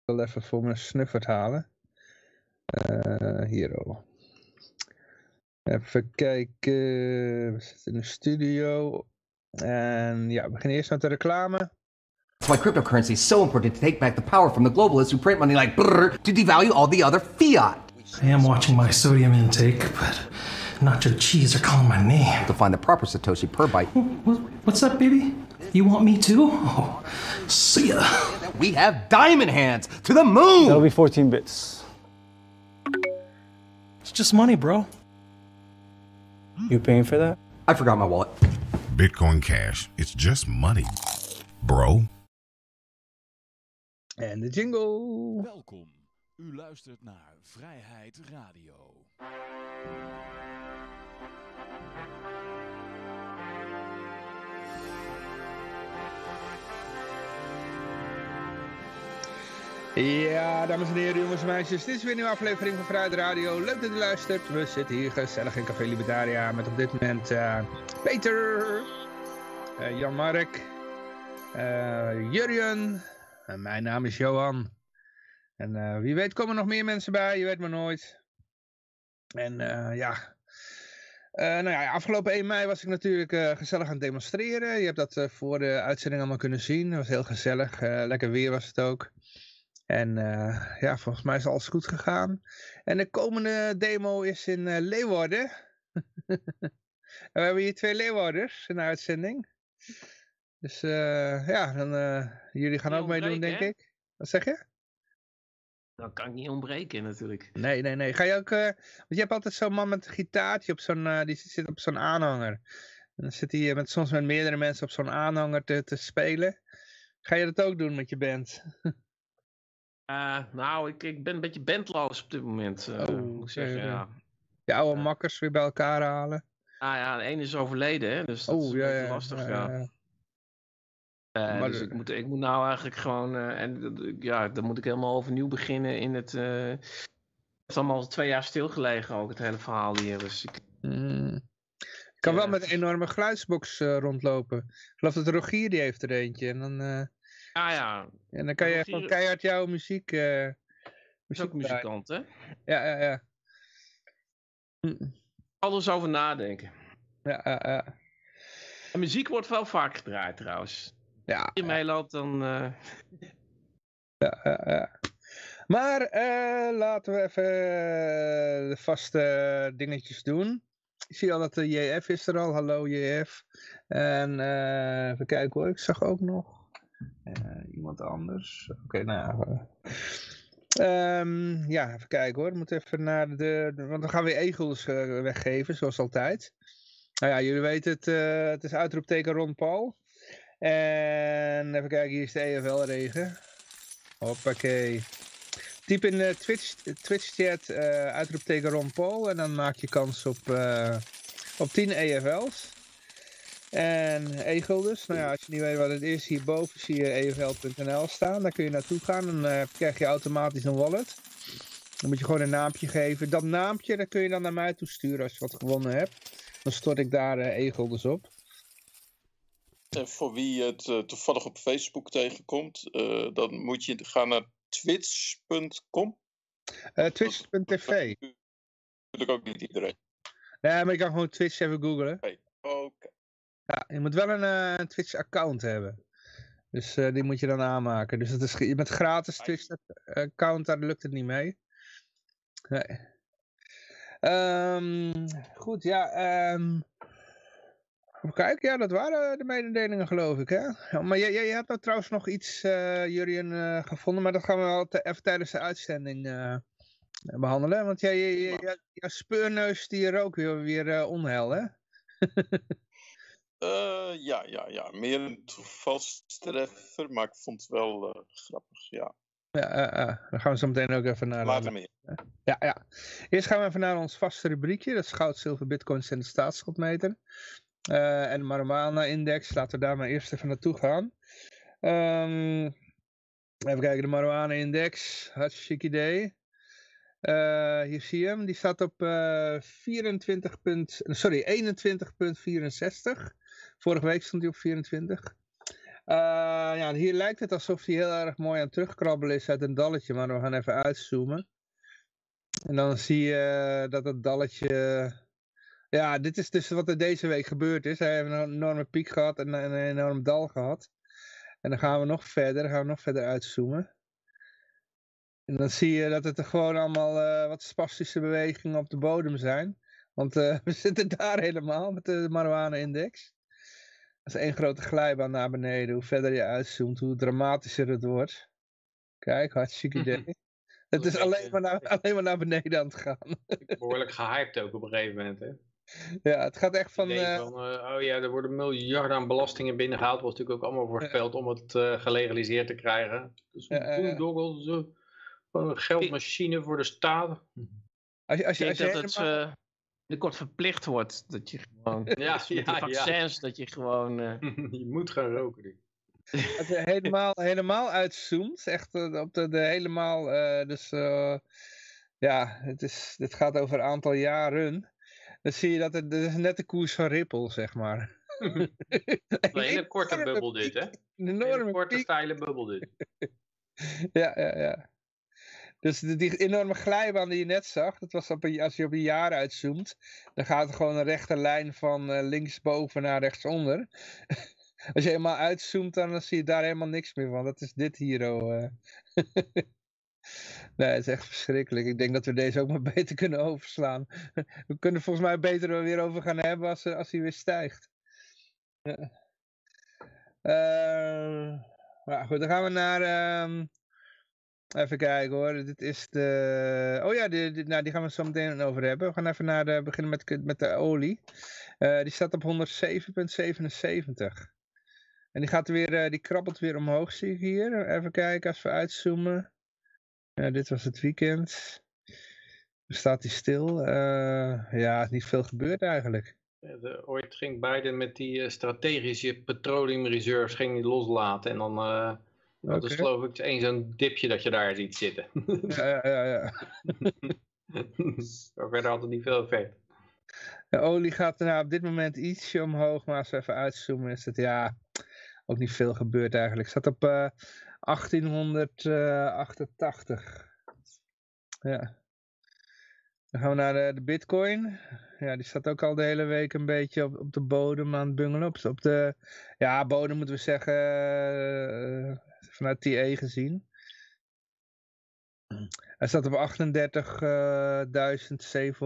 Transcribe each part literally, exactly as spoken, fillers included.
wel even voor mijn snuffert halen. Uh, hier al. Even kijken. We zitten in de studio. En ja, we beginnen eerst met de reclame. That's why cryptocurrency is so important to take back the power from the globalists who print money like brrr to devalue all the other fiat. I am watching my sodium intake, but nacho cheese are calling my name. To find the proper Satoshi per byte. What's up, baby? You want me too? Oh, see ya. We have diamond hands to the moon! That'll be fourteen bits. It's just money, bro. You paying for that? I forgot my wallet. Bitcoin Cash. It's just money, bro. En de jingle. Welkom. U luistert naar Vrijheid Radio. Ja, dames en heren, jongens en meisjes. Dit is weer een nieuwe aflevering van Vrijheid Radio. Leuk dat u luistert. We zitten hier gezellig in Café Libertaria met op dit moment uh, Peter, uh, Jan-Mark, uh, Jurjen en mijn naam is Johan. En uh, wie weet komen er nog meer mensen bij, je weet maar nooit. En uh, ja... Uh, nou ja, afgelopen één mei was ik natuurlijk uh, gezellig aan het demonstreren. Je hebt dat uh, voor de uitzending allemaal kunnen zien. Het was heel gezellig. Uh, lekker weer was het ook. En uh, ja, volgens mij is alles goed gegaan. En de komende demo is in uh, Leeuwarden. En we hebben hier twee Leeuwarders in de uitzending. Dus uh, ja, dan, uh, jullie gaan ook meedoen, denk ik. Wat zeg je? Dat kan ik niet ontbreken natuurlijk. Nee, nee, nee. Ga je ook... Uh, want je hebt altijd zo'n man met een gitaartje op zo'n... Uh, die zit op zo'n aanhanger. En dan zit hij met, soms met meerdere mensen op zo'n aanhanger te, te spelen. Ga je dat ook doen met je band? uh, nou, ik, ik ben een beetje bandloos op dit moment. Uh, oh, moet ik zeggen, uh, ja. Je oude uh, makkers weer bij elkaar halen. Ah ja, de ene is overleden, hè. Dus dat oh, is ja, een ja, lastig, ja. ja. ja. Uh, dus ik moet, ik moet nou eigenlijk gewoon, uh, en ja, dan moet ik helemaal overnieuw beginnen in het, uh, het is allemaal twee jaar stilgelegen ook, het hele verhaal hier, dus ik... Mm. Ik kan ja. wel met een enorme geluidsbox uh, rondlopen. Ik geloof dat Rogier die heeft er eentje en dan, uh, ah ja. En dan kan je Rogier... gewoon keihard jouw muziek, uh, muziek is ook muzikant, hè? Ja, ja, ja. Mm. Alles over nadenken. Ja, ja, ja. En muziek wordt wel vaak gedraaid trouwens. Ja, als je meeloopt, dan... Uh... Ja, ja, ja. Maar uh, laten we even uh, de vaste dingetjes doen. Ik zie al dat de J F is er al. Hallo J F. En uh, even kijken hoor. Ik zag ook nog uh, iemand anders. Oké, okay, nou ja. Um, ja, even kijken hoor. We moeten even naar de... Want we gaan weer egels uh, weggeven, zoals altijd. Nou ja, jullie weten het. Uh, het is uitroepteken Ron Paul. En even kijken, hier is de E F L-regen. Hoppakee. Typ in de Twitch, Twitch chat uh, uitroepteken Ron Paul en dan maak je kans op, uh, op tien E F L's. En e-guldens, nou ja, als je niet weet wat het is, hierboven zie je e f l punt n l staan. Daar kun je naartoe gaan en dan uh, krijg je automatisch een wallet. Dan moet je gewoon een naampje geven. Dat naampje, dat kun je dan naar mij toesturen als je wat gewonnen hebt. Dan stort ik daar uh, e-guldens op. En voor wie het uh, toevallig op Facebook tegenkomt, uh, dan moet je gaan naar twitch punt com. Uh, twitch punt t v. Dat natuurlijk ook niet iedereen. Ja, maar je kan gewoon Twitch even googlen. Hey. Okay. Ja, je moet wel een uh, Twitch-account hebben. Dus uh, die moet je dan aanmaken. Dus het is, met gratis Twitch-account, daar lukt het niet mee. Nee. Um, goed, ja. Um, Kijk, ja, dat waren de mededelingen geloof ik, hè? Ja, maar jij, jij had nou trouwens nog iets, uh, Jurjen, uh, gevonden, maar dat gaan we wel even tijdens de uitzending uh, behandelen. Want jij, jij, jij, jij, jouw speurneus die rook weer, weer uh, onheil, hè? uh, ja, ja, ja. Meer een toevalstreffer, maar ik vond het wel uh, grappig, ja. Ja, uh, uh, dan gaan we zo meteen ook even naar... Later meer. Ja, ja. Eerst gaan we even naar ons vaste rubriekje, dat is goud, zilver, bitcoins en de staatsschuldmeter. Uh, en de marijuana-index, laten we daar maar eerst even naartoe gaan. Um, even kijken, de marijuana-index, hartstikke idee. Uh, hier zie je hem, die staat op uh, vierentwintig, sorry, eenentwintig komma vierenzestig. Vorige week stond hij op vierentwintig. Uh, ja, hier lijkt het alsof hij heel erg mooi aan het terugkrabbelen is uit een dalletje, maar we gaan even uitzoomen. En dan zie je dat het dalletje... Ja, dit is dus wat er deze week gebeurd is. Hij heeft een enorme piek gehad en een enorm dal gehad. En dan gaan we nog verder, dan gaan we nog verder uitzoomen. En dan zie je dat het er gewoon allemaal uh, wat spastische bewegingen op de bodem zijn. Want uh, we zitten daar helemaal met de marijuana-index. Dat is één grote glijbaan naar beneden. Hoe verder je uitzoomt, hoe dramatischer het wordt. Kijk, hartstikke idee. Het is alleen maar, naar, alleen maar naar beneden aan het gaan. Behoorlijk gehyped ook op een gegeven moment, hè? Ja, het gaat echt van... Uh... van uh, oh ja, er worden miljarden aan belastingen binnengehaald. Was natuurlijk ook allemaal voorspeld om het uh, gelegaliseerd te krijgen. Dus een uh, boondoggle, zo, een geldmachine voor de staat. Als je, als je, als je dat helemaal... het uh, binnenkort verplicht wordt, dat je gewoon... ja, ja, de vaccins, ja. dat je gewoon... Uh... je moet gaan roken nu. Als je helemaal, helemaal uitzoomt, echt uh, op de, de helemaal... Uh, dus uh, ja, het, is, het gaat over een aantal jaren... Dan zie je dat het, het is net de koers van Ripple, zeg maar. Een hele korte bubbel dit, hè? Een enorme korte, piek. Steile bubbel dit. ja, ja, ja. Dus die, die enorme glijbaan die je net zag, dat was op een, als je op een jaar uitzoomt, dan gaat het gewoon een rechte lijn van uh, linksboven naar rechtsonder. Als je helemaal uitzoomt, dan zie je daar helemaal niks meer van. Dat is dit hier, oh. Uh. Nee, het is echt verschrikkelijk. Ik denk dat we deze ook maar beter kunnen overslaan. We kunnen volgens mij beter er weer over gaan hebben als, als hij weer stijgt. Ja. Uh, nou goed, dan gaan we naar... Uh, even kijken hoor. Dit is de... Oh ja, die, die, nou, die gaan we zo meteen over hebben. We gaan even naar de, beginnen met, met de olie. Uh, die staat op honderdzeven komma zevenenzeventig. En die gaat weer, uh, die krabbelt weer omhoog, zie ik hier. Even kijken als we uitzoomen. Ja, dit was het weekend. Dan staat hij stil. Uh, ja, niet veel gebeurd eigenlijk. Ja, de, ooit ging Biden met die uh, strategische petroleum reserves ging die loslaten. En dan uh, okay. Dat is geloof ik eens zo'n dipje dat je daar ziet zitten. Ja, ja, ja. ja. Maar verder had het niet veel effect. De olie gaat nou op dit moment ietsje omhoog. Maar als we even uitzoomen is het ja ook niet veel gebeurd eigenlijk. Het staat op... Uh, achttienhonderdachtentachtig. Ja. Dan gaan we naar de, de Bitcoin. Ja, die staat ook al de hele week een beetje op, op de bodem aan het bungelen. Op, op de ja, bodem moeten we zeggen uh, vanuit T A gezien. Hij staat op achtendertigduizend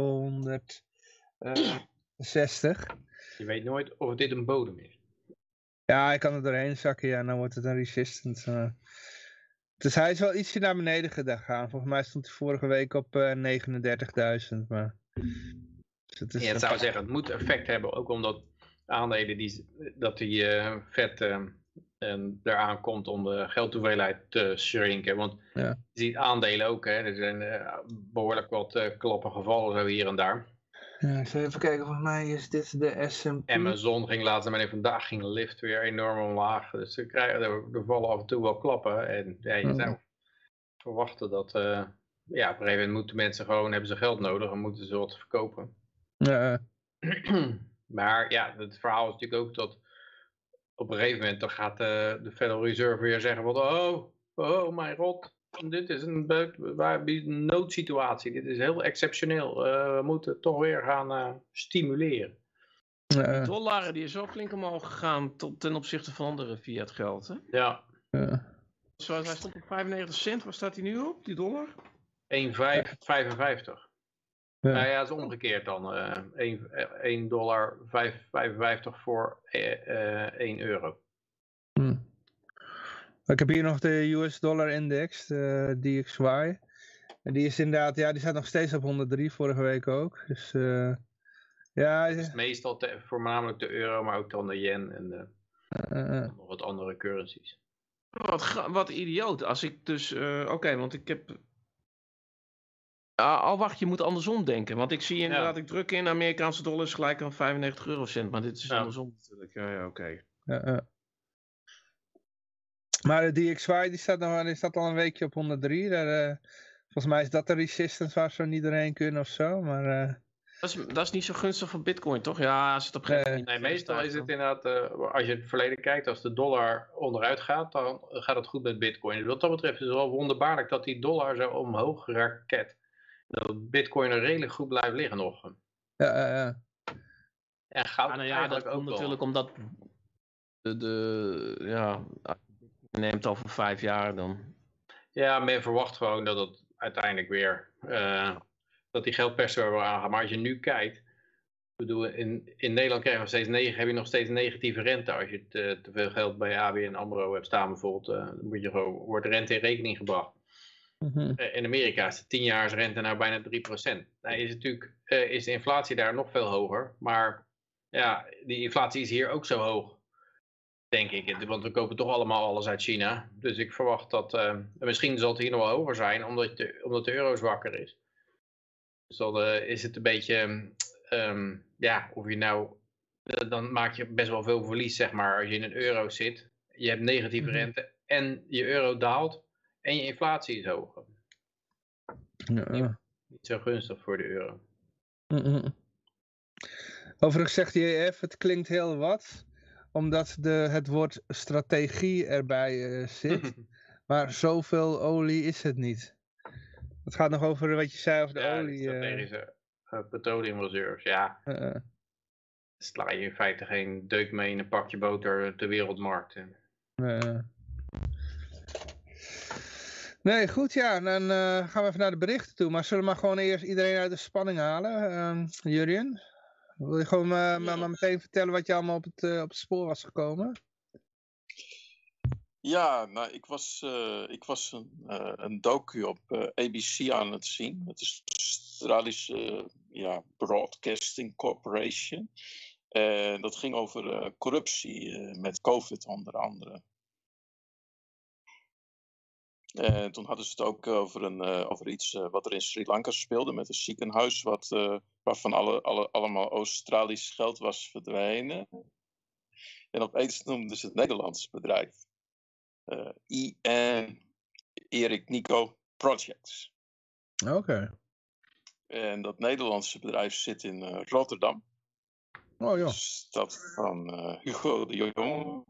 zevenhonderdzestig. Je weet nooit of dit een bodem is. Ja, hij kan er doorheen zakken, ja, en dan wordt het een resistance. Uh. Dus hij is wel ietsje naar beneden gegaan. Volgens mij stond hij vorige week op uh, negenendertigduizend. Maar... Dus het, is ja, het zou zeggen, het moet effect hebben, ook omdat aandelen die, dat die uh, vet uh, en eraan komt om de geldhoeveelheid te shrinken. Want ja. Je ziet aandelen ook, hè, er zijn uh, behoorlijk wat uh, klappen gevallen zo hier en daar. Ja, ik zal even kijken, volgens mij is dit de S en P. Amazon ging laatst, maar vandaag ging Lyft weer enorm omlaag. Dus er, krijgen, er, er vallen af en toe wel klappen. En ja, je zou verwachten dat, uh, ja, op een gegeven moment moeten mensen gewoon, hebben ze geld nodig en moeten ze wat verkopen. Ja. Maar ja, het verhaal is natuurlijk ook dat op een gegeven moment dan gaat uh, de Federal Reserve weer zeggen van, oh, oh mijn god. Dit is een, een noodsituatie. Dit is heel exceptioneel. Uh, we moeten toch weer gaan uh, stimuleren. De dollar die is wel flink omhoog gegaan tot, ten opzichte van andere fiat geld. Hè? Ja. ja. Zoals hij stond op vijfennegentig cent. Waar staat hij nu op, die dollar? één komma vijfenvijftig. Ja. Nou ja, dat is omgekeerd dan. Uh, één dollar vijfenvijftig voor uh, één euro. Hm. Ik heb hier nog de U S dollar index, de D X Y. En die is inderdaad, ja, die staat nog steeds op honderd drie, vorige week ook. Dus uh, ja. Het is meestal te, voornamelijk de euro, maar ook dan de yen en de, uh, nog wat andere currencies. Wat, wat idioot, als ik dus, uh, oké, okay, want ik heb... Uh, al wacht, je moet andersom denken. Want ik zie inderdaad, ja. Ik druk in Amerikaanse dollars gelijk aan vijfennegentig eurocent. Maar dit is ja. andersom natuurlijk. Ja, ja, oké. Okay. Ja, ja. Maar de D X Y die staat, nog, die staat al een weekje op honderd drie. Daar, uh, volgens mij is dat de resistance waar ze niet doorheen kunnen of zo. Maar uh, Dat is, dat is niet zo gunstig voor bitcoin, toch? Ja, als het op een gegeven moment... Nee, niet meestal stijgt, is het dan- inderdaad, uh, als je het verleden kijkt, als de dollar onderuit gaat, dan gaat het goed met bitcoin. Dus wat dat betreft is het wel wonderbaarlijk dat die dollar zo omhoog raket. Dat bitcoin er redelijk goed blijft liggen nog. Ja, ja, ja. En goud Ja, nou ja, dat eigenlijk ook komt wel. natuurlijk omdat de, de ja, neemt over vijf jaar dan. Ja, men verwacht gewoon dat het uiteindelijk weer, uh, dat die geldpers er wel aangaat. Maar als je nu kijkt, ik bedoel, in, in Nederland krijgen we steeds negen, heb je nog steeds negatieve rente. Als je te, te veel geld bij A B N AMRO hebt staan bijvoorbeeld, uh, dan moet je gewoon, wordt de rente in rekening gebracht. Mm-hmm. Uh, in Amerika is de tienjaars rente nou bijna drie procent. Nou is, natuurlijk, uh, is de inflatie daar nog veel hoger, maar ja, die inflatie is hier ook zo hoog. Denk ik, want we kopen toch allemaal alles uit China. Dus ik verwacht dat, uh, misschien zal het hier nog wel hoger zijn, omdat de, omdat de euro zwakker is. Dus dan uh, is het een beetje, um, ja, of je nou, uh, dan maak je best wel veel verlies, zeg maar, als je in een euro zit. Je hebt negatieve Mm-hmm. rente en je euro daalt en je inflatie is hoger. Ja. Niet, niet zo gunstig voor de euro. Mm-hmm. Overigens zegt J F, het klinkt heel wat, omdat de, het woord strategie erbij uh, zit. Maar zoveel olie is het niet. Het gaat nog over wat je zei over de ja, olie. Ja, strategische uh, petroleum reserves, ja. Uh, Sla je in feite geen deuk mee in een pakje boter de wereldmarkt. uh. Nee, goed ja, dan uh, gaan we even naar de berichten toe. Maar zullen we maar gewoon eerst iedereen uit de spanning halen? Uh, Jurjen? Wil je gewoon uh, ja. maar, maar meteen vertellen wat je allemaal op het, uh, op het spoor was gekomen? Ja, nou, ik was, uh, ik was een, uh, een docu op uh, A B C aan het zien. Het is de Australische uh, ja, Broadcasting Corporation. En uh, dat ging over uh, corruptie uh, met COVID onder andere. En toen hadden ze het ook over, een, uh, over iets uh, wat er in Sri Lanka speelde met een ziekenhuis wat, uh, waarvan alle, alle, allemaal Australisch geld was verdwenen. En opeens noemden ze het Nederlands bedrijf. Uh, I N Erik Nico Projects. Oké. Okay. En dat Nederlandse bedrijf zit in uh, Rotterdam. Oh ja. De stad van uh, Hugo de Jong.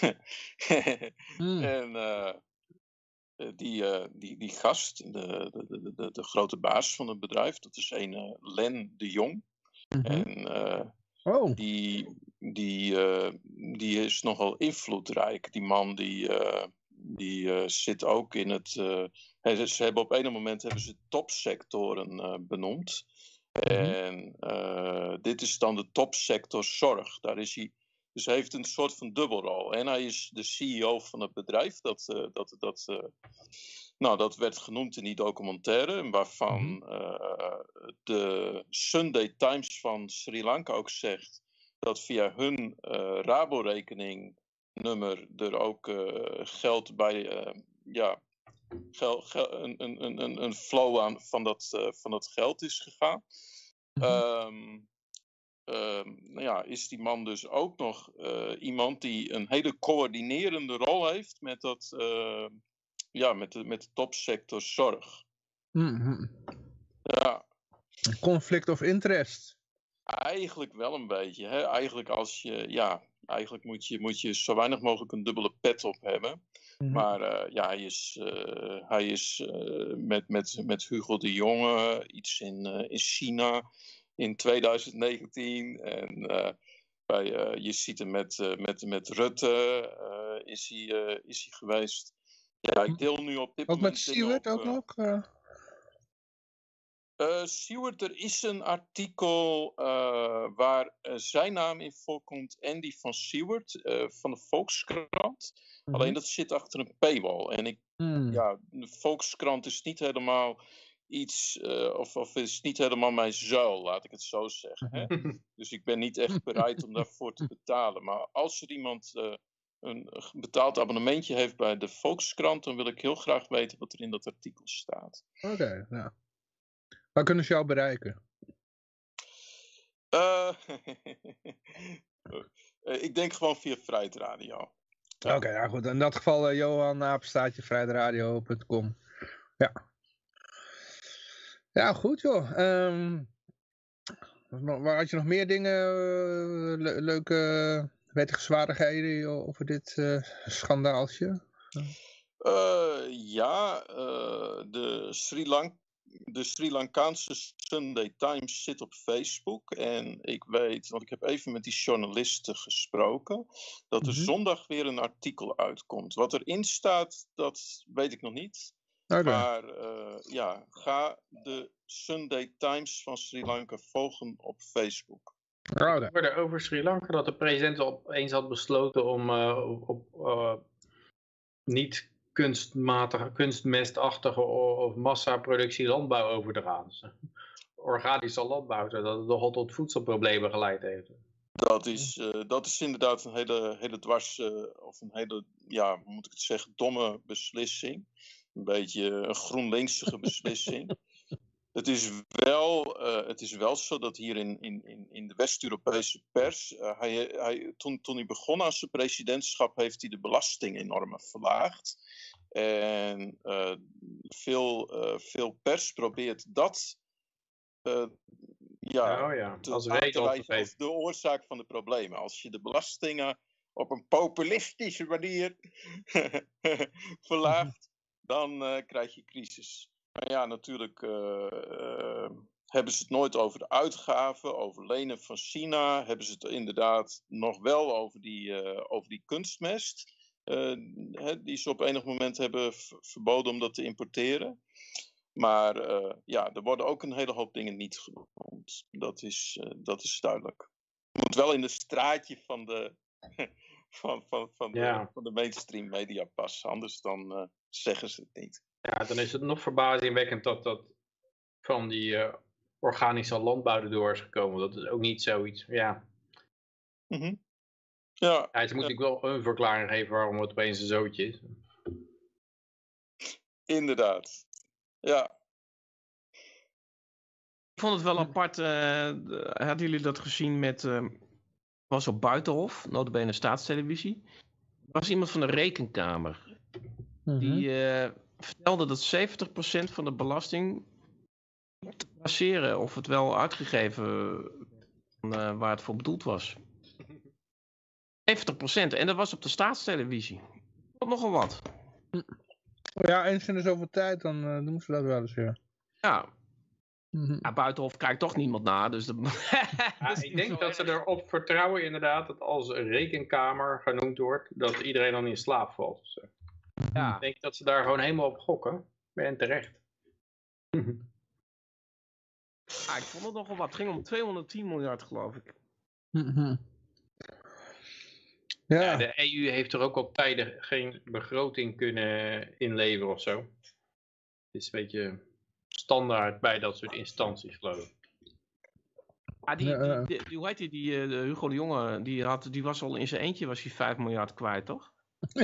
mm. En uh, die, uh, die, die gast, de, de, de, de grote baas van het bedrijf, dat is een uh, Len de Jong. Mm-hmm. En uh, oh. die, die, uh, die is nogal invloedrijk. Die man die, uh, die uh, zit ook in het... Uh, ze hebben op een moment hebben ze topsectoren uh, benoemd. Mm-hmm. En uh, dit is dan de topsector zorg. Daar is hij... Dus hij heeft een soort van dubbelrol. En hij is de C E O van het bedrijf. Dat, uh, dat, dat, uh, nou, dat werd genoemd in die documentaire. Waarvan uh, de Sunday Times van Sri Lanka ook zegt dat via hun uh, Rabo-rekening nummer er ook uh, geld bij... Uh, ja, gel, gel, een, een, een, een flow aan van dat, uh, van dat geld is gegaan. Mm-hmm. Um, Uh, nou ja, is die man dus ook nog uh, iemand die een hele coördinerende rol heeft met, dat, uh, ja, met, de, met de topsector zorg. Mm-hmm. Ja. Een conflict of interest. Eigenlijk wel een beetje. Hè? Eigenlijk, als je, ja, eigenlijk moet, je, moet je zo weinig mogelijk een dubbele pet op hebben. Mm-hmm. Maar uh, ja, hij is, uh, hij is uh, met, met, met Hugo de Jonge iets in, uh, in China... in twintig negentien en uh, bij, uh, je ziet hem met, uh, met, met Rutte uh, is, hij, uh, is hij geweest. Ja, ik deel nu op dit ook moment... Ook met Siewert ook uh, nog? Uh... Uh, Siewert, er is een artikel uh, waar uh, zijn naam in voorkomt en die van Siewert uh, van de Volkskrant. Mm-hmm. Alleen dat zit achter een paywall. En ik, mm. ja, de Volkskrant is niet helemaal... iets, uh, of, of is niet helemaal mijn zuil, laat ik het zo zeggen. Hè? Dus ik ben niet echt bereid om daarvoor te betalen. Maar als er iemand uh, een betaald abonnementje heeft bij de Volkskrant, dan wil ik heel graag weten wat er in dat artikel staat. Oké, okay, nou. Waar kunnen ze jou bereiken? Uh, ik denk gewoon via Vrijheid Radio. Oké, okay, nou goed. In dat geval uh, Johan, apenstaartje, vrijheidradio punt com. Ja. Ja, goed joh. Um, Waar had je nog meer dingen, uh, le leuke wetenswaardigheden over dit uh, schandaaltje? Uh, ja, uh, de Sri Lanka. De Sri Lankaanse Sunday Times zit op Facebook en ik weet, want ik heb even met die journalisten gesproken, dat er mm-hmm. zondag weer een artikel uitkomt. Wat erin staat, dat weet ik nog niet. Okay. Maar uh, ja, ga de Sunday Times van Sri Lanka volgen op Facebook. Oh, ik hoorde over Sri Lanka dat de president opeens had besloten om uh, op uh, niet kunstmatige, kunstmestachtige of massaproductie landbouw over te gaan. Dus organische landbouw, zodat het nogal tot voedselproblemen geleid heeft. Dat is, uh, dat is inderdaad een hele, hele dwars, uh, of een hele, ja, hoe moet ik het zeggen, domme beslissing. Een beetje een GroenLinksige beslissing. Het is wel, uh, het is wel zo dat hier in, in, in de West-Europese pers, uh, hij, hij, toen, toen hij begon aan zijn presidentschap, heeft hij de belasting enorm verlaagd. En uh, veel, uh, veel pers probeert dat uh, ja, oh ja, te, als aan te wijzen als de oorzaak van de problemen. Als je de belastingen op een populistische manier verlaagt, dan uh, krijg je crisis. Maar ja, natuurlijk uh, uh, hebben ze het nooit over de uitgaven, over lenen van China. Hebben ze het inderdaad nog wel over die, uh, over die kunstmest. Uh, he, die ze op enig moment hebben v- verboden om dat te importeren. Maar uh, ja, er worden ook een hele hoop dingen niet genoemd. Dat is, uh, dat is duidelijk. Het moet wel in de straatje van de, van, van, van de, ja. van de mainstream media passen. Anders dan uh, zeggen ze het niet. Ja, dan is het nog verbazingwekkend dat dat van die uh, organische landbouw erdoor is gekomen. Dat is ook niet zoiets, ja. Mm-hmm. Ja, ja, ze moeten ja. wel een verklaring geven waarom het opeens een zootje is. Inderdaad, ja. Ik vond het wel apart, uh, hadden jullie dat gezien met, uh, was op Buitenhof, nota bene staatstelevisie. Er was iemand van de rekenkamer, mm-hmm. die uh, vertelde dat zeventig procent van de belasting te traceren of het wel uitgegeven uh, waar het voor bedoeld was. zeventig procent. En dat was op de staatstelevisie. Dat nogal wat. Ja, eens in de zoveel tijd, dan uh, doen ze dat wel eens, ja. Ja. Mm-hmm. Ja, Buitenhof kijkt toch niemand naar, dus... De... ja, ik denk dat ze erop vertrouwen inderdaad, dat als een rekenkamer genoemd wordt, dat iedereen dan in slaap valt. Ofzo. Ja. Ik denk dat ze daar gewoon helemaal op gokken. En terecht. Ja, ik vond het nogal wat. Het ging om tweehonderdtien miljard, geloof ik. Mm-hmm. Ja. Ja, de E U heeft er ook al tijden geen begroting kunnen inleveren of zo. Het is een beetje standaard bij dat soort instanties, geloof ik. Ah, die, die, die, die, hoe heet die, die uh, Hugo de Jonge, die, had, die was al in zijn eentje was hij vijf miljard kwijt, toch?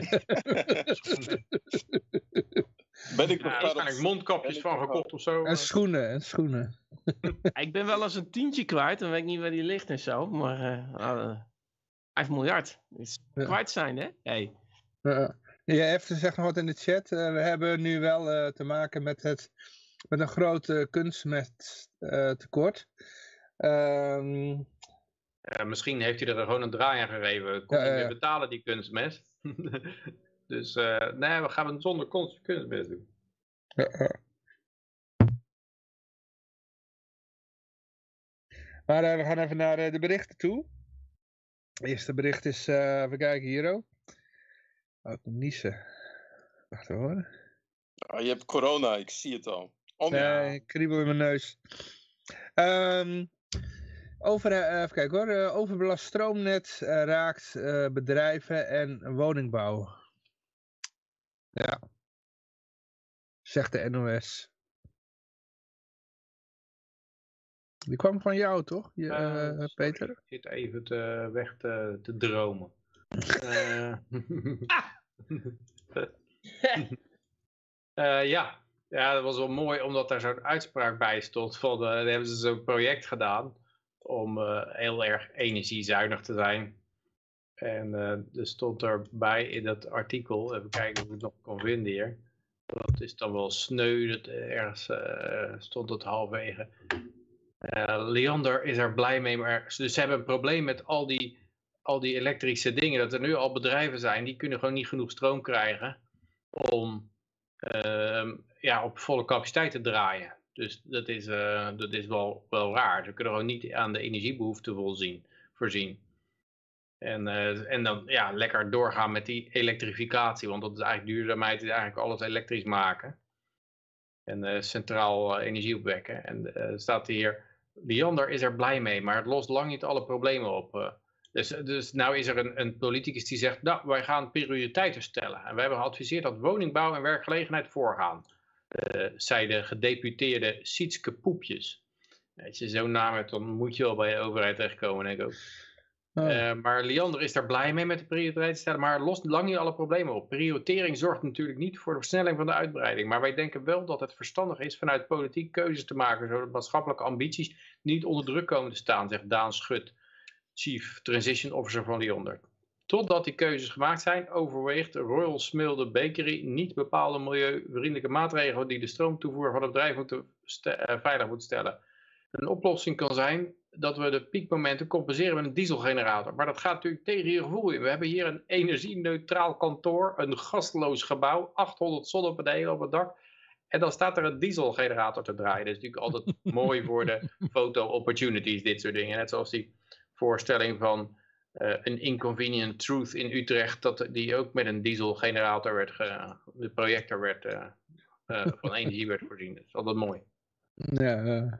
Ben ik nog ja, waarschijnlijk mondkapjes van gekocht of zo. En schoenen, en schoenen. Ik ben wel eens een tientje kwijt, dan weet ik niet waar die ligt en zo, maar uh, uh, vijf miljard. Is ja. Kwijt zijn, hè? Hey. Uh, ja, even zegt nog wat in de chat. Uh, we hebben nu wel uh, te maken met, het, met een groot uh, kunstmesttekort. Uh, um... uh, misschien heeft hij er gewoon een draai aan gegeven. Kon hij uh, uh, betalen die kunstmest? Dus uh, nee, we gaan het zonder kunstmest doen. Uh, uh. Maar uh, we gaan even naar uh, de berichten toe. Het eerste bericht is, uh, even kijken hier ook. Oh, ik moet niezen. Wacht hoor. Oh, je hebt corona, ik zie het al. Oh, nee, ja. Ik kriebel in mijn neus. Um, over, uh, even kijken hoor. Uh, overbelast stroomnet uh, raakt uh, bedrijven en woningbouw. Ja. Zegt de N O S. Die kwam van jou, toch, je, uh, uh, Peter? Ik zit even te, weg te, te dromen. uh, uh, ja. ja, dat was wel mooi, omdat daar zo'n uitspraak bij stond. Van, uh, daar hebben ze zo'n project gedaan om uh, heel erg energiezuinig te zijn. En uh, er stond erbij in dat artikel, even kijken of ik het nog kan vinden hier. Dat is dan wel sneu, dat ergens uh, stond het halverwege. Uh, Liander is er blij mee, maar dus ze hebben een probleem met al die, al die elektrische dingen. Dat er nu al bedrijven zijn, die kunnen gewoon niet genoeg stroom krijgen om uh, ja, op volle capaciteit te draaien. Dus dat is, uh, dat is wel, wel raar. Ze kunnen gewoon niet aan de energiebehoeften voorzien. voorzien. En, uh, en dan ja, lekker doorgaan met die elektrificatie, want dat is eigenlijk duurzaamheid, is eigenlijk alles elektrisch maken. En uh, centraal uh, energie opwekken. En uh, staat hier, Liander is er blij mee, maar het lost lang niet alle problemen op. Uh, dus, dus nou is er een, een politicus die zegt, nou, wij gaan prioriteiten stellen. En wij hebben geadviseerd dat woningbouw en werkgelegenheid voorgaan. Uh, zei de gedeputeerde Sietske Poepjes. Als je zo'n naam hebt, dan moet je wel bij de overheid terechtkomen, denk ik ook. Oh. Uh, maar Liander is daar blij mee met de prioriteiten stellen, maar lost lang niet alle problemen op. Prioritering zorgt natuurlijk niet voor de versnelling van de uitbreiding, maar wij denken wel dat het verstandig is vanuit politiek keuzes te maken, zodat maatschappelijke ambities niet onder druk komen te staan, zegt Daan Schut, Chief Transition Officer van Liander. Totdat die keuzes gemaakt zijn, overweegt Royal Smilde Bakery niet bepaalde milieuvriendelijke maatregelen die de stroomtoevoer van het bedrijf moeten uh, veilig moeten stellen. Een oplossing kan zijn dat we de piekmomenten compenseren met een dieselgenerator. Maar dat gaat natuurlijk tegen je gevoel in. We hebben hier een energie-neutraal kantoor, een gastloos gebouw, achthonderd zonnepanelen op het dak. En dan staat er een dieselgenerator te draaien. Dat is natuurlijk altijd mooi voor de photo-opportunities, dit soort dingen. Net zoals die voorstelling van uh, een Inconvenient Truth in Utrecht, dat die ook met een dieselgenerator werd, ge, de projector werd, uh, uh, van energie werd voorzien. Dat is altijd mooi. Ja, uh...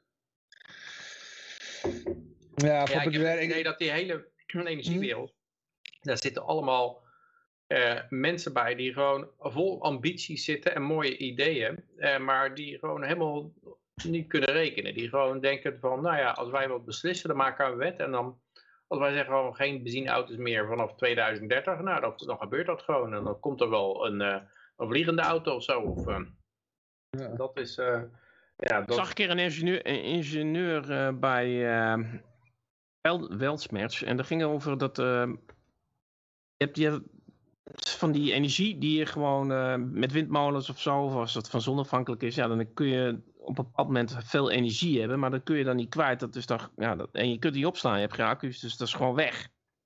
Ja, ja, ik heb het idee dat die hele energiewereld, daar zitten allemaal uh, mensen bij die gewoon vol ambities zitten en mooie ideeën, uh, maar die gewoon helemaal niet kunnen rekenen. Die gewoon denken van, nou ja, als wij wat beslissen, dan maken we een wet en dan, als wij zeggen gewoon geen benzineauto's meer vanaf tweeduizend dertig, nou dan, dan gebeurt dat gewoon en dan komt er wel een, uh, een vliegende auto of zo. Of, uh, ja. Dat is... Uh, Ja, dat... Ik zag een keer een ingenieur, een ingenieur uh, bij uh, Wel, Weltsmerts en dat ging over dat uh, je hebt, je hebt van die energie die je gewoon uh, met windmolens of zo, of als dat van zonafhankelijk is, ja, dan kun je op een bepaald moment veel energie hebben, maar dan kun je dan niet kwijt. Dat is toch, ja, dat, en je kunt die opslaan, je hebt geen accu's, dus dat is gewoon weg.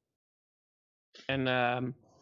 En uh,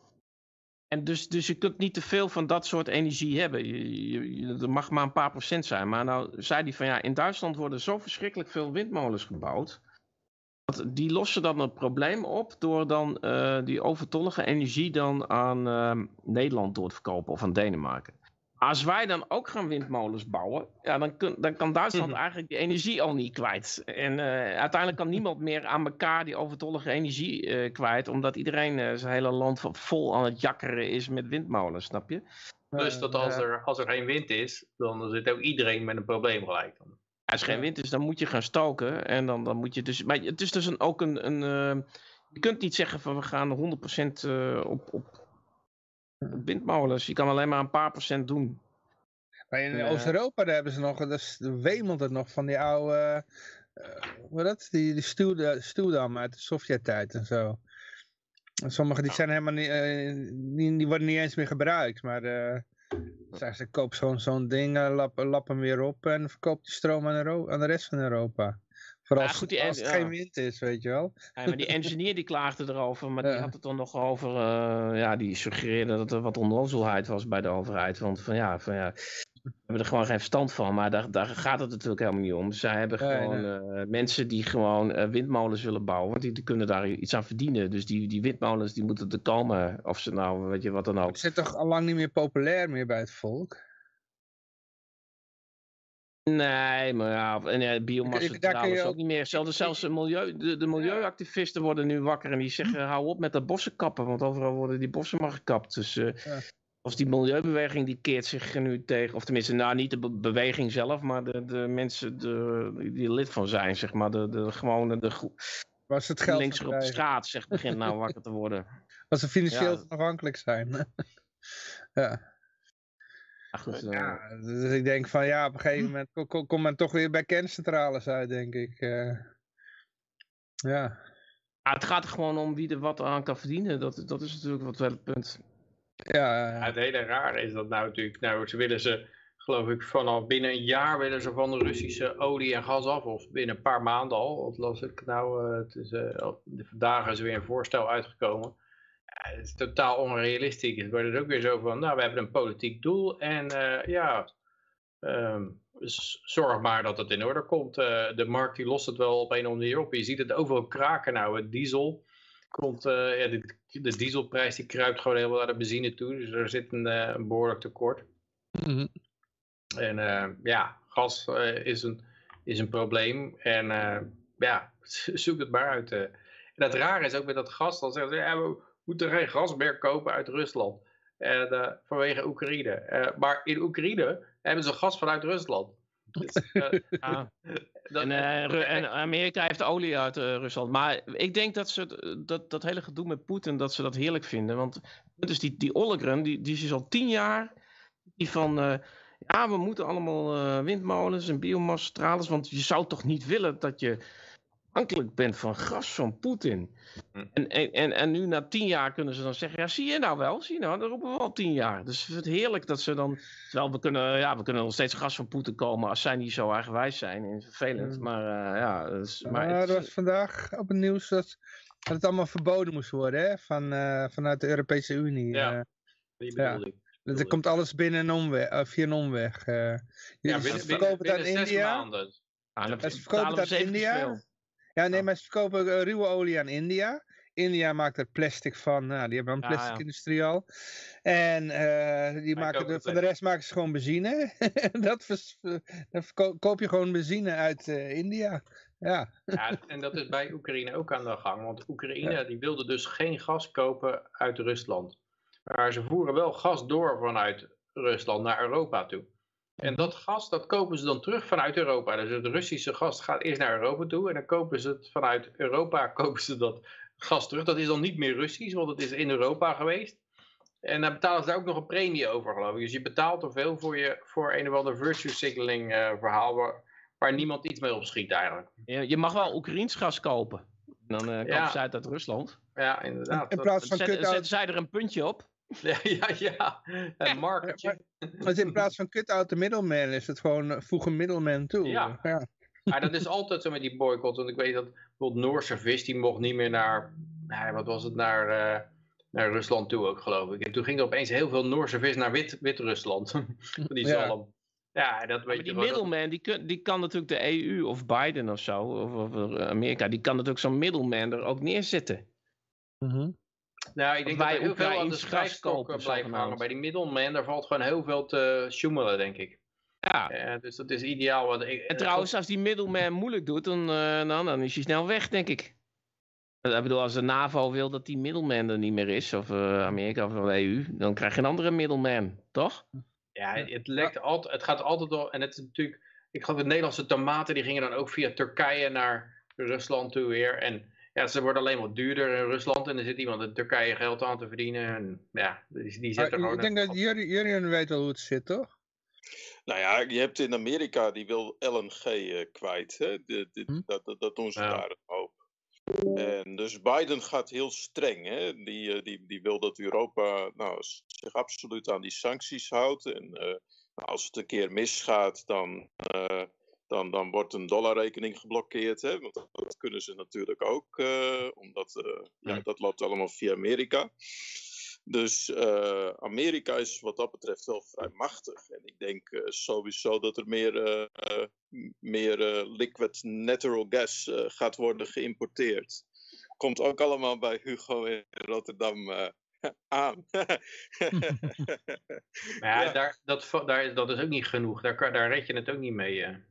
En dus, dus je kunt niet te veel van dat soort energie hebben. Je, je, je, er mag maar een paar procent zijn. Maar nou zei hij van ja, in Duitsland worden zo verschrikkelijk veel windmolens gebouwd. Dat die lossen dan het probleem op door dan uh, die overtollige energie dan aan uh, Nederland door te verkopen of aan Denemarken. Als wij dan ook gaan windmolens bouwen, ja, dan, kun, dan kan Duitsland mm-hmm. eigenlijk die energie al niet kwijt. En uh, uiteindelijk kan niemand meer aan elkaar die overtollige energie uh, kwijt, omdat iedereen uh, zijn hele land vol aan het jakkeren is met windmolens, snap je? Dus dat als er, als er geen wind is, dan zit ook iedereen met een probleem gelijk. Dan. Als er geen wind is, dan moet je gaan stoken en dan, dan moet je dus... Maar het is dus een, ook een... een uh, je kunt niet zeggen van we gaan honderd procent uh, op... op windmolens, je kan alleen maar een paar procent doen. Maar in ja. Oost-Europa daar hebben ze nog, dus wemelt het nog van die oude, uh, hoe dat? Die, die stuwdam, stuwdam uit de Sovjet-tijd en zo. Sommige die zijn helemaal niet, uh, die, die worden niet eens meer gebruikt, maar uh, ze koopt zo'n zo'n ding, uh, lap, lap hem weer op en verkoopt die stroom aan, Euro aan de rest van Europa. Vooral ja, goed, die, als het ja. geen wind is, weet je wel. Ja, maar die engineer die klaagde erover, maar ja. die had het dan nog over, uh, ja, die suggereerde dat er wat onnozelheid was bij de overheid. Want van ja, van ja, we hebben er gewoon geen verstand van, maar daar, daar gaat het natuurlijk helemaal niet om. Zij hebben gewoon nee, nee. Uh, mensen die gewoon uh, windmolens willen bouwen, want die, die kunnen daar iets aan verdienen. Dus die, die windmolens die moeten er komen, of ze nou, weet je wat dan ook. Het is toch al lang niet meer populair meer bij het volk? Nee, maar ja, en ja, biomassa trouwens ook... ook niet meer. Zelfs, zelfs de, milieu, de, de milieuactivisten worden nu wakker en die zeggen hou op met dat bossen kappen, want overal worden die bossen maar gekapt. Dus uh, ja. Of die milieubeweging die keert zich nu tegen, of tenminste nou niet de be beweging zelf, maar de, de mensen de, die er lid van zijn, zeg maar, de, de gewone, de Was het geld links op de straat, zegt begint nou wakker te worden. Als ze financieel ja. afhankelijk zijn. ja. Goed, uh... ja, dus ik denk van ja, op een gegeven moment komt kom, kom men toch weer bij kerncentrales uit, denk ik. Uh, ja. ja. Het gaat er gewoon om wie er wat aan kan verdienen. Dat, dat is natuurlijk wat wel het punt. Ja, uh... ja, het hele raar is dat nou natuurlijk, nou ze willen ze geloof ik, vanaf binnen een jaar willen ze van de Russische olie en gas af. Of binnen een paar maanden al. Wat las ik nou? Uh, het is, uh, vandaag is er weer een voorstel uitgekomen. Ja, het is totaal onrealistisch. Het wordt er ook weer zo van, nou, we hebben een politiek doel. En uh, ja, um, zorg maar dat het in orde komt. Uh, de markt die lost het wel op een of andere manier op. Je ziet het overal kraken nou. Het diesel komt, uh, ja, de, de dieselprijs die kruipt gewoon helemaal naar de benzine toe. Dus er zit een, uh, een behoorlijk tekort. Mm-hmm. En uh, ja, gas uh, is, een, is een probleem. En uh, ja, zoek het maar uit. Uh. En het rare is ook met dat gas. Dan zeggen ze, ja, we moeten geen gas meer kopen uit Rusland. En, uh, vanwege Oekraïne. Uh, maar in Oekraïne hebben ze gas vanuit Rusland. Dus, uh, ja. dat, en, uh, en Amerika heeft olie uit uh, Rusland. Maar ik denk dat ze dat, dat hele gedoe met Poetin, dat ze dat heerlijk vinden. Want dus die, die Ollgren, die, die is al tien jaar die van... Uh, ja, we moeten allemaal uh, windmolens en biomassacentrales, want je zou toch niet willen dat je afhankelijk bent van gas van Poetin. Hm. En, en, en nu na tien jaar kunnen ze dan zeggen, ja, zie je nou wel, zie je nou, dat roepen we al tien jaar. Dus het is heerlijk dat ze dan, terwijl we kunnen, ja, we kunnen nog steeds gas van Poetin komen als zij niet zo eigenwijs zijn en vervelend. Hm. Maar uh, ja, dus, maar ja, het er was vandaag op het nieuws dat, dat het allemaal verboden moest worden, hè, van, uh, vanuit de Europese Unie. Ja, uh, die bedoel ja. ik. Dus er komt alles binnen een omweg, uh, via een omweg. Uh, ja, binnen, ze verkopen binnen, het binnen aan zes India. maanden. Ah, Ja, ze verkopen het aan India. Ja, nee, maar ze verkopen uh, ruwe olie aan India. India maakt er plastic van. Nou, die hebben een plastic ja, ja. industrie al. En uh, die maken de, van de rest maken ze gewoon benzine. dat vers, dan koop je gewoon benzine uit uh, India. Ja. ja, en dat is bij Oekraïne ook aan de gang. Want Oekraïne ja. die wilde dus geen gas kopen uit Rusland. Maar ze voeren wel gas door vanuit Rusland naar Europa toe. En dat gas, dat kopen ze dan terug vanuit Europa. Dus het Russische gas gaat eerst naar Europa toe. En dan kopen ze het vanuit Europa, kopen ze dat gas terug. Dat is dan niet meer Russisch, want het is in Europa geweest. En dan betalen ze daar ook nog een premie over, geloof ik. Dus je betaalt er veel voor, je, voor een of ander virtue signaling uh, verhaal waar, waar niemand iets mee opschiet eigenlijk. Je, je mag wel Oekraïens gas kopen. Dan uh, kopen ja. ze uit uit Rusland. Ja, inderdaad. In plaats van zet, kut zetten zij er een puntje op. Ja, ja, ja. Een markertje. Ja, maar in plaats van cut out the middleman is het gewoon uh, voeg een middleman toe. Ja. ja. Maar dat is altijd zo met die boycott. Want ik weet dat bijvoorbeeld Noorse vis, die mocht niet meer naar, nou, wat was het, naar, uh, naar Rusland toe ook, geloof ik. En toen ging er opeens heel veel Noorse vis naar Wit, Wit-Rusland. die ja. zalm. Ja, dat weet maar die je middleman, dat... die, kun, die kan natuurlijk de E U of Biden of zo, of, of Amerika, die kan natuurlijk zo'n middleman er ook neerzetten. Mm-hmm. Nou, ik denk dat er heel veel aan de schrijfstok blijft hangen. Bij die middleman, daar valt gewoon heel veel te sjoemelen, denk ik. Ja. Uh, dus dat is ideaal. Wat ik, en trouwens, uh, als die middleman moeilijk doet, dan, uh, dan, dan is hij snel weg, denk ik. Ik bedoel, als de NAVO wil dat die middleman er niet meer is, of uh, Amerika of de E U, dan krijg je een andere middleman, toch? Ja, het, lekt altijd, het gaat altijd wel, en het is natuurlijk, ik geloof de Nederlandse tomaten, die gingen dan ook via Turkije naar Rusland toe weer, en ja, ze worden alleen maar duurder in Rusland en er zit iemand in Turkije geld aan te verdienen. En ja, die, die zet er gewoon... Ik denk dat Jurjen weet wel hoe het zit, toch? Nou ja, je hebt in Amerika, die wil L N G uh, kwijt. Hè? De, de, hm? dat, dat, dat doen ze ja. daar een hoop. En dus Biden gaat heel streng. Hè? Die, uh, die, die wil dat Europa nou, zich absoluut aan die sancties houdt. En uh, nou, als het een keer misgaat, dan... Uh, Dan, dan wordt een dollarrekening geblokkeerd. Hè? Want dat kunnen ze natuurlijk ook. Uh, omdat uh, ja. Ja, dat loopt allemaal via Amerika. Dus uh, Amerika is wat dat betreft wel vrij machtig. En ik denk uh, sowieso dat er meer, uh, uh, meer uh, liquid natural gas uh, gaat worden geïmporteerd. Komt ook allemaal bij Hugo in Rotterdam uh, aan. Maar ja, ja. Daar, dat, daar, dat is ook niet genoeg. Daar, daar red je het ook niet mee. Uh.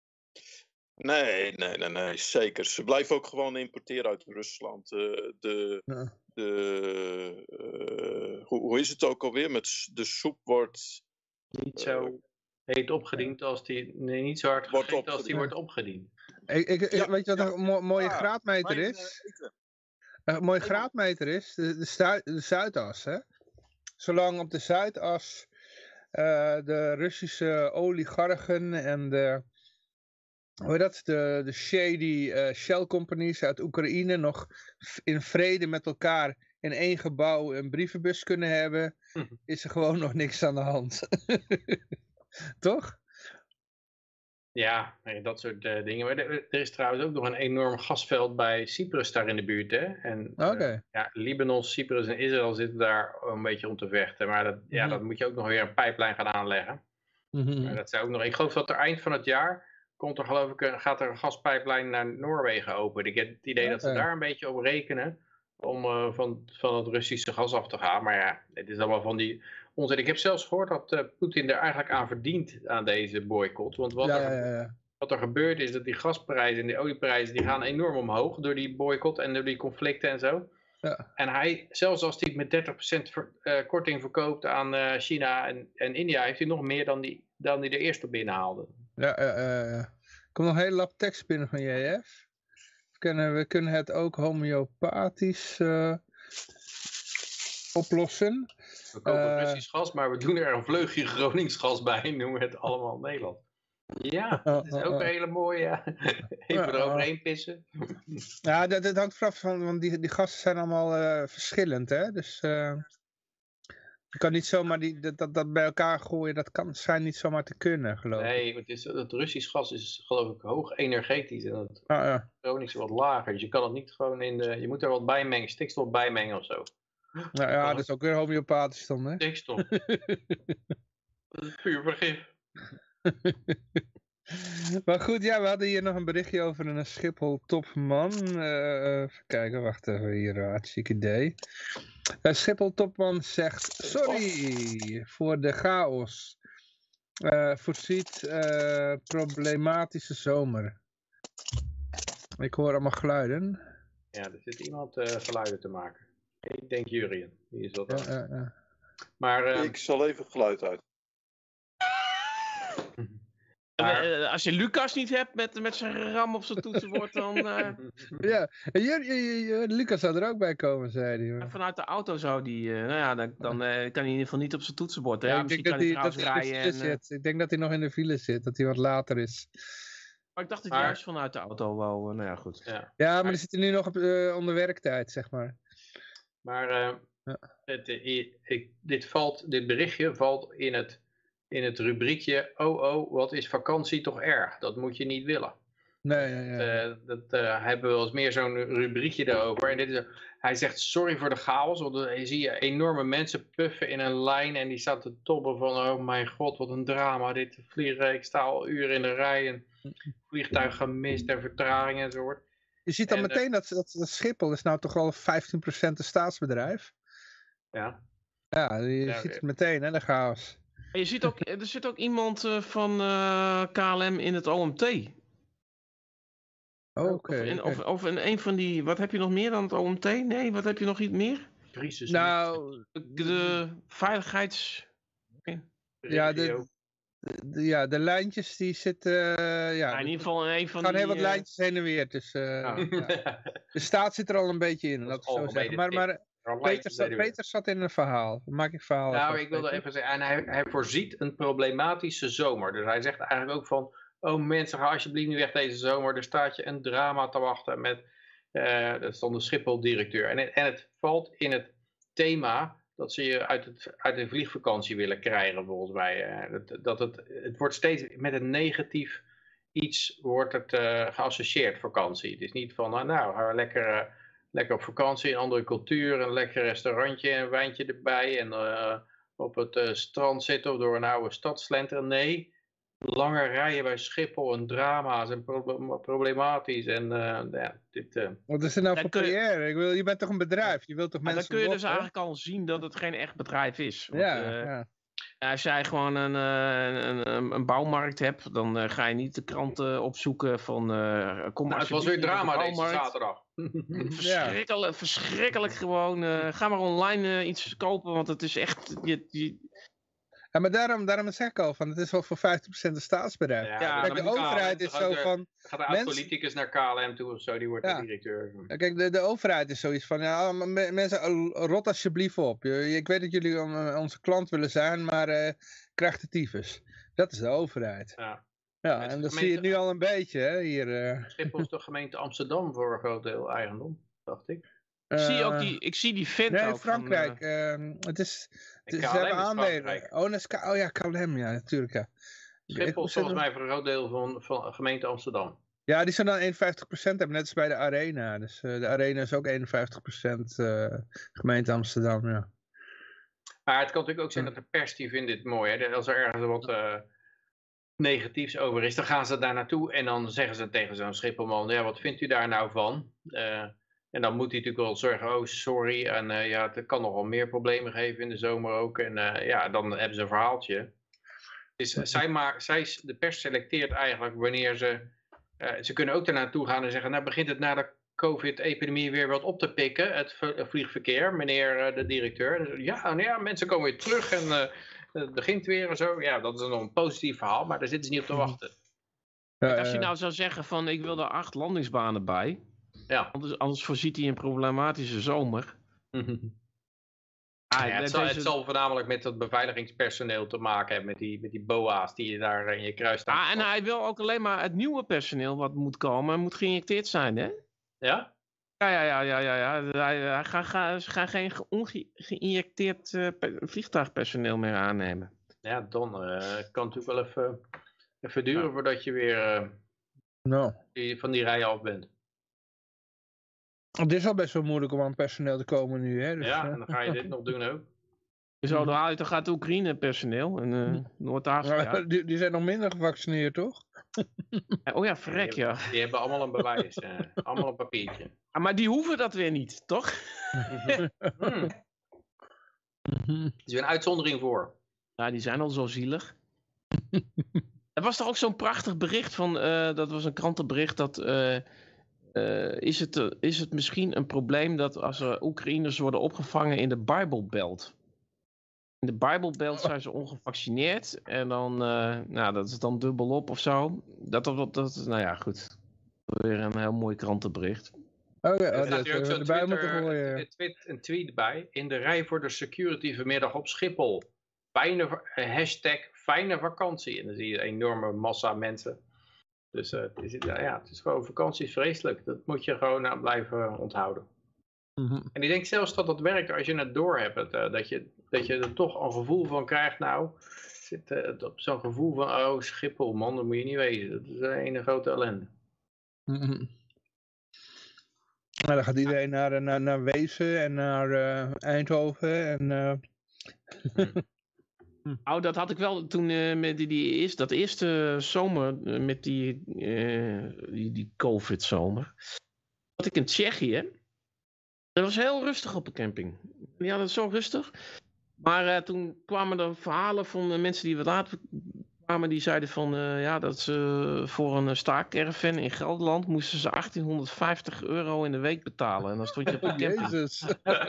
Nee, nee, nee, nee, zeker. Ze blijven ook gewoon importeren uit Rusland. Uh, de, ja. de, uh, hoe, hoe is het ook alweer? Met de soep wordt... Niet zo uh, heet opgediend als die... Nee, niet zo hard gegeten als die wordt opgediend. Ik, ik, ja, weet je wat ja. een mo mooie ja, graadmeter mijn, is? Uh, een mooie graadmeter is? De, de, stu de Zuidas, hè? Zolang op de Zuidas uh, de Russische oligarchen en de... Hoe dat, de, de shady uh, shell companies uit Oekraïne nog in vrede met elkaar in één gebouw een brievenbus kunnen hebben, hm. is er gewoon nog niks aan de hand. Toch? Ja, nee, dat soort uh, dingen. Maar er, er is trouwens ook nog een enorm gasveld bij Cyprus daar in de buurt. Hè? En uh, okay. ja, Libanon, Cyprus en Israël zitten daar een beetje om te vechten. Maar dat, ja, mm-hmm. dat moet je ook nog weer een pijplijn gaan aanleggen. Mm-hmm. Maar dat zou ook nog, ik geloof dat er eind van het jaar komt er, geloof ik, gaat er een gaspijplijn naar Noorwegen open. Ik heb het idee okay. dat ze daar een beetje op rekenen om uh, van, van het Russische gas af te gaan. Maar ja, het is allemaal van die onzin. Ik heb zelfs gehoord dat uh, Poetin er eigenlijk aan verdient aan deze boycott. Want wat, ja, er, ja, ja. wat er gebeurt is dat die gasprijzen en die olieprijzen die gaan enorm omhoog door die boycott en door die conflicten en zo. Ja. En hij, zelfs als hij het met dertig procent ver, uh, korting verkoopt aan uh, China en, en India, heeft hij nog meer dan die, dan die er eerst op binnenhaalde. Ja, ja, ja, ja. Er komt nog een hele lap tekst binnen van J F. We kunnen, we kunnen het ook homeopathisch uh, oplossen. We kopen uh, Russisch gas, maar we doen er een vleugje Gronings gas bij en noemen het allemaal Nederland. Ja, dat is ook een hele mooie. Even uh, eroverheen pissen. Ja, dat, dat hangt vanaf van, want die, die gassen zijn allemaal uh, verschillend, hè. Dus uh, je kan niet zomaar die, dat, dat, dat bij elkaar gooien, dat kan, schijnt niet zomaar te kunnen, geloof ik. Nee, het, is, het Russisch gas is geloof ik hoog energetisch en het ah, ja. Gronings wat lager. Dus je kan het niet gewoon in de, je moet er wat bijmengen, stikstof bijmengen of zo. Nou ja, dat is ook weer homeopathisch dan, hè? Stikstof. Dat is puur vergif. Maar goed, ja, we hadden hier nog een berichtje over een Schiphol topman. Uh, even kijken, wacht even hier, hartstikke idee. Uh, Schiphol topman zegt, sorry voor de chaos. Uh, voorziet uh, problematische zomer. Ik hoor allemaal geluiden. Ja, er zit iemand uh, geluiden te maken. Ik denk Jurien. Die is dat ja, ja, ja. Maar, uh, ik zal even geluid uit. Maar, uh, als je Lucas niet hebt met, met zijn ram op zijn toetsenbord, dan... Uh... ja, en je, je, je, Lucas zou er ook bij komen, zei hij. Vanuit de auto zou die, uh, nou ja, dan, dan uh, kan hij in ieder geval niet op zijn toetsenbord. Hè? Ja, ik denk dat hij, dat hij rijden en, zit. Uh... Ik denk dat hij nog in de file zit, dat hij wat later is. Maar ik dacht dat hij maar... juist vanuit de auto wou, uh, nou ja, goed. Ja, ja maar, maar... er zit nu nog op, uh, onder werktijd, zeg maar. Maar uh, ja. het, uh, ik, dit, valt, dit berichtje valt in het... in het rubriekje, oh oh, wat is vakantie toch erg? Dat moet je niet willen. Nee, ja, ja. Dat, uh, dat uh, hebben we wel eens meer zo'n rubriekje daarover. En dit is, hij zegt sorry voor de chaos, want dan zie je enorme mensen puffen in een lijn en die staan te tobben van, oh mijn god, wat een drama. Dit vliegen, ik sta al uren in de rij en vliegtuig gemist en vertraging enzovoort. Je ziet dan en, meteen uh, dat, dat, dat Schiphol is nou toch al vijftien procent een staatsbedrijf. Ja. Ja, je ja, ziet het meteen, hè, de chaos. Je ziet ook, er zit ook iemand uh, van uh, K L M in het O M T. Oh, oké. Okay, of, of, of in een van die, wat heb je nog meer dan het O M T? Nee, wat heb je nog iets meer? Crisis. Nou, de, de veiligheids... Ja, de, de, ja, de lijntjes die zitten... Uh, ja, ja, in ieder geval een van gaan die... heel wat uh... lijntjes heen en weer. Dus, uh, ja. Ja. De staat zit er al een beetje in, dat ik zo zeggen. Maar, maar Peter, zat, Peter zat in een verhaal. Dan maak ik verhaal. Nou, ik wilde even zeggen, en hij, hij voorziet een problematische zomer. Dus hij zegt eigenlijk ook van, oh mensen, ga alsjeblieft niet weg deze zomer. Er staat je een drama te wachten met, uh, dat is dan de Schiphol-directeur. En, en het valt in het thema dat ze je uit, het, uit de vliegvakantie willen krijgen, volgens mij. Uh, dat, dat het, het wordt steeds met een negatief iets wordt het uh, geassocieerd, vakantie. Het is niet van, nou, nou ga lekker... Uh, Lekker op vakantie, een andere cultuur, een lekker restaurantje, een wijntje erbij en uh, op het uh, strand zitten of door een oude stad slenteren. Nee, lange rijen bij Schiphol en drama's en pro problematisch. En uh, ja, dit... Uh... Wat is er nou voor P R? Je... Ik wil, je bent toch een bedrijf? Je wilt toch mensen dan kun je lokken? Dus eigenlijk al zien dat het geen echt bedrijf is. Want, ja, uh, ja. Als jij gewoon een, een, een, een bouwmarkt hebt, dan uh, ga je niet de kranten opzoeken van... Uh, kom nou, het was weer drama de deze zaterdag. Verschrikkelijk, verschrikkelijk gewoon. Uh, ga maar online uh, iets kopen, want het is echt... Je, je... Ja, maar daarom, daarom zeg ik al, van, het is wel voor vijftig procent een staatsbedrijf. Ja, ja, kijk, de overheid is zo er, van... Gaat de oud-politicus naar K L M toe of zo, die wordt ja. de directeur. Ja, kijk, de, de overheid is zoiets van, ja, mensen, rot alsjeblieft op. Ik weet dat jullie onze klant willen zijn, maar uh, krijg de tyfus. Dat is de overheid. Ja. Ja, en dat gemeente... zie je nu al een beetje, hè, hier. Uh... Schiphol is toch gemeente Amsterdam voor een groot deel eigendom, dacht ik. Ik zie ook die, ik zie die vent Nee, ook Frankrijk. Van, uh... Uh, het is, het is, K L M ze hebben is aandelen. Frankrijk. Oh, dat is K- oh ja, K L M, ja, natuurlijk. Ja. Schiphol is volgens mij voor een groot deel van, van gemeente Amsterdam. Ja, die zijn dan eenenvijftig procent hebben, net als bij de Arena. Dus uh, de Arena is ook eenenvijftig procent uh, gemeente Amsterdam, ja. Maar het kan natuurlijk ook zijn dat de pers die vindt dit mooi. Hè? Als er ergens wat uh, negatiefs over is, dan gaan ze daar naartoe en dan zeggen ze tegen zo'n Schipholman, ja, wat vindt u daar nou van? Uh, en dan moet hij natuurlijk wel zeggen, oh sorry, en uh, ja, het kan nogal meer problemen geven in de zomer ook. En uh, ja, dan hebben ze een verhaaltje. Dus uh, zij maak, zij, de pers selecteert eigenlijk wanneer ze, uh, ze kunnen ook ernaartoe gaan en zeggen, nou begint het na de COVID-epidemie weer wat op te pikken, het vliegverkeer, meneer uh, de directeur. Dus, ja, nou ja, mensen komen weer terug en uh, het begint weer en zo. Ja, dat is dan een positief verhaal, maar daar zitten ze niet op te wachten. Ja, als je nou zou zeggen van, ik wil er acht landingsbanen bij, ja. anders, anders voorziet hij een problematische zomer. Ah, ja, het, zal, deze... het zal voornamelijk met het beveiligingspersoneel te maken hebben, met die, met die boa's die je daar in je kruis staan. Ah, en hij wil ook alleen maar het nieuwe personeel wat moet komen, moet geïnjecteerd zijn, hè? Ja? Ja, ja, ja, ja, ja. ja. Hij, hij gaat ga, ga geen ongeïnjecteerd uh, vliegtuigpersoneel meer aannemen. Ja, dan uh, kan het natuurlijk wel even, even duren ja. voordat je weer uh, no. die, van die rij af bent. Het is al best wel moeilijk om aan personeel te komen nu, hè? Dus, ja, en dan ga je dit nog doen ook. Zo, dan, dan gaat Oekraïne personeel en uh, Noord-Afrika. Ja, die, die zijn nog minder gevaccineerd, toch? Oh ja, verrek, die ja. Hebben, die hebben allemaal een bewijs, uh, allemaal een papiertje. Ah, maar die hoeven dat weer niet, toch? hmm. Er is weer een uitzondering voor. Ja, die zijn al zo zielig. Er was toch ook zo'n prachtig bericht van, uh, dat was een krantenbericht, dat uh, uh, is, het, uh, is het misschien een probleem dat als uh, Oekraïners worden opgevangen in de Bible Belt. In de Bible Belt zijn ze ongevaccineerd en dan, uh, nou dat is dan dubbelop of zo. Dat, dat, dat, nou ja, goed. Weer een heel mooi krantenbericht. Oh ja, er oh, staat hier ook zo'n Twitter, tweet, een tweet bij. In de rij voor de security vanmiddag op Schiphol. Fijne, hashtag fijne vakantie. En dan zie je een enorme massa mensen. Dus uh, het, is, ja, het is gewoon vakantie is vreselijk. Dat moet je gewoon uh, blijven onthouden. Mm-hmm. En ik denk zelfs dat dat werkt als je het door hebt. Uh, dat, je, dat je er toch een gevoel van krijgt. Nou, zit uh, op zo'n gevoel van, oh Schiphol man, dat moet je niet wezen. Dat is een ene grote ellende. Mm-hmm. Nou, dan gaat iedereen naar, naar, naar Wezen en naar uh, Eindhoven en... Uh... Oh, dat had ik wel toen uh, met die, die eerst, dat eerste zomer uh, met die, uh, die, die COVID-zomer. Had ik in Tsjechië. Dat was heel rustig op de camping. Die hadden het zo rustig. Maar uh, toen kwamen er verhalen van uh, mensen die wat later kwamen. Die zeiden van uh, ja, dat ze voor een staakcaravan in Gelderland moesten ze achttienhonderdvijftig euro in de week betalen. En dan stond je op de camping. Jezus.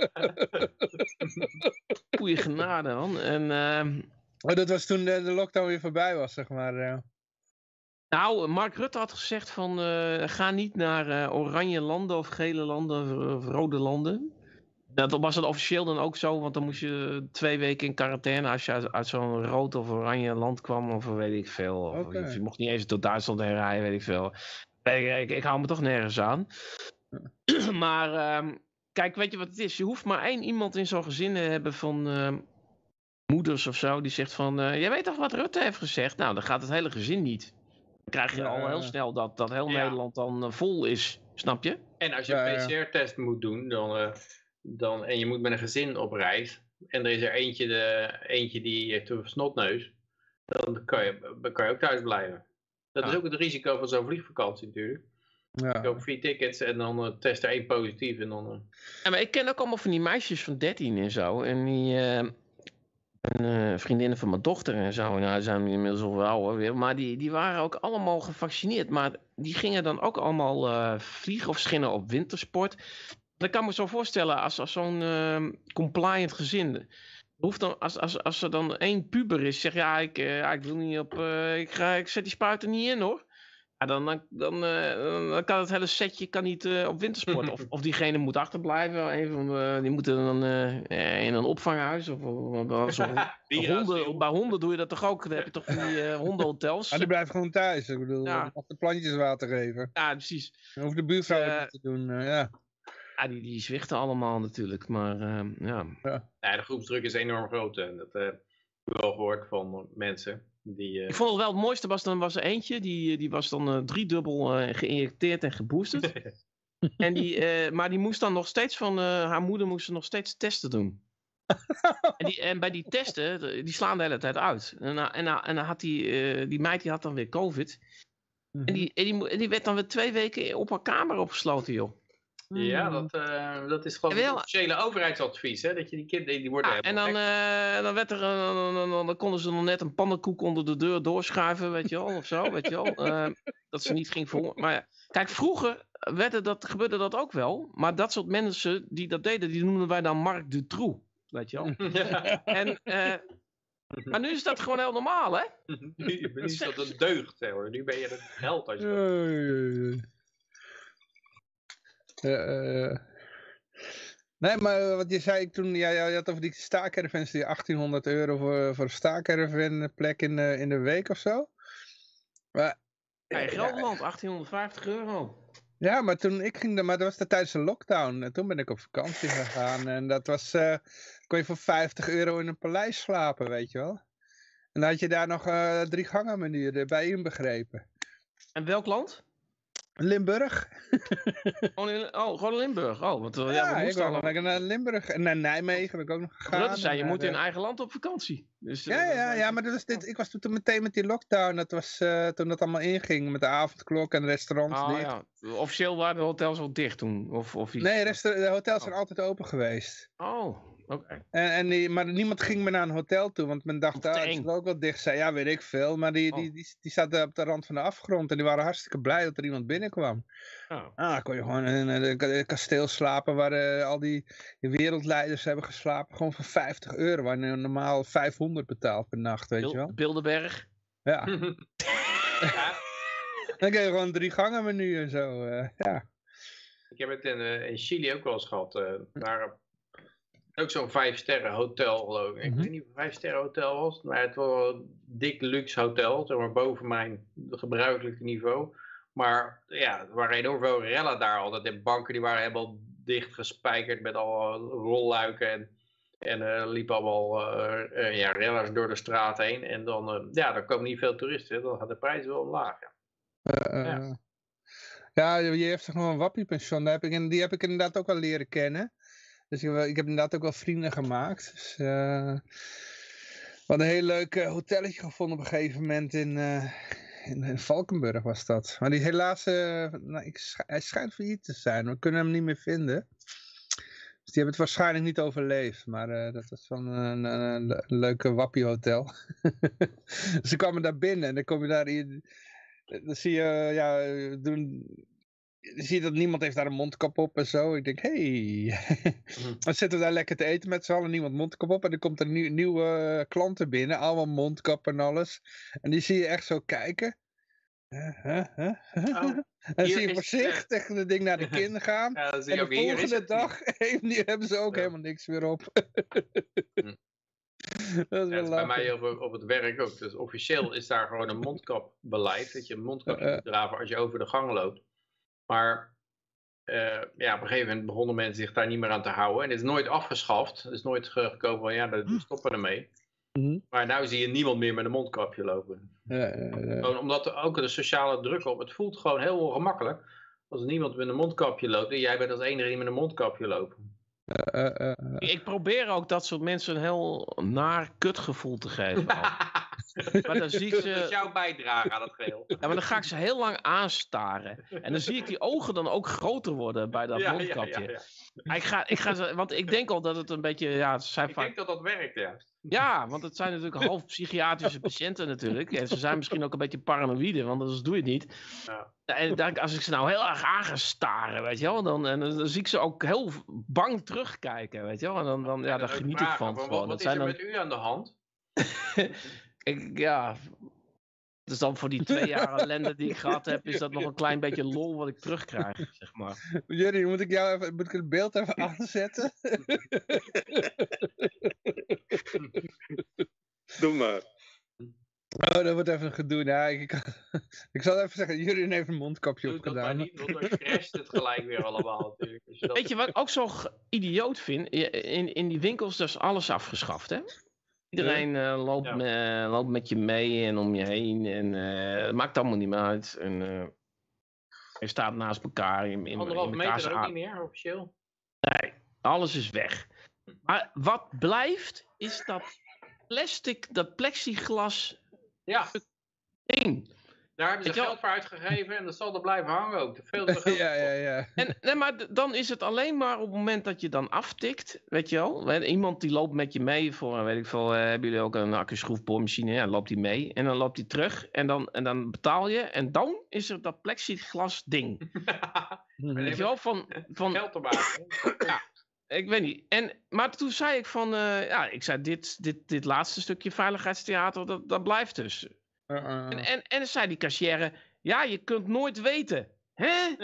Goeie genade, man. En, uh, oh, dat was toen de, de lockdown weer voorbij was, zeg maar. Uh. Nou, Mark Rutte had gezegd van uh, ga niet naar uh, oranje landen of gele landen of rode landen. Dat was het officieel dan ook zo, want dan moest je twee weken in quarantaine als je uit, uit zo'n rood of oranje land kwam of weet ik veel. Of, okay. of je mocht niet eens tot Duitsland heen rijden, weet ik veel. Ik, ik, ik hou me toch nergens aan. Maar uh, kijk, weet je wat het is? Je hoeft maar één iemand in zo'n gezin te hebben van uh, moeders of zo die zegt van, uh, jij weet toch wat Rutte heeft gezegd? Nou, dan gaat het hele gezin niet. Dan krijg je ja, al heel snel dat, dat heel ja. Nederland dan uh, vol is, snap je? En als je een ja, P C R-test moet doen, dan, uh, dan, en je moet met een gezin op reis, en er is er eentje, de, eentje die heeft een snotneus, dan kan je, dan kan je ook thuis blijven. Dat ja. is ook het risico van zo'n vliegvakantie natuurlijk. Ja. Je koopt vier tickets en dan uh, test er één positief. En dan, uh... ja, maar ik ken ook allemaal van die meisjes van dertien en zo. En die uh, en, uh, vriendinnen van mijn dochter en zo. Nou, zijn inmiddels al wel ouder weer. Maar die, die waren ook allemaal gevaccineerd. Maar die gingen dan ook allemaal uh, vliegen of schinnen op wintersport. Dan kan ik me zo voorstellen als, als zo'n uh, compliant gezin... Hoeft dan, als, als, als er dan één puber is, zeg ja, ik, uh, ik wil niet op, uh, ik, ga, ik zet die spuit er niet in hoor. Ja, dan, dan, dan, uh, dan kan het hele setje kan niet uh, op wintersport. Of, of diegene moet achterblijven. Een van de, die moeten dan uh, in een opvanghuis. Of, of, of zo. Honden, bij honden doe je dat toch ook? Dan heb je toch van die uh, hondenhotels. Maar die blijven gewoon thuis. Ik bedoel, ja. Of de plantjes water geven. Ja, precies. Dan hoeft de buurvrouw uh, te doen, uh, ja. Ja, die, die zwichten allemaal natuurlijk, maar uh, ja. ja. Ja, de groepsdruk is enorm groot en dat uh, heb ik wel gehoord van mensen. Die, uh... Ik vond het wel het mooiste, was, dan was er eentje, die, die was dan uh, driedubbel uh, geïnjecteerd en geboosterd. en die, uh, maar die moest dan nog steeds van, uh, haar moeder moest nog steeds testen doen. en, die, en bij die testen, die slaan de hele tijd uit. En, en, en, en dan had die, uh, die meid die had dan weer COVID. Mm-hmm. En, die, en, die, en die werd dan weer twee weken op haar kamer opgesloten, joh. Ja, dat, uh, dat is gewoon het officiële overheidsadvies, hè? Dat je die kinderen, die worden... Ja, en dan, uh, dan, werd er, uh, dan, dan, dan konden ze nog net een pannenkoek onder de deur doorschuiven, weet je wel, of zo, weet je wel. Uh, dat ze niet ging voor... Maar ja, kijk, vroeger werd dat, gebeurde dat ook wel, maar dat soort mensen die dat deden, die noemden wij dan Marc Dutroux, weet je wel. Ja. En, uh, maar nu is dat gewoon heel normaal, hè? Nu is dat een deugd, hè, hoor. Nu ben je het held als je dat... Uh, uh, nee, maar wat je zei toen, ja, je had over die staakervens, die achttienhonderd euro voor, voor een staakerven plek in de, in de week of zo. Maar, ja, in Gelderland, ja, achttienhonderdvijftig euro. Ja, maar toen ik ging, maar dat was de, tijdens de lockdown. En toen ben ik op vakantie gegaan en dat was, uh, kon je voor vijftig euro in een paleis slapen, weet je wel. En dan had je daar nog uh, drie gangen menu erbij inbegrepen. En welk land? Limburg. oh, in, oh, gewoon Limburg. Oh, want, uh, ja, ja, we ik ben nog naar Limburg en naar Nijmegen ben ik ook nog gegaan. Rutte zei, je moet de... in eigen land op vakantie. Dus, ja, uh, ja, ja, maar dat was dit, ik was toen meteen met die lockdown. Dat was uh, toen dat allemaal inging met de avondklok en de restaurants oh, dicht. Ja. Officieel waren de hotels al dicht toen? Of, of iets? Nee, de hotels oh. zijn altijd open geweest. Oh, oké. Okay. En, en die, maar niemand ging meer naar een hotel toe, want men dacht, ah, het zal ook wel dicht zijn. Ja, weet ik veel. Maar die, oh. die, die, die zaten op de rand van de afgrond en die waren hartstikke blij dat er iemand binnenkwam. Oh. Ah, kon je gewoon in een kasteel slapen waar uh, al die, die wereldleiders hebben geslapen. Gewoon voor vijftig euro, waar je normaal vijfhonderd betaalt per nacht, weet Bil je wel. Bilderberg. Ja. ja. Dan kun je gewoon drie gangen menu en zo, uh, ja. Ik heb het in, uh, in Chili ook wel eens gehad. Uh, daar ook zo'n vijf sterren hotel, geloof ik. Mm-hmm. Ik weet niet of het een vijf sterren hotel was, maar het was een dik luxe hotel, zeg maar boven mijn gebruikelijke niveau. Maar ja, er waren enorm veel rellen daar altijd. De banken die waren helemaal dicht gespijkerd met al rolluiken en, en uh, liepen allemaal uh, uh, ja, rellers door de straat heen. En dan, uh, ja, dan komen niet veel toeristen, dan gaat de prijs wel omlaag. Ja. Uh, uh, ja. ja, je heeft toch nog een wappiepension, die heb, ik, die heb ik inderdaad ook wel leren kennen. Dus ik heb, ik heb inderdaad ook wel vrienden gemaakt. Dus, uh, we hadden een heel leuk uh, hotelletje gevonden op een gegeven moment in, uh, in, in Valkenburg was dat. Maar die helaas, uh, nou, ik sch hij schijnt failliet te zijn. We kunnen hem niet meer vinden. Dus die hebben het waarschijnlijk niet overleefd. Maar uh, dat was van een, een, een, een leuke wappiehotel. Dus ik kwam daar binnen en dan kom je daar in. Dan zie je, ja, doen... Je ziet dat niemand heeft daar een mondkap op en zo. Ik denk, hé, hey. mm. Dan zitten we daar lekker te eten met z'n allen, niemand mondkap op. En dan komt er nieuw, nieuwe klanten binnen, allemaal mondkap en alles. En die zie je echt zo kijken. Uh, uh, uh, uh. Oh, en dan zie je voorzichtig het ding naar de kin gaan. Ja, en de volgende dag hebben ze ook ja. helemaal niks meer op. mm. Dat is, ja, dat is bij mij op, op het werk ook. Dus officieel is daar gewoon een mondkapbeleid. Dat je een mondkapje uh, moet dragen als je over de gang loopt. Maar uh, ja, op een gegeven moment begonnen mensen zich daar niet meer aan te houden. En het is nooit afgeschaft. Het is nooit gekomen van ja, we stoppen ermee. Mm-hmm. Maar nu zie je niemand meer met een mondkapje lopen. Ja, ja, ja. Gewoon omdat er ook de sociale druk op. Het voelt gewoon heel ongemakkelijk. Als er niemand met een mondkapje loopt. En jij bent als enige die met een mondkapje lopen. Uh, uh, uh, uh. Ik probeer ook dat soort mensen een heel naar kutgevoel te geven. Maar dan zie ik ze... Dat is jouw bijdrage aan het geheel. Ja, maar dan ga ik ze heel lang aanstaren. En dan zie ik die ogen dan ook groter worden bij dat ja, mondkapje. Ja, ja, ja. Ik ga, ik ga ze, want ik denk al dat het een beetje... Ja, het zijn ik vaak... denk dat dat werkt, ja. Ja, want het zijn natuurlijk half psychiatrische patiënten natuurlijk. En ze zijn misschien ook een beetje paranoïde, want anders doe je het niet. Ja. En dan, als ik ze nou heel erg aan ga staren, weet je wel, dan, en dan, dan zie ik ze ook heel bang terugkijken, weet je wel. En dan, dan, ja, daar geniet ik van. Wat, wat, wat is er dan... met u aan de hand? ik, ja... Dus dan voor die twee jaar ellende die ik gehad heb, is dat nog een klein beetje lol wat ik terugkrijg, zeg maar. Jerry, moet ik jou even, moet ik het beeld even aanzetten? Doe maar. Oh, dat wordt even een gedoe. Ja, ik, ik, ik zal even zeggen, jullie heeft een mondkapje Doe dat opgedaan. maar niet, want dan crasht het gelijk weer allemaal natuurlijk. Als je dat... Weet je wat ik ook zo ge- idioot vind? In, in die winkels is alles afgeschaft, hè? Iedereen uh, loopt, Ja. me, loopt met je mee en om je heen. En uh, het maakt allemaal niet meer uit. En, uh, je staat naast elkaar in, in, Anderhalf in meter elkaars ook aan. niet meer, officieel. Nee, alles is weg. Maar wat blijft, is dat plastic, dat plexiglas Ja, ding. daar hebben ze Weet je wel- geld voor uitgegeven en dat zal er blijven hangen ook. Veel te veel. Ja, ja, ja. En, nee, maar d- dan is het alleen maar op het moment dat je dan aftikt, weet je wel. Weet- Iemand die loopt met je mee voor, weet ik veel, uh, hebben jullie ook een accu-schroefboormachine? Ja, dan loopt hij mee en dan loopt hij terug en dan, en dan betaal je. En dan is er dat plexiglas ding. Weet je wel, van... van Geld te maken. ja, ik weet niet. En, maar toen zei ik van, uh, ja, ik zei dit, dit, dit laatste stukje veiligheidstheater, dat, dat blijft dus. Uh -uh. En, en, en dan zei die cashier, ja, je kunt nooit weten. Hè?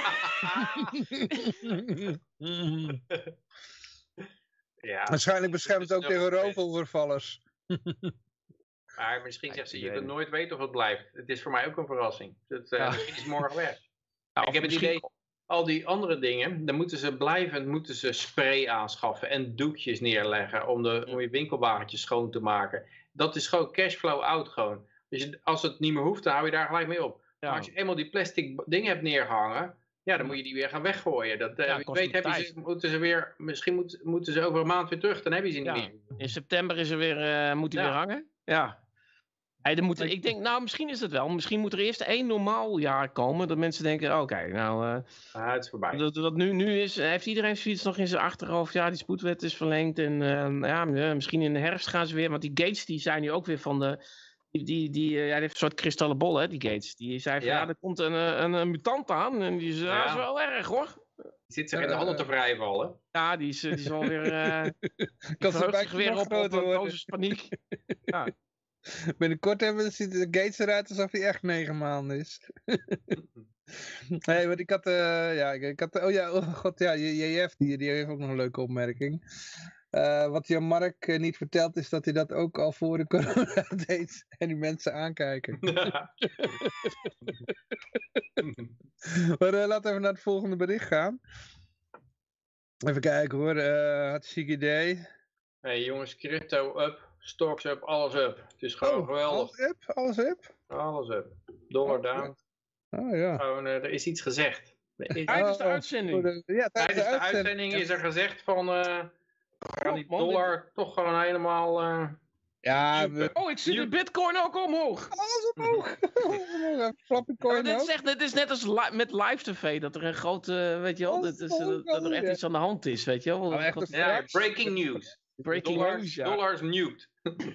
Ja, Waarschijnlijk beschermt het ook dat is tegen nog roofovervallers. maar misschien zegt ze, je weet kunt het. nooit weten of het blijft. Het is voor mij ook een verrassing. Het, uh, Ja. Misschien is het morgen weg. Ja, ik of heb het misschien- idee, al die andere dingen, dan moeten ze blijvend moeten ze spray aanschaffen en doekjes neerleggen om, de, om je winkelwagentjes schoon te maken. Dat is gewoon cashflow out gewoon. Dus je, als het niet meer hoeft, dan hou je daar gelijk mee op. Ja. Maar als je eenmaal die plastic dingen hebt neergehangen, ja, dan moet je die weer gaan weggooien. Dat, uh, Ja, wie kost weet wat heb je tijd. ze, moeten ze weer, misschien moet, moeten ze over een maand weer terug, dan heb je ze niet Ja. meer. In september is er weer, uh, moet hij Ja. weer hangen. Ja. Hey, er moet, ik denk, nou, misschien is het wel. Misschien moet er eerst één normaal jaar komen. Dat mensen denken, oké, okay, nou... Uh, Ah, het is voorbij. dat, dat nu, nu is, heeft iedereen zoiets nog in zijn achterhoofd. Ja, die spoedwet is verlengd. En uh, ja, misschien in de herfst gaan ze weer. Want die Gates, die zijn nu ook weer van de... Die, die, die, uh, ja, die heeft een soort kristallen bol, hè, die Gates. Die zei van, ja, Ja. er komt een, een, een mutant aan. En die is, ja. Ja. dat is wel erg, hoor. Die zit zich in de handen te wrijven al, hè? Ja, die is, die is alweer... Uh, Kan verheugt ze zich weer nog op, op groter een worden. dosis paniek. Ja. Binnenkort hebben, ziet de Gates eruit alsof hij echt negen maanden is. Nee, want ik had, uh, ja, ik, ik had, oh ja, oh god, ja, J F, die, die heeft ook nog een leuke opmerking. Uh, wat Jan Mark uh, niet vertelt is dat hij dat ook al voor de corona deed en die mensen aankijken. Maar uh, laten we even naar het volgende bericht gaan. Even kijken hoor, uh, hartstikke idee. Hey jongens, crypto up, stocks up, alles up. Het is gewoon oh, geweldig. Alles up, alles up? Alles up. Dollar oh, down. Oh ja. Gewoon, uh, er is iets gezegd. Er is... Tijdens de Oh, uitzending. de, ja, tijdens, Tijdens de de uitzending, uitzending is er gezegd van... Uh, gaan die man, dollar toch gewoon helemaal... Uh, Ja, we... Oh, ik zie de bitcoin ook omhoog. Alles omhoog. Flappy coin Ja, dit, ook. is echt, dit is net als li met live tv, dat er een grote, weet je wel, dit is, uh, dat er echt iets aan de hand is, weet je wel. Oh, echt Dat- een ja, Fractie. breaking news. breaking Dollars, news, ja. dollars nuked.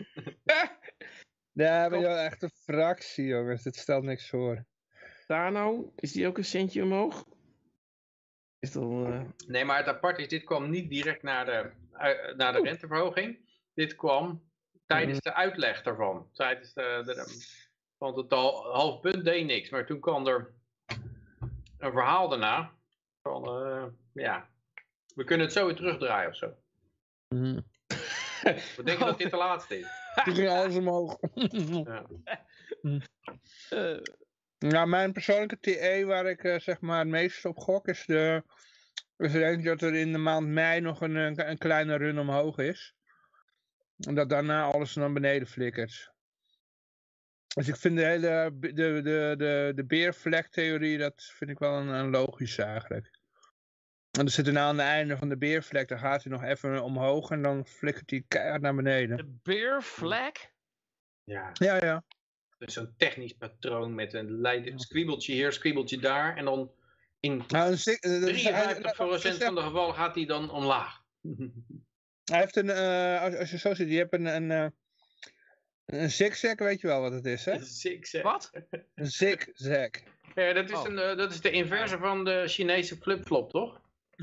Ja, maar joh, echt een fractie, jongens. Dit stelt niks voor. Daar nou, is die ook een centje omhoog? Is dat, uh... Nee, maar het apart is, dit kwam niet direct naar de, uh, naar de renteverhoging. Dit kwam tijdens de uitleg daarvan. Tijdens de, de, want het al half punt deed niks. Maar toen kwam er een verhaal daarna. Van, uh, ja, we kunnen het zo weer terugdraaien of zo. Mm. We denken dat dit de laatste is. Die ging alles omhoog. Ja. Uh, Nou, mijn persoonlijke T E waar ik uh, zeg maar het meest op gok is de... Dus ik denk dat er in de maand mei nog een, een, een kleine run omhoog is. En dat daarna alles naar beneden flikkert. Dus ik vind de hele de, de, de, de beervlek-theorie, dat vind ik wel een, een logische eigenlijk. En dan zit er nou aan het einde van de beervlek, dan gaat hij nog even omhoog en dan flikkert hij keihard naar beneden. de bear flag? Ja. Ja, ja. Dus zo'n technisch patroon met een leid- scribbeltje hier, scribbeltje daar. En dan in Nou, een zik- dat is- drieënvijftig hij- procent van de gevallen gaat hij dan omlaag. Hij heeft een, uh, als, als je zo ziet, je hebt een, een, uh, een zigzag, weet je wel wat het is, hè? Zigzag. Wat? Een zigzag. Ja, dat is, Oh. een, uh, dat is de inverse van de Chinese flipflop, toch?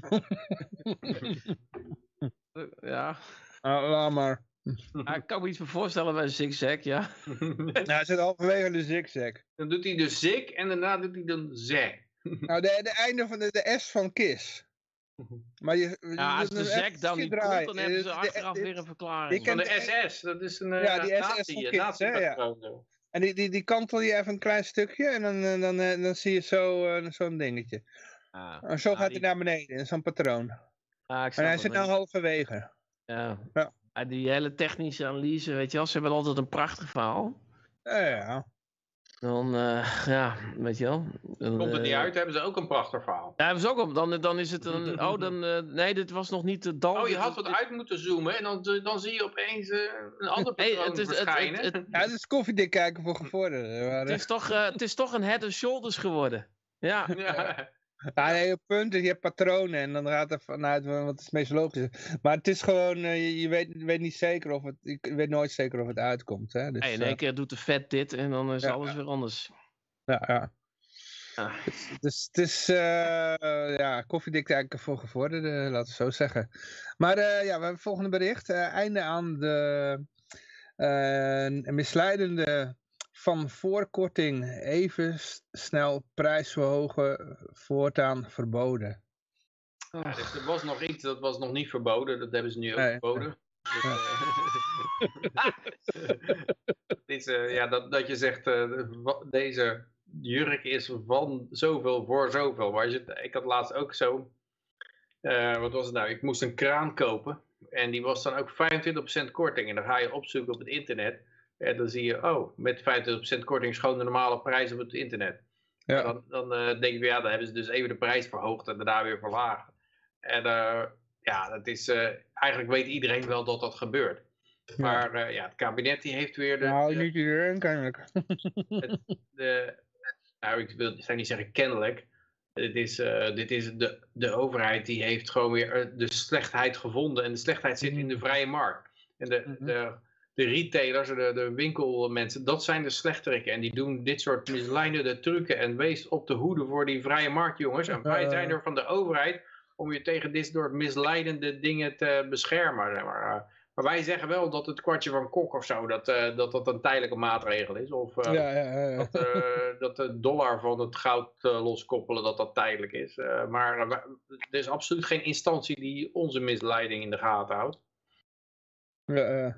Ja. Uh, laat maar. Ja, ik kan me iets meer voorstellen bij een zigzag, ja. Nou, hij zit halverwege de zigzag. Dan doet hij de zig en daarna doet hij dan zeg. Nou, de, de einde van de, de S van Kiss. Maar je, ja, als de zek dan niet komt, dan hebben ze achteraf weer een verklaring. Van de S S, dat is een ja, die S S nazi, nazi-patroon. Ja. En die, die, die kantel je even een klein stukje en dan, dan, dan, dan zie je zo, uh, zo'n dingetje. Ah, en zo ah, gaat die... hij naar beneden, in zo'n patroon. Ah, ik en hij zit nou halverwege. Ja. ja. Ah, die hele technische analyse, weet je wel, ze hebben altijd een prachtig verhaal. Ja, ja. Dan, uh, ja, weet je wel. Dan, komt het niet uit, hebben ze ook een prachtig verhaal. Ja, hebben ze ook op. Dan, dan is het een, oh, dan, uh, nee, dit was nog niet de dal. Oh, je had wat dit... uit moeten zoomen en dan, dan zie je opeens uh, een ander patroon hey, het is, verschijnen. Het, het, het, ja, het is koffiedik kijken voor gevorderden. Maar... Het, is toch, uh, het is toch een head and shoulders geworden. Ja. ja. Ja, nee, het punt is, je hebt patronen en dan gaat er vanuit wat is het meest logisch. Maar het is gewoon, uh, je, je, weet, je weet niet zeker of het, je weet nooit zeker of het uitkomt. Hè? Dus, hey, in één uh, keer doet de vet dit en dan is ja, alles ja. weer anders. Ja, ja. Ah. Dus, dus het is, uh, uh, ja, koffiedik eigenlijk voor gevorderden, laten we zo zeggen. Maar uh, ja, we hebben het volgende bericht. Uh, einde aan de uh, misleidende van voorkorting even snel prijs verhogen voortaan verboden. Ja, dus er was nog iets, dat was nog niet verboden, dat hebben ze nu ook nee, verboden. Dus, uh, dit, uh, ja, dat, dat je zegt, uh, deze jurk is van zoveel voor zoveel. Maar je, ik had laatst ook zo, uh, wat was het nou, ik moest een kraan kopen en die was dan ook vijfentwintig procent korting. En dan ga je opzoeken op het internet. En dan zie je, oh, met vijfentwintig procent korting is gewoon de normale prijs op het internet. Ja. Dan, dan uh, denk je, ja, dan hebben ze dus even de prijs verhoogd en daarna weer verlaagd. En uh, ja, dat is, uh, eigenlijk weet iedereen wel dat dat gebeurt. Ja. Maar uh, ja, het kabinet die heeft weer de... Nou, de, niet iedereen kennelijk. Het, de, nou, ik wil ik zou niet zeggen kennelijk. Dit is, uh, dit is de, de overheid die heeft gewoon weer de slechtheid gevonden. En de slechtheid zit in de vrije markt. En de... Mm-hmm. de De retailers, de, de winkelmensen, dat zijn de slechteriken. En die doen dit soort misleidende trucken. En wees op de hoede voor die vrije markt, jongens. En wij zijn er van de overheid om je tegen dit soort misleidende dingen te beschermen. Maar, maar wij zeggen wel dat het kwartje van Kok of zo, dat uh, dat, dat een tijdelijke maatregel is. Of uh, ja, ja, ja. Dat, uh, dat de dollar van het goud uh, loskoppelen, dat dat tijdelijk is. Uh, maar uh, er is absoluut geen instantie die onze misleiding in de gaten houdt. Ja, uh.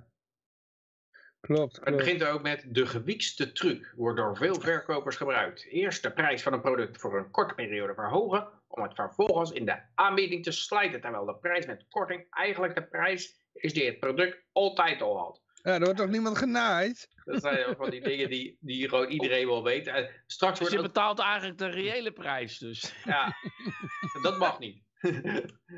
Klopt, klopt. Het begint er ook met de gewiekste truc, wordt door veel verkopers gebruikt. Eerst de prijs van een product voor een korte periode verhogen, om het vervolgens in de aanbieding te slijten, terwijl de prijs met korting eigenlijk de prijs is die het product altijd al had. Ja, er wordt toch niemand genaaid? Dat zijn van die dingen die, die gewoon iedereen wel weet. Uh, straks dus wordt je betaalt eigenlijk de reële prijs dus. Ja, dat mag niet. uh,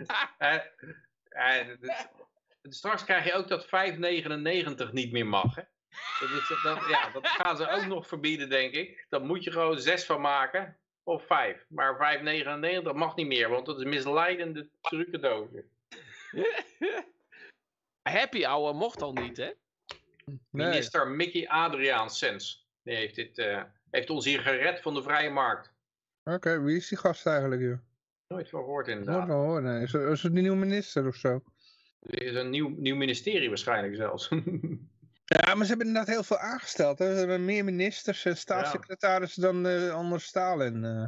uh, dat, Straks krijg je ook dat vijf negenennegentig niet meer mag. Hè? Dat, is, dat, ja, dat gaan ze ook nog verbieden, denk ik. Dan moet je gewoon zes van maken. Of vijf. Maar vijf negenennegentig mag niet meer. Want dat is misleidende trucendozen. Happy Hour mocht al niet, hè? Nee. Minister Mickey Adriaansens. Die heeft, dit, uh, heeft ons hier gered van de vrije markt. Oké, okay, wie is die gast eigenlijk hier? Nooit van gehoord inderdaad. Nooit van gehoord, nee. Is, is het een nieuwe minister of zo? Er is een nieuw, nieuw ministerie waarschijnlijk zelfs. Ja, maar ze hebben inderdaad heel veel aangesteld. Hè? Ze hebben meer ministers en staatssecretarissen ja. dan uh, onder Stalin. Uh.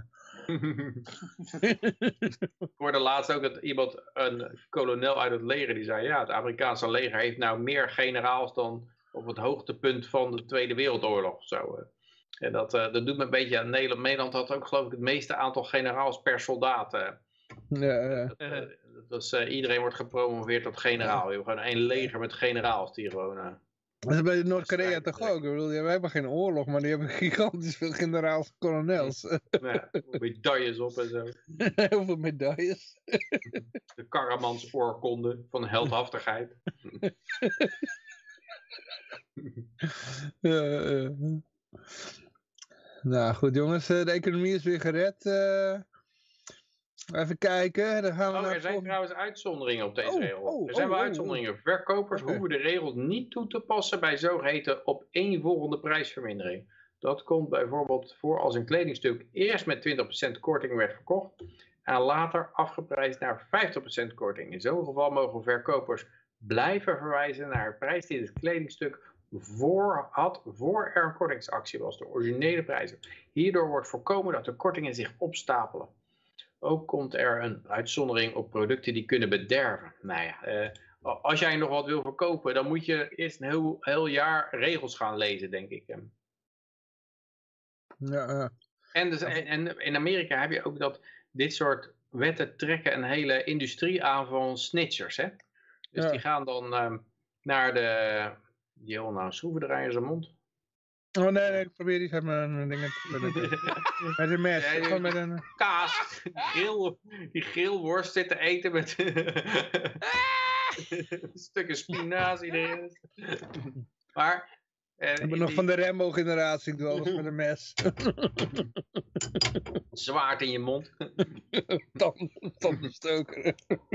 Ik hoorde laatst ook dat iemand, een kolonel uit het leger, die zei... Ja, het Amerikaanse leger heeft nou meer generaals dan op het hoogtepunt van de Tweede Wereldoorlog. Zo. En dat, uh, dat doet me een beetje aan Nederland. Nederland had ook geloof ik het meeste aantal generaals per soldaat. Uh. Ja, ja. Uh, dus uh, iedereen wordt gepromoveerd tot generaal. Je hebt gewoon één leger met generaals die gewoon... Uh, dat is bij Noord-Korea toch ook? Ik bedoel, we hebben geen oorlog, maar die hebben gigantisch veel generaals en kolonels. Ja, medailles op en zo. Heel veel medailles. De Karamans oorkonde van heldhaftigheid. Ja, uh, nou goed jongens, de economie is weer gered. Uh, Even kijken. Dan gaan we oh, naar er zijn volgende... trouwens uitzonderingen op deze oh, regel. Oh, er zijn oh, wel oh, uitzonderingen. Verkopers okay. hoeven de regels niet toe te passen bij zogeheten opeenvolgende prijsvermindering. Dat komt bijvoorbeeld voor als een kledingstuk eerst met twintig procent korting werd verkocht en later afgeprijsd naar vijftig procent korting. In zo'n geval mogen verkopers blijven verwijzen naar de prijs die het kledingstuk voor had voor er een kortingsactie was, de originele prijzen. Hierdoor wordt voorkomen dat de kortingen zich opstapelen. Ook komt er een uitzondering op producten die kunnen bederven. Nou ja, uh, als jij nog wat wil verkopen, dan moet je eerst een heel, heel jaar regels gaan lezen, denk ik. Ja, uh. en, dus, en, en in Amerika heb je ook dat dit soort wetten trekken een hele industrie aan van snitchers. Hè? Dus ja. die gaan dan um, naar de... Die wil nou een schroevendraaier in zijn mond. Oh nee, nee, ik probeer niet met mijn dingen met een mes. Ja, Gewoon met een... Kaas, grill, die grillworst zitten eten met stukken spinazie erin. Maar... Eh, ik ben die... nog van de Rambo-generatie, ik doe alles met een mes. Zwaard in je mond. Tandenstoker.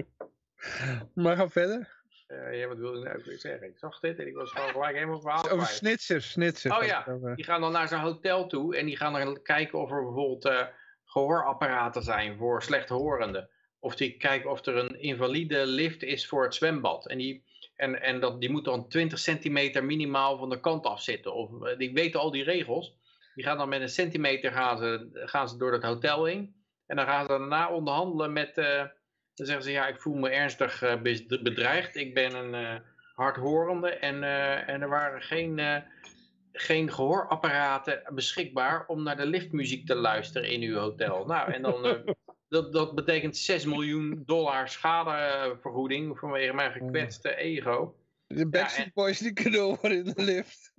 Maar ga verder. Uh, ja, wat wilde ik nou ook weer zeggen? Ik zag dit en ik was gewoon gelijk helemaal verhaal. Over snitsers, snitsers. Oh ja, die gaan dan naar zo'n hotel toe en die gaan dan kijken of er bijvoorbeeld uh, gehoorapparaten zijn voor slechthorenden. Of die kijken of er een invalide lift is voor het zwembad. En die, en, en dat, die moet dan twintig centimeter minimaal van de kant af zitten. Of, uh, die weten al die regels. Die gaan dan met een centimeter gaan ze, gaan ze door het hotel heen. En dan gaan ze daarna onderhandelen met... Uh, Dan zeggen ze, ja, ik voel me ernstig uh, bedreigd. Ik ben een uh, hardhorende en, uh, en er waren geen, uh, geen gehoorapparaten beschikbaar om naar de liftmuziek te luisteren in uw hotel. Nou, en dan, uh, dat, dat betekent zes miljoen dollar schadevergoeding vanwege mijn gekwetste ego. De Backstreet ja, Boys die cadeau worden in de lift.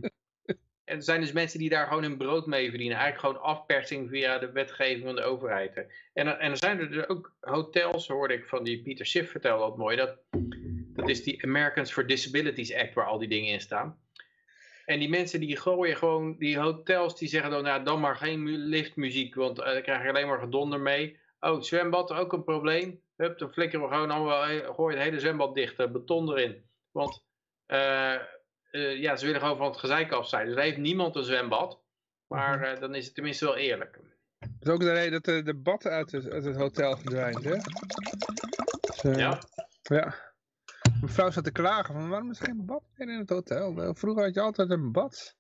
En er zijn dus mensen die daar gewoon hun brood mee verdienen. Eigenlijk gewoon afpersing via de wetgeving van de overheid. En, en er zijn er dus ook hotels, hoorde ik van die Pieter Schiff vertelde dat mooi. Dat, dat is die Americans for Disabilities Act waar al die dingen in staan. En die mensen die gooien gewoon, die hotels die zeggen dan, nou, dan maar geen liftmuziek. Want uh, dan krijg je alleen maar gedonder mee. Oh, het zwembad, ook een probleem. Hup, dan flikkeren we gewoon allemaal, gooi het hele zwembad dicht, uh, beton erin. Want... Uh, Uh, ja, ze willen gewoon van het gezeik af zijn. Dus daar heeft niemand een zwembad. Maar uh, dan is het tenminste wel eerlijk. Dat is ook de reden dat de, de bad uit het, uit het hotel verdwijnt, hè? Dus, uh, ja. Ja. Mijn vrouw zat te klagen van, waarom is er geen bad meer in het hotel? Vroeger had je altijd een bad.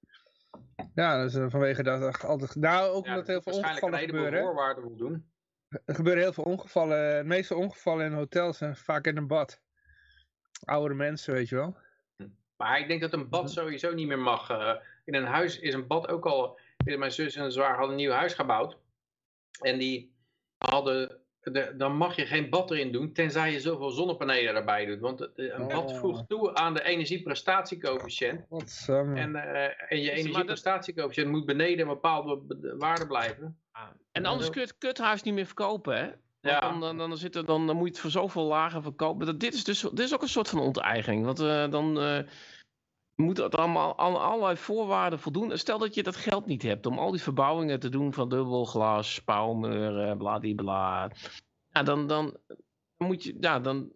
Ja, dus uh, vanwege dat altijd... Nou, ook ja, omdat heel veel ongevallen gebeuren. Voorwaarden wil doen. Er gebeuren heel veel ongevallen. De meeste ongevallen in hotels zijn vaak in een bad. Oudere mensen, weet je wel. Maar ik denk dat een bad sowieso niet meer mag. Uh, in een huis is een bad ook al... Mijn zus en zwaar hadden een nieuw huis gebouwd. En die hadden... De, dan mag je geen bad erin doen, tenzij je zoveel zonnepanelen erbij doet. Want de, een bad voegt toe aan de energieprestatiecoëfficiënt. En, uh, en je energieprestatiecoëfficiënt moet beneden een bepaalde waarde blijven. En anders kun je het kuthuis niet meer verkopen, hè? Ja. Dan, dan, dan, zit er, dan, dan moet je het voor zoveel lager verkopen. Dat, dit, is dus, dit is ook een soort van onteigening. Want uh, dan uh, moet het allemaal aan allerlei voorwaarden voldoen. Stel dat je dat geld niet hebt om al die verbouwingen te doen van dubbelglas, spouwmuren, bladibla. Ja, dan, dan moet je, ja, dan...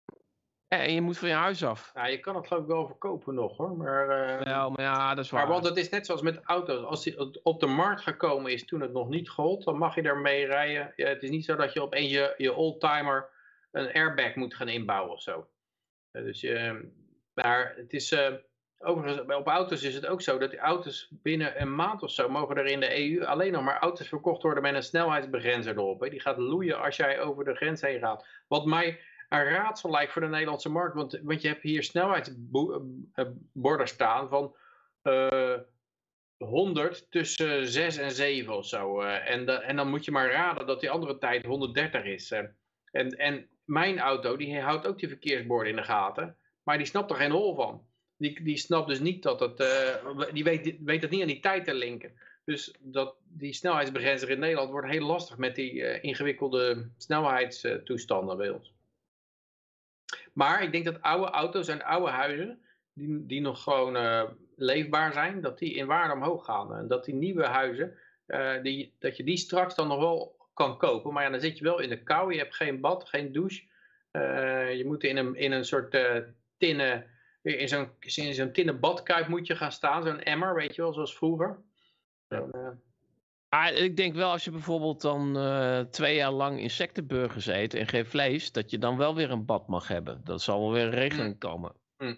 En je moet van je huis af. Ja, je kan het geloof ik wel verkopen nog hoor. Maar, uh, ja, maar ja, dat is waar. Maar want het is net zoals met auto's. Als die op de markt gekomen is toen het nog niet gold, dan mag je ermee rijden. Ja, het is niet zo dat je opeens je, je oldtimer een airbag moet gaan inbouwen of zo. Uh, dus, uh, maar het is... Uh, overigens, op auto's is het ook zo dat die auto's binnen een maand of zo mogen er in de E U alleen nog maar auto's verkocht worden met een snelheidsbegrenzer erop. Hè. Die gaat loeien als jij over de grens heen gaat. Wat mij... een raadsel lijkt voor de Nederlandse markt, want, want je hebt hier snelheidsborden staan van uh, honderd tussen zes en zeven of zo. Uh, en, de, en dan moet je maar raden dat die andere tijd honderddertig is. Uh, en, en mijn auto, die houdt ook die verkeersborden in de gaten, maar die snapt er geen hol van. Die, die snapt dus niet dat het, uh, die weet, weet het niet aan die tijd te linken. Dus dat, die snelheidsbegrenzer in Nederland wordt heel lastig met die uh, ingewikkelde snelheidstoestanden bij ons. Maar ik denk dat oude auto's en oude huizen, die, die nog gewoon uh, leefbaar zijn, dat die in waarde omhoog gaan. En dat die nieuwe huizen, uh, die, dat je die straks dan nog wel kan kopen. Maar ja, dan zit je wel in de kou, je hebt geen bad, geen douche. Uh, je moet in een, in een soort uh, tinnen, in zo'n in zo'n tinnen badkuip moet je gaan staan, zo'n emmer, weet je wel, zoals vroeger. En, uh, Ah, ik denk wel als je bijvoorbeeld dan uh, twee jaar lang insectenburgers eet en geen vlees, dat je dan wel weer een bad mag hebben. Dat zal wel weer een regeling komen. Mm.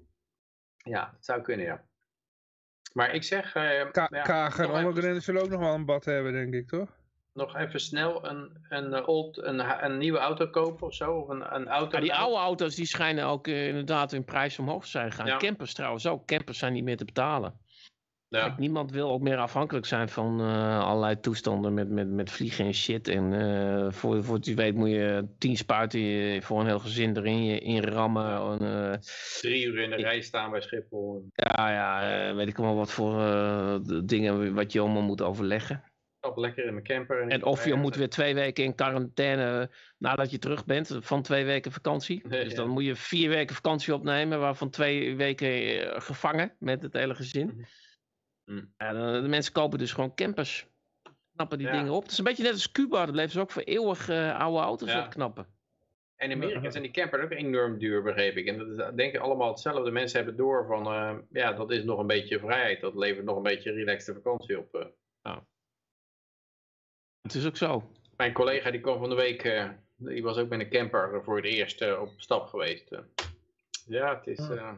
Ja, dat zou kunnen, ja. Maar ik zeg... Uh, Ka ja, Kager en Ollengren zullen ook nog wel een bad hebben, denk ik, toch? nog even snel een, een, old, een, een nieuwe auto kopen of zo? Of een, een auto ja, die oude auto's die schijnen ook uh, inderdaad in prijs omhoog te zijn gegaan. Ja. Campers trouwens ook. Campers zijn niet meer te betalen. Ja. Kijk, niemand wil ook meer afhankelijk zijn van uh, allerlei toestanden met, met, met vliegen en shit. En uh, voor, voor het je weet moet je tien spuiten voor een heel gezin erin in rammen. En, uh, Drie uur in de rij staan bij Schiphol. Ja, ja, uh, weet ik wel wat voor uh, dingen wat je allemaal moet overleggen. Stap lekker in mijn camper. En, en of je moet weer twee weken in quarantaine nadat je terug bent van twee weken vakantie. Nee, dus dan ja. moet je vier weken vakantie opnemen, waarvan twee weken uh, gevangen met het hele gezin. Mm-hmm. Mm. Ja, de, de mensen kopen dus gewoon campers. Knappen die ja. dingen op. Het is een beetje net als Cuba. Dat bleven ze ook voor eeuwig uh, oude auto's ja. opknappen. En in Amerika zijn die campers ook enorm duur, begreep ik. En dat is, denk ik allemaal hetzelfde. Mensen hebben door van, uh, ja, dat is nog een beetje vrijheid. Dat levert nog een beetje relaxte vakantie op. Uh. Nou. Het is ook zo. Mijn collega die kwam van de week, uh, die was ook met een camper voor het eerst uh, op stap geweest. Uh. Ja, het is... Uh,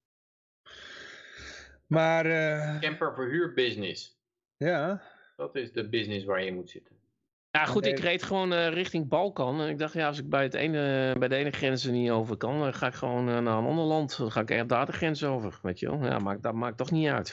Maar... Uh... Camperverhuurbusiness. Ja. Dat is de business waar je moet zitten. Ja goed, ik reed gewoon uh, richting Balkan. En ik dacht, ja, als ik bij, het ene, bij de ene grens er niet over kan, dan ga ik gewoon uh, naar een ander land. Dan ga ik echt daar de grens over, weet je wel. Ja, maakt, dat maakt toch niet uit.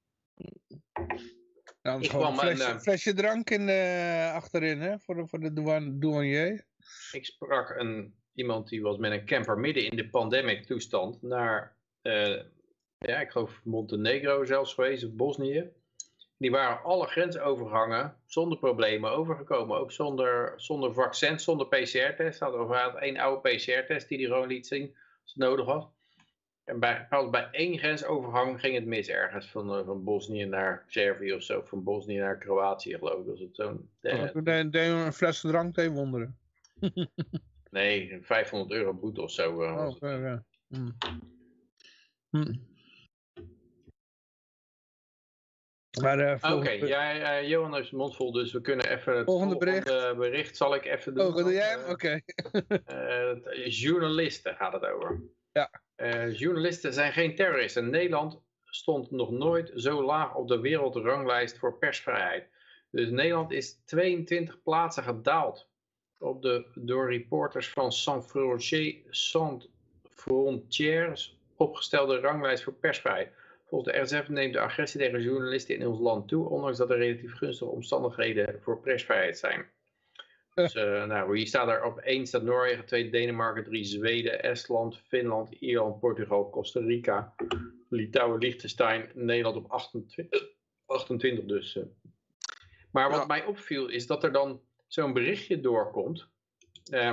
Nou, ik kwam een flesje, een, uh... flesje drank in de, achterin, hè, voor de, voor de douane, douanier. Ik sprak een, iemand die was met een camper midden in de pandemic toestand naar... Uh, Ja, ik geloof Montenegro zelfs geweest, of Bosnië. Die waren alle grensovergangen zonder problemen overgekomen. Ook zonder, zonder vaccins, zonder P C R-test. Hadden we had één oude P C R-test die hij gewoon liet zien als het nodig was. En bij, bij één grensovergang ging het mis ergens. Van, van Bosnië naar Servië of zo. Van Bosnië naar Kroatië geloof ik. Was het zo'n... Toen deed je een fles drank tegen wonderen. Nee, vijfhonderd euro boete of zo. Uh, oh, oké. Okay, hmm. hmm. Uh, Oké, okay, ja, uh, Johan heeft zijn mond vol, dus we kunnen even het volgende, volgende bericht. bericht zal ik even doen. Oh, doe jij hem? Oké. Okay. uh, journalisten gaat het over. Ja. Uh, journalisten zijn geen terroristen. Nederland stond nog nooit zo laag op de wereldranglijst voor persvrijheid. Dus Nederland is tweeëntwintig plaatsen gedaald op de door reporters van Sans Frontières opgestelde ranglijst voor persvrijheid. Volgens de R S F neemt de agressie tegen journalisten in ons land toe, ondanks dat er relatief gunstige omstandigheden voor persvrijheid zijn. Dus uh, nou, hier staat er op één staat Noorwegen, twee Denemarken, drie Zweden, Estland, Finland, Ierland, Portugal, Costa Rica, Litouwen, Liechtenstein, Nederland op achtentwintig, achtentwintig dus. Uh. Maar wat ja. mij opviel is dat er dan zo'n berichtje doorkomt. Uh,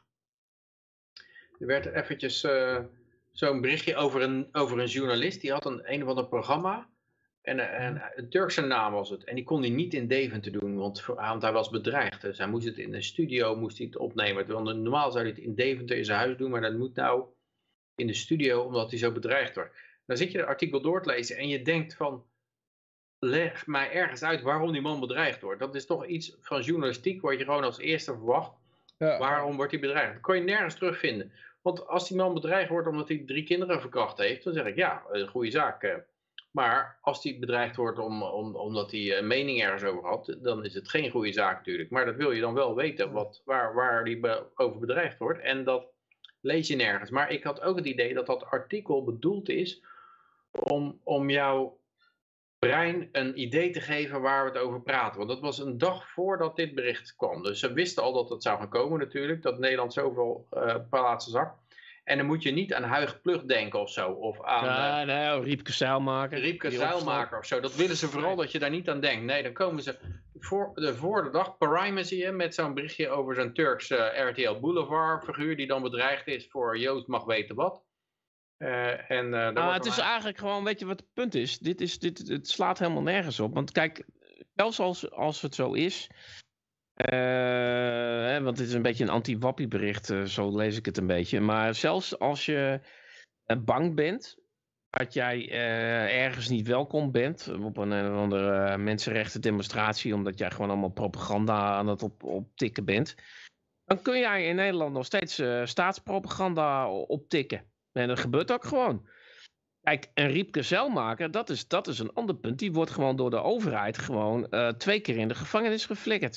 er werd eventjes... Uh, Zo'n berichtje over een, over een journalist, die had een, een of ander programma. En, en een Turkse naam was het. En die kon hij niet in Deventer doen, want, want hij was bedreigd. Dus hij moest het in een studio moest hij het opnemen. Want normaal zou hij het in Deventer in zijn huis doen, maar dat moet nou in de studio, omdat hij zo bedreigd wordt. Dan zit je het artikel door te lezen en je denkt van, leg mij ergens uit waarom die man bedreigd wordt. Dat is toch iets van journalistiek wat je gewoon als eerste verwacht. Ja. Waarom wordt hij bedreigd? Dat kon je nergens terugvinden. Want als die man bedreigd wordt omdat hij drie kinderen verkracht heeft, dan zeg ik ja, een goede zaak. Maar als hij bedreigd wordt om, om, omdat hij een mening ergens over had, dan is het geen goede zaak natuurlijk. Maar dat wil je dan wel weten, wat, waar, waar hij be, over bedreigd wordt. En dat lees je nergens. Maar ik had ook het idee dat dat artikel bedoeld is om, om jouw brein een idee te geven waar we het over praten. Want dat was een dag voordat dit bericht kwam. Dus ze wisten al dat het zou gaan komen natuurlijk. Dat Nederland zoveel uh, plaatsen zakt. En dan moet je niet aan Huig Plug denken of zo. Of aan ja, uh, nee, Riepke Zeilmaker. Riepke Zeilmaker of zo. Dat willen ze vooral dat je daar niet aan denkt. Nee, dan komen ze voor de, voor de dag primacy met zo'n berichtje over zo'n Turks uh, R T L Boulevard figuur die dan bedreigd is voor Joost mag weten wat. Uh, en, uh, nou, het is eigenlijk gewoon, weet je wat het punt is? Dit is dit, het slaat helemaal nergens op. Want kijk, zelfs als, als het zo is... Uh, hè, want dit is een beetje een anti-wappie bericht, uh, zo lees ik het een beetje. Maar zelfs als je uh, bang bent dat jij uh, ergens niet welkom bent... op een, een andere uh, mensenrechten demonstratie... omdat jij gewoon allemaal propaganda aan het op, optikken bent... dan kun jij in Nederland nog steeds uh, staatspropaganda optikken. En dat gebeurt ook gewoon. Kijk, en Riepke Zeilmaker, dat is, dat is een ander punt. Die wordt gewoon door de overheid gewoon uh, twee keer in de gevangenis geflikkerd.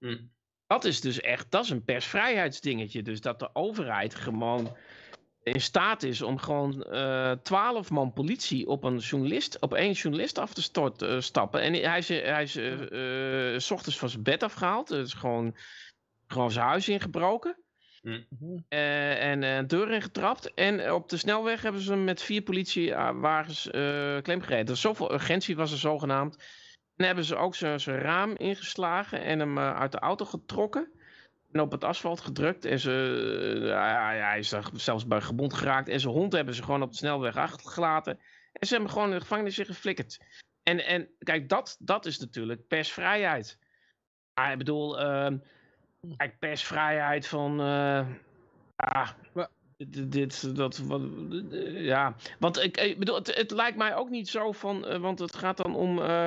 Mm. Dat is dus echt, dat is een persvrijheidsdingetje. Dus dat de overheid gewoon in staat is om gewoon twaalf uh, man politie op een journalist, op één journalist af te stort, uh, stappen. En hij is, hij is uh, uh, 's ochtends van zijn bed afgehaald. Dus gewoon, gewoon zijn huis ingebroken. Mm. Uh, en een uh, deur ingetrapt. En op de snelweg hebben ze hem met vier politiewagens uh, klemgereden. Zoveel urgentie was er zogenaamd. En hebben ze ook zijn raam ingeslagen en hem uh, uit de auto getrokken. En op het asfalt gedrukt. En ze, uh, ja, ja, hij is zelfs bij gebond geraakt. En zijn hond hebben ze gewoon op de snelweg achtergelaten. En ze hebben gewoon in de gevangenis geflikkerd. En, en kijk, dat, dat is natuurlijk persvrijheid. Maar ik bedoel, uh, kijk, persvrijheid van... Uh, ja, dit, dit, dat, wat, uh, ja. Want ik, ik bedoel, het, het lijkt mij ook niet zo van... Uh, want het gaat dan om... Uh,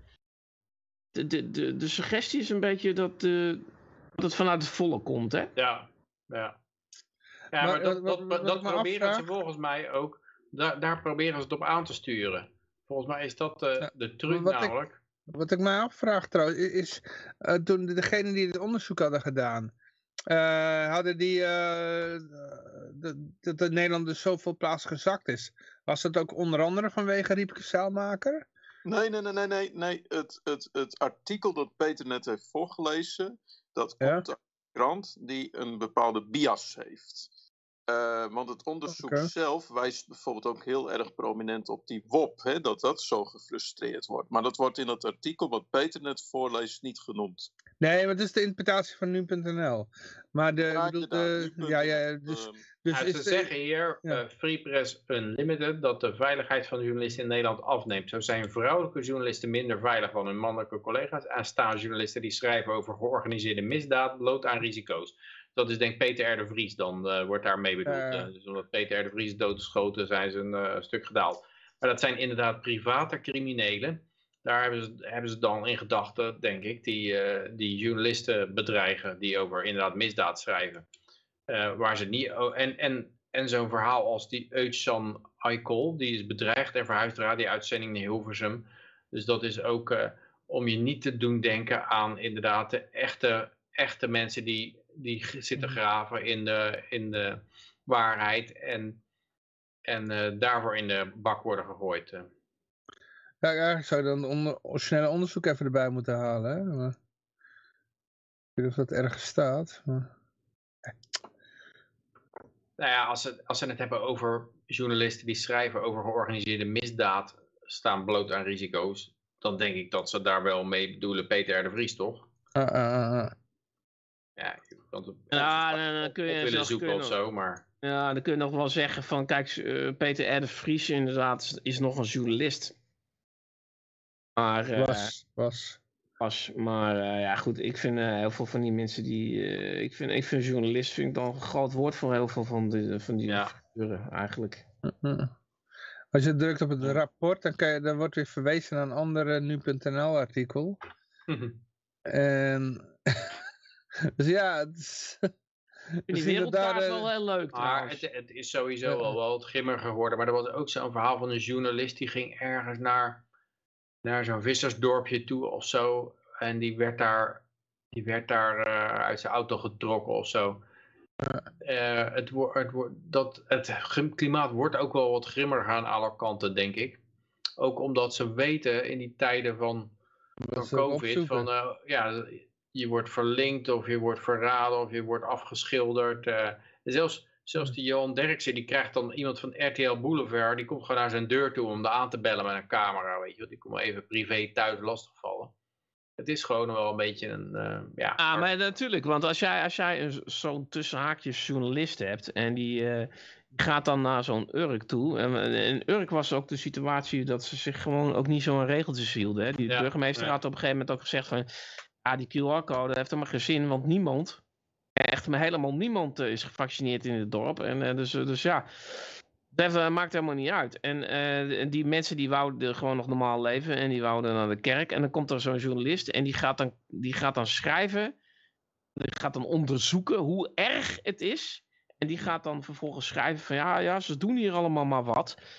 de, de, de, de suggestie is een beetje dat... Uh, dat het vanuit het volk komt, hè? Ja, ja. Ja, maar, maar dat, dat, dat, dat proberen ze volgens mij ook... Daar, daar proberen ze het op aan te sturen. Volgens mij is dat uh, ja, de truc wat namelijk. Ik, wat ik mij afvraag trouwens, is... Uh, toen degenen die het onderzoek hadden gedaan... Uh, hadden die... Uh, dat in Nederland dus zoveel plaats gezakt is. Was dat ook onder andere vanwege Riepke Zijlmaker? Nee, nee, nee, nee, nee. nee. Het, het, het artikel dat Peter net heeft voorgelezen... Dat komt ja. uit de krant die een bepaalde bias heeft. Uh, want het onderzoek okay. zelf wijst bijvoorbeeld ook heel erg prominent op die W O P. Hè, dat dat zo gefrustreerd wordt. Maar dat wordt in dat artikel wat Peter net voorleest niet genoemd. Nee, maar het is de interpretatie van nu punt n l. Maar de... Ja, bedoel, de ja, ja, dus, uh, dus ja, is ze de, zeggen hier, ja. uh, Free Press Unlimited, dat de veiligheid van de journalisten in Nederland afneemt. Zo zijn vrouwelijke journalisten minder veilig dan hun mannelijke collega's. En staan journalisten die schrijven over georganiseerde misdaad bloot aan risico's. Dat is denk ik Peter R. de Vries dan, uh, wordt daarmee bedoeld. Uh. Uh, dus omdat Peter R. de Vries doodgeschoten zijn ze een uh, stuk gedaald. Maar dat zijn inderdaad private criminelen. Daar hebben ze, hebben ze dan in gedachten, denk ik, die, uh, die journalisten bedreigen die over inderdaad misdaad schrijven. Uh, waar ze niet, oh, en en, en zo'n verhaal als die Özcan Aykol, die is bedreigd en verhuisd naar die uitzending naar Hilversum. Dus dat is ook uh, om je niet te doen denken aan inderdaad de echte, echte mensen die, die zitten graven in de, in de waarheid en, en uh, daarvoor in de bak worden gegooid. Uh. Ja, eigenlijk zou je dan onder, snelle onderzoek even erbij moeten halen. Hè? Maar, ik weet niet of dat ergens staat. Maar... Nou ja, als ze, als ze het hebben over journalisten die schrijven over georganiseerde misdaad, staan bloot aan risico's, dan denk ik dat ze daar wel mee bedoelen Peter R. de Vries, toch? Uh, uh, uh. Ja, je kan het ja, dan, dan kun je willen zoeken of zo, maar... Ja, dan kun je nog wel zeggen van, kijk, uh, Peter R. de Vries inderdaad is nog een journalist. Maar, uh, was, was. was. Maar uh, ja, goed, ik vind uh, heel veel van die mensen die... Uh, ik, vind, ik vind journalist vind ik dan een groot woord voor heel veel van die, van die ja. figuren eigenlijk. Uh-huh. Als je drukt op het rapport, dan, kan je, dan wordt weer verwezen naar een andere nu punt n l artikel. Uh-huh. En... dus ja, het is... Die wereldkaart is wel heel leuk maar het, het is sowieso ja. al wel wat grimmiger geworden. Maar er was ook zo'n verhaal van een journalist die ging ergens naar... naar zo'n vissersdorpje toe of zo. En die werd daar, die werd daar uh, uit zijn auto getrokken of zo. Uh, het, wo het, wo dat, het klimaat wordt ook wel wat grimmiger aan alle kanten, denk ik. Ook omdat ze weten in die tijden van, van COVID, van, uh, ja, je wordt verlinkt of je wordt verraden of je wordt afgeschilderd. Uh, zelfs, zelfs die Johan Derksen, die krijgt dan iemand van R T L Boulevard, die komt gewoon naar zijn deur toe om er aan te bellen met een camera, weet je. Die komt even privé thuis lastigvallen. Het is gewoon wel een beetje een, uh, ja... Ah, maar natuurlijk, want als jij, als jij zo'n tussenhaakjes journalist hebt en die, uh, die gaat dan naar zo'n Urk toe. En in Urk was ook de situatie dat ze zich gewoon ook niet zo aan regeltjes hielden. Hè? Die ja, burgemeester ja. had op een gegeven moment ook gezegd van, ja, die Q R-code heeft er maar geen zin, want niemand, echt maar helemaal niemand is gevaccineerd in het dorp. En uh, dus, dus ja... Dat uh, maakt helemaal niet uit. En uh, die mensen die wouden gewoon nog normaal leven en die wouden naar de kerk. En dan komt er zo'n journalist en die gaat, dan, die gaat dan schrijven. Die gaat dan onderzoeken hoe erg het is. En die gaat dan vervolgens schrijven van ja, ja, ze doen hier allemaal maar wat.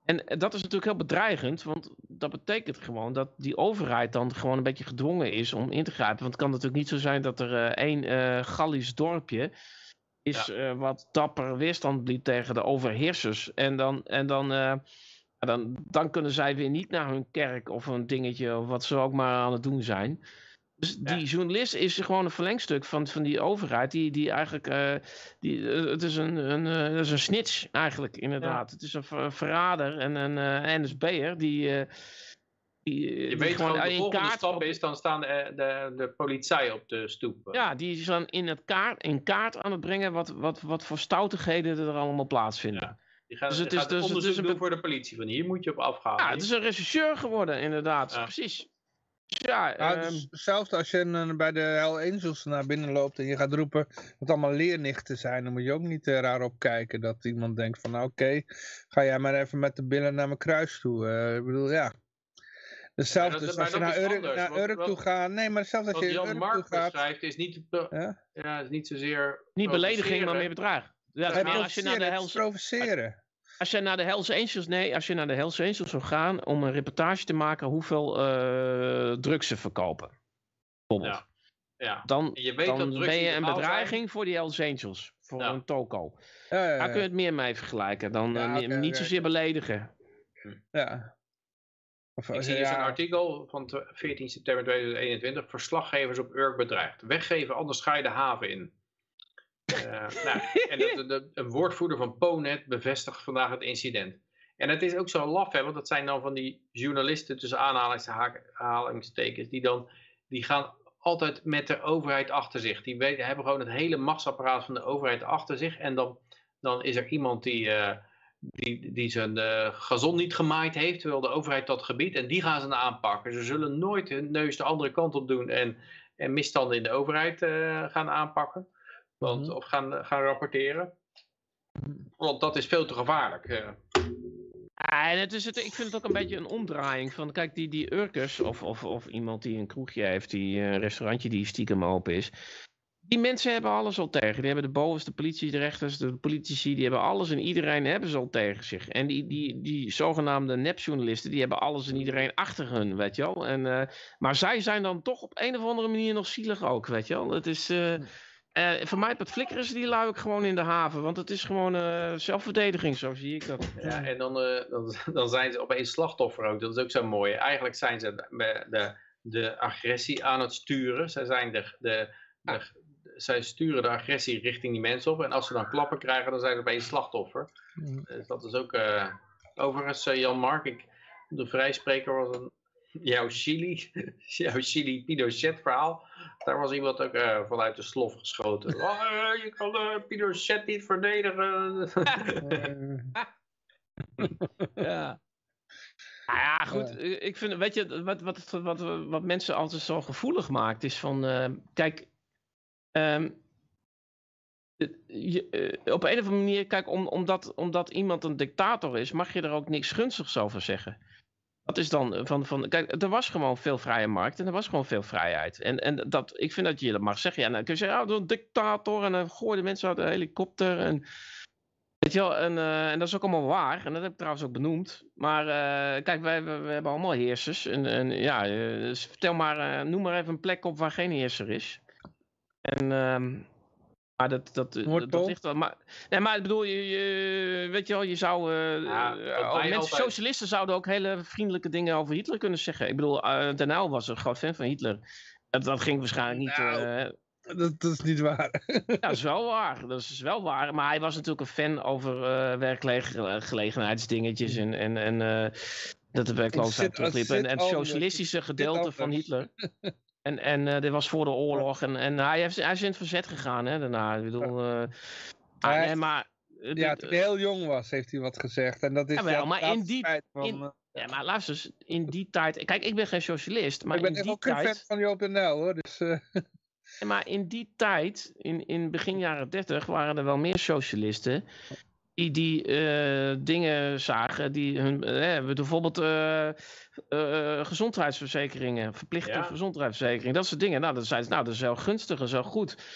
En dat is natuurlijk heel bedreigend, want dat betekent gewoon dat die overheid dan gewoon een beetje gedwongen is om in te grijpen. Want het kan natuurlijk niet zo zijn dat er uh, één uh, Gallisch dorpje is ja. uh, wat dapper weerstand biedt tegen de overheersers. En dan, en dan, uh, dan, dan kunnen zij weer niet naar hun kerk of een dingetje of wat ze ook maar aan het doen zijn. Dus die ja. journalist is gewoon een verlengstuk van, van die overheid. Die, die eigenlijk, uh, die, uh, het is een, een, uh, het is een snitch eigenlijk inderdaad. Ja. Het is een ver, verrader en een uh, N S B'er die, uh, die... Je die weet gewoon de volgende kaart stap op... is, dan staan de, de, de politie op de stoep. Ja, die is dan in, het kaart, in kaart aan het brengen wat, wat, wat voor stoutigheden er allemaal plaatsvinden. Ja. Die gaat, dus het is, gaat dus, onderzoek het is doen een... voor de politie. Van hier moet je op afgaan. Ja, het is een rechercheur geworden inderdaad, ja. precies. Ja, nou, um... dus zelfs als je uh, bij de Hell Angels naar binnen loopt en je gaat roepen dat het allemaal leernichten zijn, dan moet je ook niet uh, raar opkijken dat iemand denkt van nou, oké, okay, ga jij maar even met de billen naar mijn kruis toe. Uh, ik bedoel, ja. Dus zelfs ja, dus als je naar Urk, naar Urk toe gaat, nee, maar zelfs als je Jan Urk Mark toe gaat, beschrijft is niet, ja? Ja, is niet zozeer niet belediging, maar meer bedreig. Ja, ja, als je naar de Hells provoceren. Als je naar de Hells Angels, nee, als je naar de Hells Angels zou gaan om een reportage te maken hoeveel uh, drugs ze verkopen, bijvoorbeeld, ja. Ja. dan, je weet dan dat drugs ben je een bedreiging zijn. Voor die Hells Angels, voor ja. een toko. Ja, ja, ja. Daar kun je het meer mee vergelijken dan ja, uh, okay, niet okay. zozeer beledigen. Ja. Of, Ik zie hier ja. zo'n artikel van veertien september tweeduizend eenentwintig. Verslaggevers op Urk bedreigd. Weggeven, anders ga je de haven in. Uh, nou, en de, de, een woordvoerder van Ponet bevestigt vandaag het incident. En het is ook zo laf, hè, want dat zijn dan van die journalisten tussen aanhalingstekens, die dan, die gaan altijd met de overheid achter zich. Die weten, hebben gewoon het hele machtsapparaat van de overheid achter zich. En dan, dan is er iemand die, uh, die, die zijn uh, gazon niet gemaaid heeft, terwijl de overheid dat gebiedt. En die gaan ze dan aanpakken. Ze zullen nooit hun neus de andere kant op doen en, en misstanden in de overheid uh, gaan aanpakken. Want, mm-hmm. Of gaan, gaan rapporteren. Want dat is veel te gevaarlijk. Uh. Ah, en het is het, ik vind het ook een beetje een omdraaiing van, kijk, die, die Urkers of, of, of iemand die een kroegje heeft, die een restaurantje die stiekem open is. Die mensen hebben alles al tegen. Die hebben de bovenste politie, de rechters, de politici, die hebben alles en iedereen hebben ze al tegen zich. En die, die, die zogenaamde nepjournalisten, die hebben alles en iedereen achter hun, weet je wel. En, uh, maar zij zijn dan toch op een of andere manier nog zielig ook, weet je wel. Het is... Uh, Uh, voor mij het flikkeren ze die lui ook gewoon in de haven. Want het is gewoon uh, zelfverdediging, zo zie ik dat. Ja, en dan, uh, dan, dan zijn ze opeens slachtoffer ook. Dat is ook zo mooi. Eigenlijk zijn ze de, de, de agressie aan het sturen. Zij, zijn de, de, de, zij sturen de agressie richting die mensen op. En als ze dan klappen krijgen, dan zijn ze opeens slachtoffer. Mm. Dus dat is ook... Uh, overigens, uh, Jan Mark, ik, de vrijspreker was een... Jouw Chili, jouw Chili Pinochet verhaal, daar was iemand ook uh, vanuit de slof geschoten. Oh, uh, je kan uh, Pinochet niet verdedigen. Ja. Nou ja, goed. Ja. Ik vind, weet je, wat, wat, wat, wat mensen altijd zo gevoelig maakt, is van, uh, kijk, um, je, uh, op een of andere manier, kijk, om, omdat, omdat iemand een dictator is, mag je er ook niks gunstigs over zeggen. Dat is dan van, van, kijk, er was gewoon veel vrije markt en er was gewoon veel vrijheid. En, en dat, ik vind dat je dat mag zeggen. Ja, dan kun je zeggen, oh, een dictator en dan gooien de mensen uit de helikopter. En, weet je wel, en, uh, en dat is ook allemaal waar. En dat heb ik trouwens ook benoemd. Maar uh, kijk, wij, we, we hebben allemaal heersers. En, en ja, uh, dus vertel maar, uh, noem maar even een plek op waar geen heerser is. En... Uh, Maar dat, dat, dat, dat ligt wel. Maar, nee, maar ik bedoel, je, je, weet je wel, je zou. Uh, ja, uh, mensen, altijd... Socialisten zouden ook hele vriendelijke dingen over Hitler kunnen zeggen. Ik bedoel, uh, Den Uyl was een groot fan van Hitler. Dat, dat ging waarschijnlijk niet. Nou, uh, dat, dat is niet waar. Ja, dat is wel waar. Dat is wel waar. Maar hij was natuurlijk een fan over uh, werkgelegenheidsdingetjes en, en, en uh, dat de werkloosheid terugliep. En, en het socialistische gedeelte van Hitler. En, en uh, dit was voor de oorlog. En, en hij, heeft, hij is in het verzet gegaan, hè, daarna. Ik bedoel, uh, ah, hij, nee, maar... Uh, ja, toen hij heel jong was, heeft hij wat gezegd. En dat is ja, wel, maar in die... Van, in, uh, ja, maar luister eens, in die tijd... Kijk, ik ben geen socialist, maar ik ben in die ook tijd... Ik ben fan van Joop den Uyl, hoor. Dus, uh... ja, maar in die tijd, in, in begin jaren dertig, waren er wel meer socialisten... die, die uh, dingen zagen, die hun... Uh, bijvoorbeeld... Uh, Uh, gezondheidsverzekeringen, verplichte ja. gezondheidsverzekering, dat soort dingen. Nou, dan zeiden ze, nou, dat is wel gunstig en zo goed.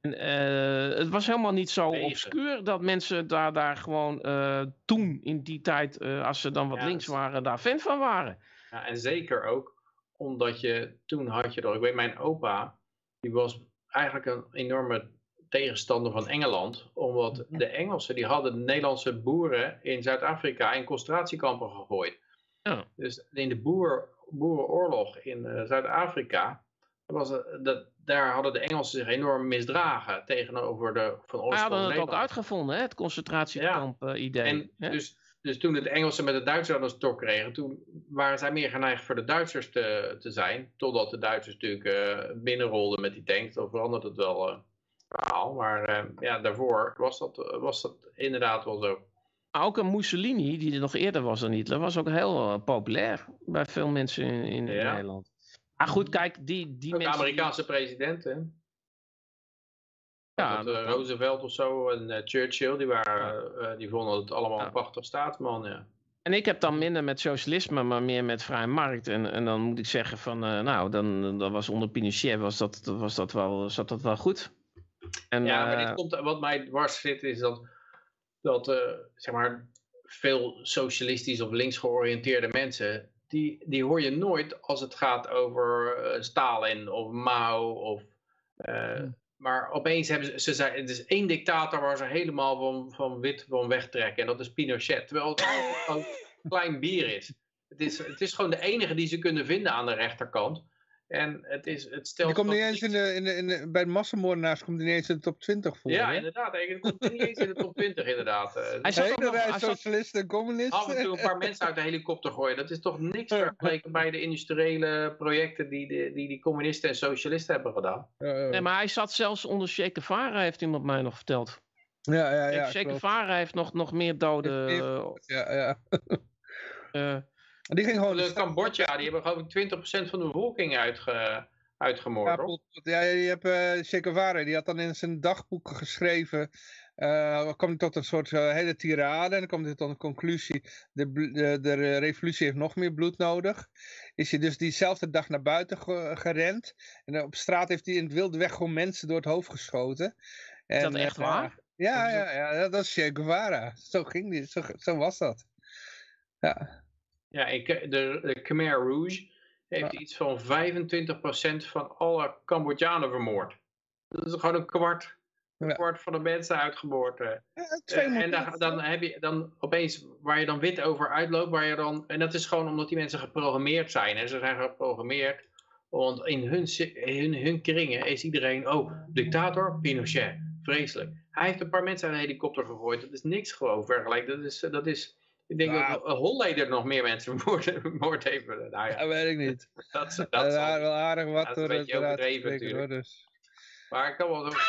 En, uh, het was helemaal niet zo Tegen. obscuur dat mensen daar, daar gewoon uh, toen in die tijd, uh, als ze dan wat ja, links waren, daar fan van waren. Ja, en zeker ook omdat je, toen had je er, ik weet mijn opa, die was eigenlijk een enorme tegenstander van Engeland, omdat de Engelsen, die hadden de Nederlandse boeren in Zuid-Afrika in concentratiekampen gegooid. Ja. Dus in de boer, boerenoorlog in uh, Zuid-Afrika, was het, dat, daar hadden de Engelsen zich enorm misdragen tegenover de van oorsprong. Ze hadden het Nederland. ook uitgevonden, hè? Het concentratiekamp ja. uh, idee. En hè? dus, dus toen de Engelsen met de Duitsers aan de stok kregen, toen waren zij meer geneigd voor de Duitsers te, te zijn. Totdat de Duitsers natuurlijk uh, binnenrolden met die tanks. Dan veranderde het wel uh, verhaal. Maar uh, ja, daarvoor was dat, was dat inderdaad wel zo. Ook een Mussolini, die er nog eerder was dan Hitler, was ook heel uh, populair bij veel mensen in, in ja. Nederland. Maar goed, kijk, die, die ook mensen... Amerikaanse die... presidenten. Ja, dat, uh, dat Roosevelt of zo en uh, Churchill, die, waren, ja. uh, die vonden het allemaal ja. een prachtig staatsman. Ja. En ik heb dan minder met socialisme, maar meer met vrije markt. En, en dan moet ik zeggen van, uh, nou, dan, dan was onder Pinochet was dat, was dat wel, zat dat wel goed. En, ja, maar uh, dit komt, wat mij dwars zit is dat, dat uh, zeg maar, veel socialistisch of links georiënteerde mensen, die, die hoor je nooit als het gaat over uh, Stalin of Mao of... Uh, hmm. Maar opeens hebben ze, ze zijn, het is één dictator waar ze helemaal van, van wit van wegtrekken. En dat is Pinochet. Terwijl het gewoon een klein bier is. Het, is. het is gewoon de enige die ze kunnen vinden aan de rechterkant. En het, is, het stelt... Die komt niet eens in de, in de, in de, bij de massamoordenaars komt die niet eens in de top twintig voor. Ja, hè? inderdaad. Hij komt niet eens in de top twintig, inderdaad. Hij zat ook nog, hij socialisten en communisten. Af en toe een paar mensen uit de helikopter gooien. Dat is toch niks vergeleken bij de industriële projecten die, die die, die communisten en socialisten hebben gedaan. Nee, maar hij zat zelfs onder Che Guevara, heeft iemand mij nog verteld. Ja, ja, ja. Che Guevara heeft nog, nog meer doden. Ja, ja. uh, Die ging gewoon... De Cambodja, die hebben geloof ik twintig procent van de bevolking uitge, uitgemoord. Ja, ja, je hebt uh, Che Guevara, die had dan in zijn dagboek geschreven, uh, kwam hij tot een soort uh, hele tirade en dan kwam hij tot een conclusie, de, de, de revolutie heeft nog meer bloed nodig. Is hij dus diezelfde dag naar buiten ge, gerend en op straat heeft hij in het wilde weg gewoon mensen door het hoofd geschoten. En, is dat echt uh, waar? Ja, ja, ja, dat is Che Guevara. Zo ging die, zo, zo was dat. Ja. Ja, ik, de, de Khmer Rouge heeft ja. iets van vijfentwintig procent van alle Cambodjanen vermoord. Dat is gewoon een kwart, een ja. kwart van de mensen uitgeboord. Ja, uh, en dan, dan heb je dan opeens, waar je dan wit over uitloopt, waar je dan, en dat is gewoon omdat die mensen geprogrammeerd zijn. En ze zijn geprogrammeerd, want in hun, hun, hun kringen is iedereen, oh, dictator, Pinochet, vreselijk. Hij heeft een paar mensen uit een helikopter gegooid, dat is niks gewoon vergelijk. Dat is... Dat is Ik denk wow. dat Holleder nog meer mensen vermoord heeft. Nou ja. Dat weet ik niet. Dat is wel aardig wat dat is een beetje overdreven natuurlijk. Hoor, dus. Maar ik kan wel zo...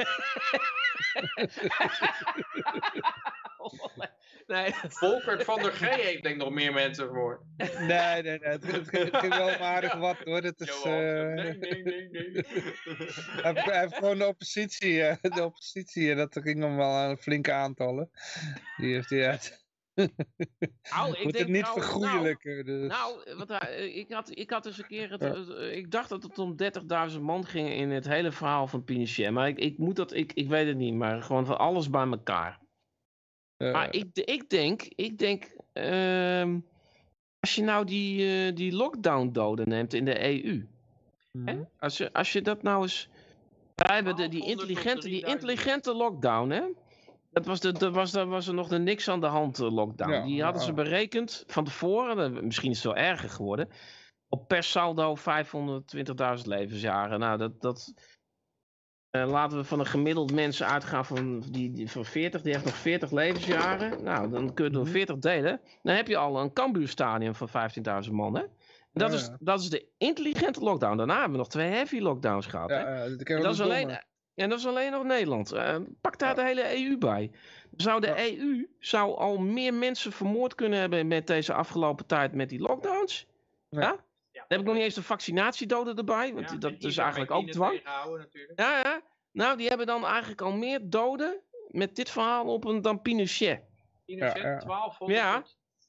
nee. Volkert van der G heeft denk ik nog meer mensen vermoord. Nee, nee, nee. Het, het, het ging wel aardig wat hoor. Het is, uh... Nee, nee, nee, nee. hij, hij heeft gewoon de oppositie. Uh, de oppositie. Dat ging hem wel aan flinke aantallen. Die heeft hij uit... Nou, ik moet denk, het niet nou, vergoeilijken. Nou, dus. nou wat, ik, had, ik had eens een keer... Het, ja. Ik dacht dat het om dertigduizend man ging in het hele verhaal van Pinochet. Maar ik, ik moet dat... Ik, ik weet het niet, maar gewoon van alles bij elkaar. Uh, maar ik, ik denk... Ik denk uh, als je nou die, uh, die lockdown-doden neemt in de E U. Mm. Hè? Als, je, als je dat nou eens... Wij hebben de, die, intelligente, die intelligente lockdown, hè? Dat was, de, de, was, de, was er nog de niks aan de hand lockdown. Ja, die hadden ja. ze berekend van tevoren. Misschien is het wel erger geworden. Op per saldo vijfhonderdtwintigduizend levensjaren. Nou, dat... dat uh, laten we van een gemiddeld mens uitgaan van, die, die, van veertig. Die heeft nog veertig levensjaren. Nou, dan kun je door veertig delen. Dan heb je al een Cambuurstadion van vijftienduizend man, hè? Dat, ja, is, dat is de intelligente lockdown. Daarna hebben we nog twee heavy lockdowns gehad. Ja, hè? Uh, dat, en dat is alleen... En dat is alleen nog Nederland. Uh, pak daar ja. de hele E U bij. Zou de ja. E U zou al meer mensen vermoord kunnen hebben met deze afgelopen tijd met die lockdowns? Ja? ja? Dan heb ik nog niet eens de vaccinatiedoden erbij. Want ja, dat is eigenlijk ook dwang. Ja, ja. Nou, die hebben dan eigenlijk al meer doden met dit verhaal op een dan Pinochet. Pinochet, ja, ja. twaalfhonderd. Ja.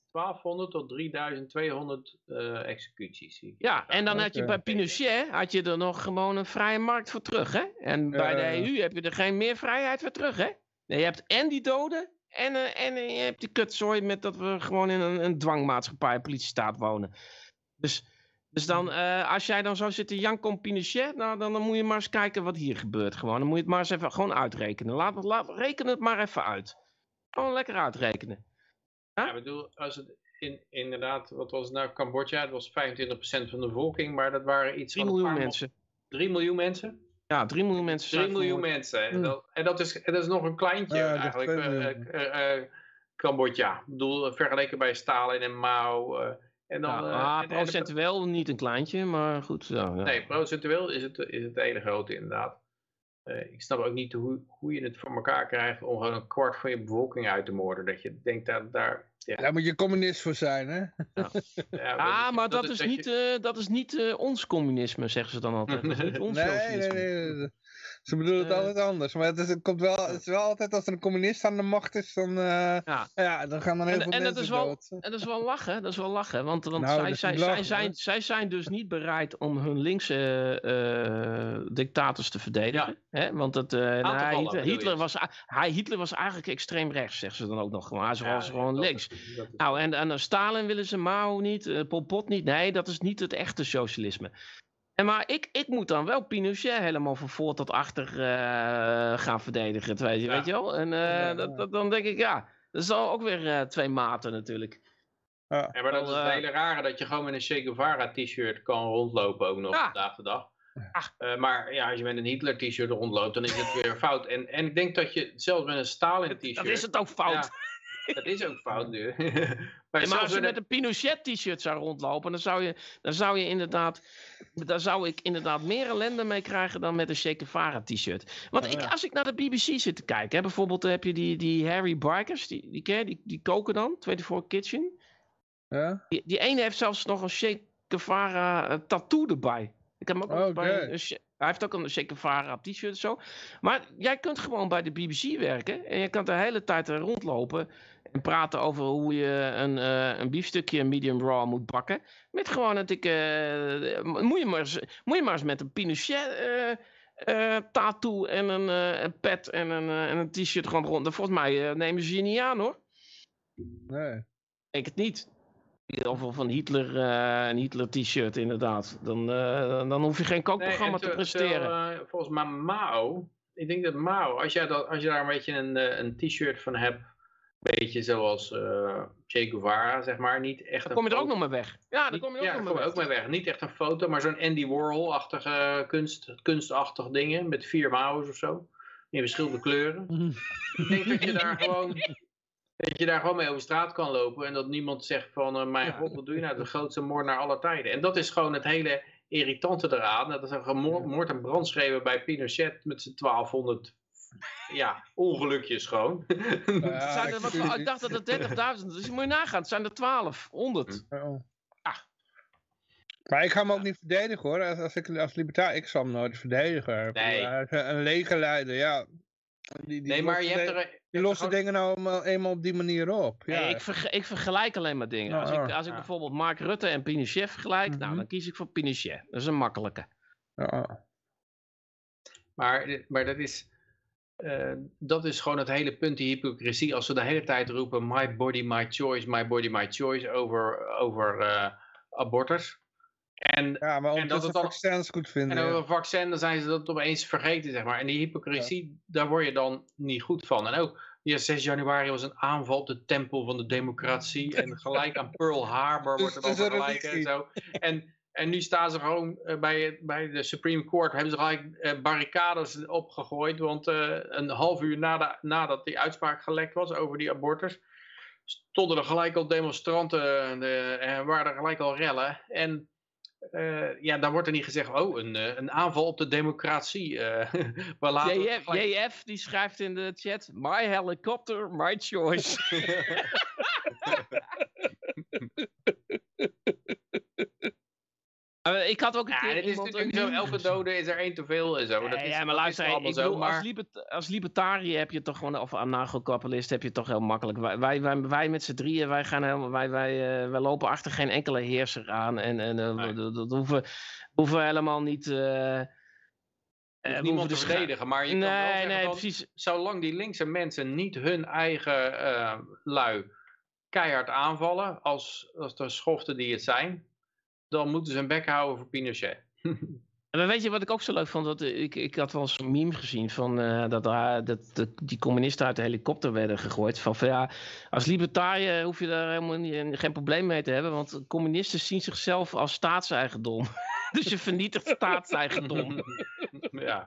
twaalfhonderd tot drieduizend tweehonderd uh, executies. Zie ik. Ja, en dan Oké. had je bij Pinochet had je er nog gewoon een vrije markt voor terug, hè? En bij de Eh. E U heb je er geen meer vrijheid voor terug, hè? Nee, je hebt en die doden en, uh, en uh, je hebt die kutzooi met dat we gewoon in een, een dwangmaatschappij, een politiestaat wonen. Dus, dus dan, uh, als jij dan zo zit te janken om Pinochet, nou, dan, dan moet je maar eens kijken wat hier gebeurt gewoon. Dan moet je het maar eens even gewoon uitrekenen. Laat, het- laat, reken het maar even uit. Gewoon lekker uitrekenen. Ja, ik bedoel, als het in, inderdaad, wat was het nou, Cambodja, het was vijfentwintig procent van de bevolking, maar dat waren iets drie van een miljoen paar mensen. drie miljoen mensen? Ja, drie miljoen mensen zijn drie miljoen vermoord. mensen. En Hmm. dat, en dat, is, en dat is nog een kleintje Ja, dat is eigenlijk, twee eh, miljoen. eh, eh, Cambodja. Ik bedoel, vergeleken bij Stalin en Mao. eh, en dan, Ja, eh, ah, en- en de- procentueel niet een kleintje, maar goed. Ja, ja. Nee, procentueel is het, is het hele grote inderdaad. Eh, ik snap ook niet hoe, hoe je het voor elkaar krijgt om gewoon een kwart van je bevolking uit te moorden. Dat je denkt dat daar... Ja, Daar moet je communist voor zijn, hè? ja, Ah, maar dat, dat is dat niet, je- eh, dat is niet eh, ons communisme, zeggen ze dan altijd. Dat is niet ons Nee, nee, socialisme. nee, nee. Ze bedoelen het Eh. altijd anders. Maar het is, het komt wel, het is wel altijd als er een communist aan de macht is, dan, uh, Ja. ja, dan gaan dan heel En, veel en, dat mensen is wel, dood. en dat is wel lachen, dat is wel lachen, want, want Nou, dat zij, is zij, niet zij, lachen, zijn, hoor. zij zijn dus niet bereid om hun linkse eh, dictators te verdedigen. Hè? Want het, eh, nou, vallen, Hitler, bedoel je? Hitler, was, hij, Hitler was eigenlijk extreem rechts, zeggen ze dan ook nog gewoon. Hij was Ja, gewoon dat links. is- dat is- Nou, en, en dan Stalin willen ze, Mao niet, uh, Pol Pot niet. Nee, dat is niet het echte socialisme. En maar ik, ik moet dan wel Pinochet helemaal van voor tot achter uh, gaan verdedigen, weet je, Ja. weet je wel. En uh, Ja. dat, dat, dan denk ik, ja, dat is al ook weer uh, twee maten natuurlijk. Ja. Ja, maar dat is Wel, het eh, hele rare dat je gewoon met een Che Guevara t-shirt kan rondlopen ook nog Ja. vandaag de dag. Ach. Uh, maar ja, als je met een Hitler t-shirt rondloopt, dan is het weer fout. En, en ik denk dat je zelfs met een Stalin t-shirt... Dat is het ook fout. Ja, dat is ook fout nu. maar Nee, maar zelfs als je met met een Pinochet t-shirt zou rondlopen, dan zou je, dan zou je inderdaad, daar zou ik inderdaad meer ellende mee krijgen dan met een Che Guevara t-shirt. Want ik, als ik naar de B B C zit te kijken, hè, bijvoorbeeld heb je die, die Harry Bikers, die, die ken je, die, die koken dan, vierentwintig Kitchen. Ja? Die, die ene heeft zelfs nog een Che Guevara uh, tattoo erbij. Ik heb hem ook nog Oh, bij. oké. Een Che- hij heeft ook een Che Guevara t-shirt en zo. Maar jij kunt gewoon bij de B B C werken. En je kan de hele tijd er rondlopen. En praten over hoe je een, uh, een biefstukje medium raw moet bakken. Met gewoon een dikke. Uh, moet, je maar eens, moet je maar eens met een Pinochet uh, uh, tattoo en een, uh, een pet en een, uh, en een t-shirt gewoon rond. Volgens mij uh, nemen ze je niet aan hoor. Nee. Ik denk het niet. Of van Hitler, uh, een Hitler t-shirt inderdaad. Dan, uh, dan hoef je geen kookprogramma Nee, en te presteren. terwijl, uh, volgens mij Mao, ik denk dat Mao, als, jij dat, als je daar een beetje een, uh, een t-shirt van hebt, een beetje zoals uh, Che Guevara, zeg maar, niet echt Dan kom je een er ook foto- nog mee weg. Ja, dan Niet- kom je er ook ja, nog kom mee je weg. ook mee weg. Niet echt een foto, maar zo'n Andy Warhol-achtige kunst, kunstachtig dingen met vier Mao's of zo. In verschillende kleuren. Ik denk dat je daar gewoon... Dat je daar gewoon mee over straat kan lopen en dat niemand zegt van, uh, mijn god, wat doe je nou? De grootste moordenaar aller tijden. En dat is gewoon het hele irritante eraan. Dat is een gemoord en brandschreeuwen bij Pinochet met zijn twaalfhonderd ja, ongelukjes gewoon. Ja, Zijn er, wat, ik- ik dacht dat het dertigduizend, dus je moet je nagaan. Het zijn er twaalfhonderd. Oh. Ah. Maar ik ga hem ook niet verdedigen hoor. Als, als ik als libertair, ik zal hem nooit verdedigen. Nee. Hij is Een legerleider, ja. Die, die Nee, maar je lossen hebt de- er... je Die hebt er lossen gewoon- dingen nou eenmaal, eenmaal op die manier op. Ja. Nee, ik, verge- ik vergelijk alleen maar dingen. Ja, Als ik, ja. als ik Ja. bijvoorbeeld Mark Rutte en Pinochet vergelijk, nou, Mhm. dan kies ik voor Pinochet. Dat is een makkelijke. Ja. Maar, maar dat is... Uh, dat is gewoon het hele punt, die hypocrisie. Als we de hele tijd roepen, my body, my choice, my body, my choice, over, over uh, abortus. En, Ja, maar En omdat dat ze het dan- vaccins goed vinden. en over ja. een vaccin, dan zijn ze dat opeens vergeten, zeg maar. En die hypocrisie, daar word je dan niet goed van. En ook, ja, zes januari was een aanval op de tempel van de democratie. En gelijk aan Pearl Harbor wordt er dan Dus het is een vergelijken en religie. zo. En, en nu staan ze gewoon uh, bij, bij de Supreme Court, hebben ze gelijk uh, barricades opgegooid. Want uh, een half uur nadat, nadat die uitspraak gelekt was over die abortus, stonden er gelijk al demonstranten uh, en waren er gelijk al rellen. En Uh, ja, dan wordt er niet gezegd, oh, een, uh, een aanval op de democratie. Uh, maar laten we J F, gelijk... J F die schrijft in de chat, my helicopter, my choice. Uh, ik had ook een ja, keer het is iemand natuurlijk zo, elke dode is er één te veel en zo. Nee, dat is, ja, maar dat luister, is ik allemaal bedoel, zo, maar... als, libert, als libertariër heb je toch gewoon, of anarcho-kapitalist heb je het toch heel makkelijk. Wij, wij, wij, wij met z'n drieën, wij, gaan helemaal, wij, wij, uh, wij lopen achter geen enkele heerser aan. En, en uh, nee. dat, dat hoeven, hoeven helemaal niet... Uh, Uh, niemand te verdedigen, maar je nee, kan wel zeggen nee, van, precies. Zolang die linkse mensen niet hun eigen uh, lui keihard aanvallen, als, als de schoften die het zijn, dan moeten ze een bek houden voor Pinochet. En weet je wat ik ook zo leuk vond? Dat, ik, ik had wel eens een meme gezien van uh, dat, uh, dat, dat die communisten uit de helikopter werden gegooid. Van, van ja, als libertariër hoef je daar helemaal niet, geen probleem mee te hebben, want communisten zien zichzelf als staatseigendom. Dus je vernietigt staatseigendom. Ja.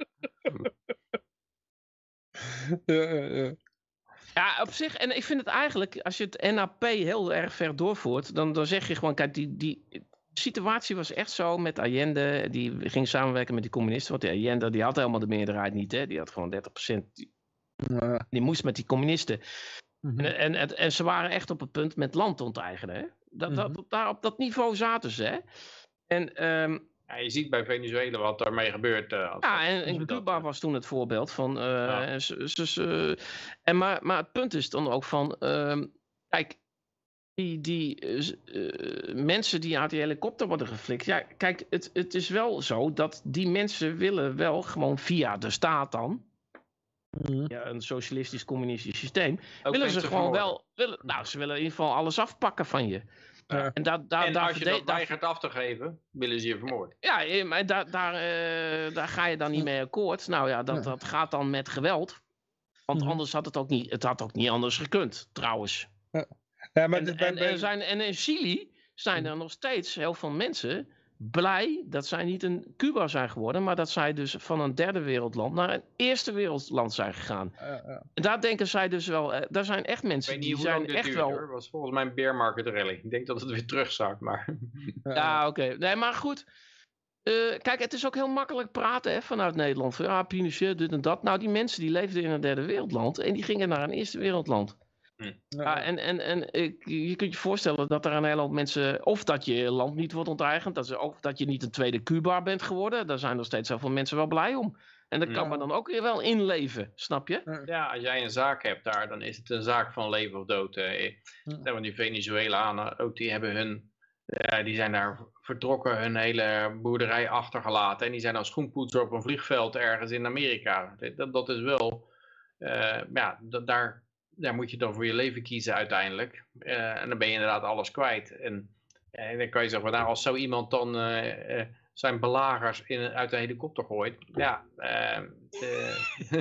Ja, ja, ja. Ja, op zich, en ik vind het eigenlijk, als je het N A P heel erg ver doorvoert, dan, dan zeg je gewoon, kijk, die, die situatie was echt zo met Allende, die ging samenwerken met die communisten, want die Allende, die had helemaal de meerderheid niet, hè, die had gewoon dertig procent, die, ja. die moest met die communisten. Mm-hmm. En, en, en, en ze waren echt op het punt met land onteigenen, hè. Dat, mm-hmm. dat, daar, op dat niveau zaten ze, hè. En... Um, Ja, je ziet bij Venezuela wat daarmee gebeurt. Uh, ja, en, en Cuba was toen het voorbeeld van... Uh, ja. z, z, z, uh, en maar, maar het punt is dan ook van... Uh, kijk, die, die uh, mensen die uit die helikopter worden geflikt... Ja, kijk, het, het is wel zo dat die mensen willen wel gewoon via de staat dan... Mm. Ja, een socialistisch-communistisch systeem... Ook willen ze gewoon wel... Willen, nou, ze willen in ieder geval alles afpakken van je... Ja. En, da, da, en daar als je dat weigert daar... af te geven, willen ze je vermoorden. Ja, maar da, daar, uh, daar ga je dan niet mee akkoord. Nou ja, dat, dat gaat dan met geweld. Want mm-hmm. anders had het ook niet, het had ook niet anders gekund, trouwens. Ja. Ja, maar en, en, en, zijn, en in Chili zijn er nog steeds heel veel mensen blij dat zij niet een Cuba zijn geworden, maar dat zij dus van een derde wereldland naar een eerste wereldland zijn gegaan. Uh, uh. En daar denken zij dus wel, uh, daar zijn echt mensen die zijn echt duurt, wel... Het was volgens mij een bear market rally. Ik denk dat het weer terugzakt, maar... Ja, oké. Okay. Nee, maar goed. Uh, kijk, het is ook heel makkelijk praten hè, vanuit Nederland. Van, ja, Pinochet, dit en dat. Nou, die mensen die leefden in een derde wereldland en die gingen naar een eerste wereldland. Hm. Ja, en en, en ik, je kunt je voorstellen dat er een hele hoop mensen... Of dat je land niet wordt onteigend. Dat is, of dat je niet een tweede Cuba bent geworden. Daar zijn nog steeds zoveel mensen wel blij om. En daar kan ja. men dan ook weer wel inleven, snap je? Ja, als jij een zaak hebt daar, dan is het een zaak van leven of dood. Eh. Ja. Want die Venezuelanen, ook die hebben hun... Uh, die zijn daar vertrokken, hun hele boerderij achtergelaten. En die zijn als schoenpoetser op een vliegveld ergens in Amerika. Dat, dat is wel... Uh, ja, dat, daar... Daar moet je dan voor je leven kiezen uiteindelijk. Uh, en dan ben je inderdaad alles kwijt. En, en dan kan je zeggen, nou, als zo iemand dan uh, uh, zijn belagers in, uit de helikopter gooit. Ja. Uh, uh,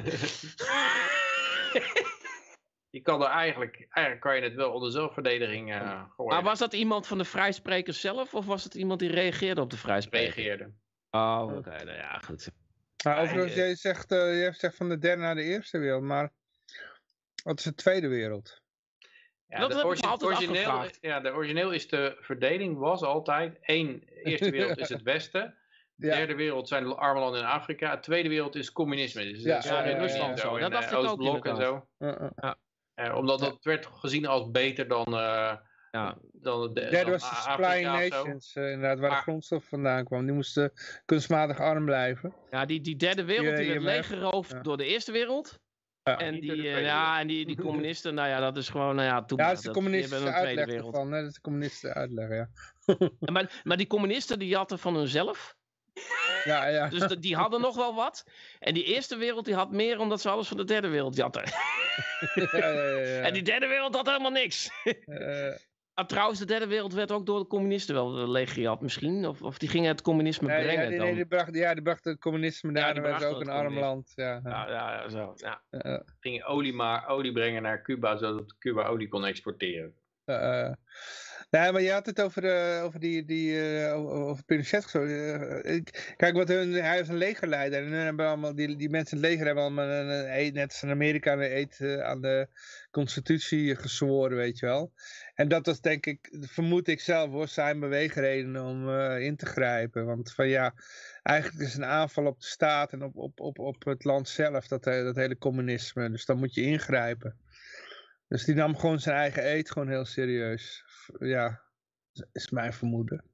je kan er eigenlijk, eigenlijk kan je het wel onder zelfverdediging uh, gooien. Maar was dat iemand van de vrijsprekers zelf? Of was het iemand die reageerde op de vrijsprekers? Reageerde. Oh, oké. Okay. Nou ja, goed. Nou, overigens, jij zegt, uh, jij zegt van de derde naar de eerste wereld, maar... Wat is de tweede wereld? Ja, dat de, origi origineel, ja, de origineel is de verdeling was altijd één, eerste wereld is het Westen, de ja. derde wereld zijn de arme landen in Afrika, de tweede wereld is communisme, dus ja, ja, in Rusland zo, en uh, Oostblok en zo. Uh, uh. Ja. Uh, omdat dat werd gezien als beter dan, uh, ja. dan de derde was de supplying nations, uh, inderdaad, waar maar, de grondstof vandaan kwam. Die moesten kunstmatig arm blijven. Ja, die, die derde wereld die werd leeggeroofd ja. door de eerste wereld. Ja. En, die, uh, ja, en die, die communisten, nou ja, dat is gewoon, nou ja, toen... Ja, dat is de communistische uitleg ervan, hè? Dat is de communistische uitleg, ja. maar, maar die communisten, die hadden van hunzelf. Ja, ja. Dus de, die hadden nog wel wat. En die eerste wereld, die had meer, omdat ze alles van de derde wereld jatten. ja, ja, ja, ja. En die derde wereld had helemaal niks. uh, ah, trouwens, de derde wereld werd ook door de communisten wel leeggejat misschien. Of, of die gingen het communisme ja, brengen ja, die, dan. Nee, die bracht, ja, die bracht het communisme daar. Ja, dan werd ook een arm land. Ja, ja, ja, ja zo. Ja. Uh, gingen olie, maar, olie brengen naar Cuba, zodat Cuba olie kon exporteren. Uh, nee, maar je had het over, uh, over die, die uh, over Pinochet. Zo. Uh, kijk, wat hun, hij was een legerleider. En hun hebben allemaal, die, die mensen in het leger hebben allemaal een, een eed, net als in Amerika, een eed uh, aan de constitutie gezworen, weet je wel. En dat was denk ik, vermoed ik zelf hoor, zijn beweegreden om uh, in te grijpen. Want van ja, eigenlijk is een aanval op de staat en op, op, op, op het land zelf, dat, dat hele communisme. Dus dan moet je ingrijpen. Dus die nam gewoon zijn eigen eed gewoon heel serieus. Ja, is mijn vermoeden.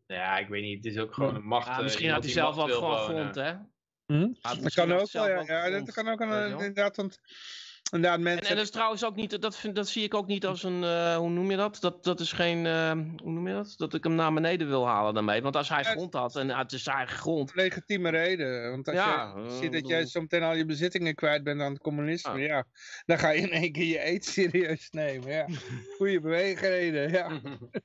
Ja, ik weet niet. Het is ook gewoon een macht. Ja, uh, misschien had hij zelf wel gewoon grond, hè? Hm? Dat kan ook wel, ja. ja dat kan ook een, inderdaad, want inderdaad mensen... En, en dat is trouwens ook niet, dat, vind, dat zie ik ook niet als een, uh, hoe noem je dat? Dat, dat is geen, uh, hoe noem je dat? Dat ik hem naar beneden wil halen daarmee. Want als hij ja, grond had, en het is zijn eigen grond... Legitieme reden. Want als ja, je uh, ziet dat jij zometeen al je bezittingen kwijt bent aan het communisme, ja. ja dan ga je in één keer je eet serieus nemen, ja. Goeie beweegreden, ja.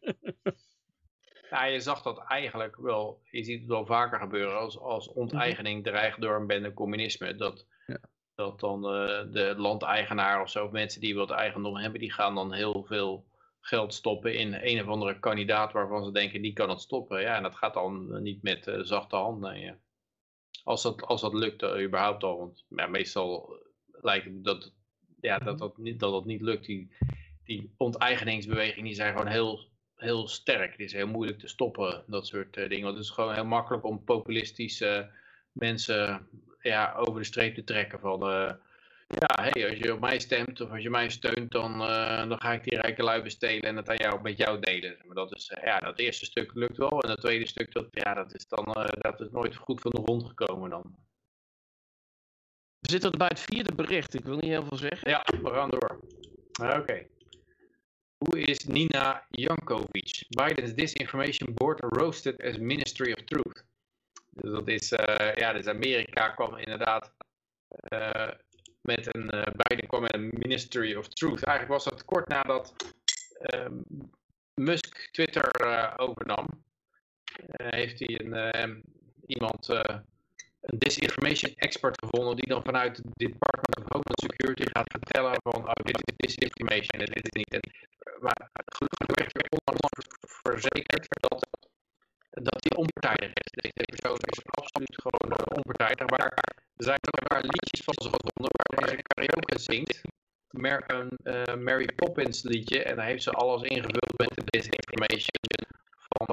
Ja, je zag dat eigenlijk wel, je ziet het wel vaker gebeuren als, als onteigening dreigt door een bende communisme. Dat, ja. dat dan uh, de landeigenaar of zo, of mensen die wat eigendom hebben, die gaan dan heel veel geld stoppen in een of andere kandidaat waarvan ze denken die kan het stoppen. Ja, en dat gaat dan niet met uh, zachte handen. Ja. Als, dat, als dat lukt uh, überhaupt al, want ja, meestal lijkt het dat, ja, dat, dat, niet, dat dat niet lukt. Die, die onteigeningsbewegingen die zijn gewoon heel... heel sterk. Het is heel moeilijk te stoppen, dat soort uh, dingen. Want het is gewoon heel makkelijk om populistische mensen ja, over de streep te trekken. Van, uh, ja, hey, als je op mij stemt of als je mij steunt, dan, uh, dan ga ik die rijke lui bestelen en het aan jou, met jou delen. Maar dat is, uh, ja, dat eerste stuk lukt wel. En het tweede stuk, dat, ja, dat is dan uh, dat is nooit goed van de grond gekomen dan. We zitten bij het vierde bericht. Ik wil niet heel veel zeggen. Ja, we gaan door. Oké. Okay. Who is Nina Jankovic? Biden's disinformation board roasted as Ministry of Truth. Dus dat is, uh, ja, dus Amerika kwam inderdaad uh, met een, uh, Biden kwam met een Ministry of Truth. Eigenlijk was dat kort nadat uh, Musk Twitter uh, overnam. Uh, heeft hij een, uh, iemand, uh, een disinformation expert gevonden die dan vanuit het Department of Homeland Security gaat vertellen van, oh, dit is disinformation en dit is niet. En, maar gelukkig werd er onlangs verzekerd dat, dat hij onpartijdig is. Deze persoon is absoluut gewoon uh, onpartijdig. Maar er zijn ook een paar liedjes van ze gevonden waar deze karaoke zingt. Mer een uh, Mary Poppins liedje. En daar heeft ze alles ingevuld met de disinformation van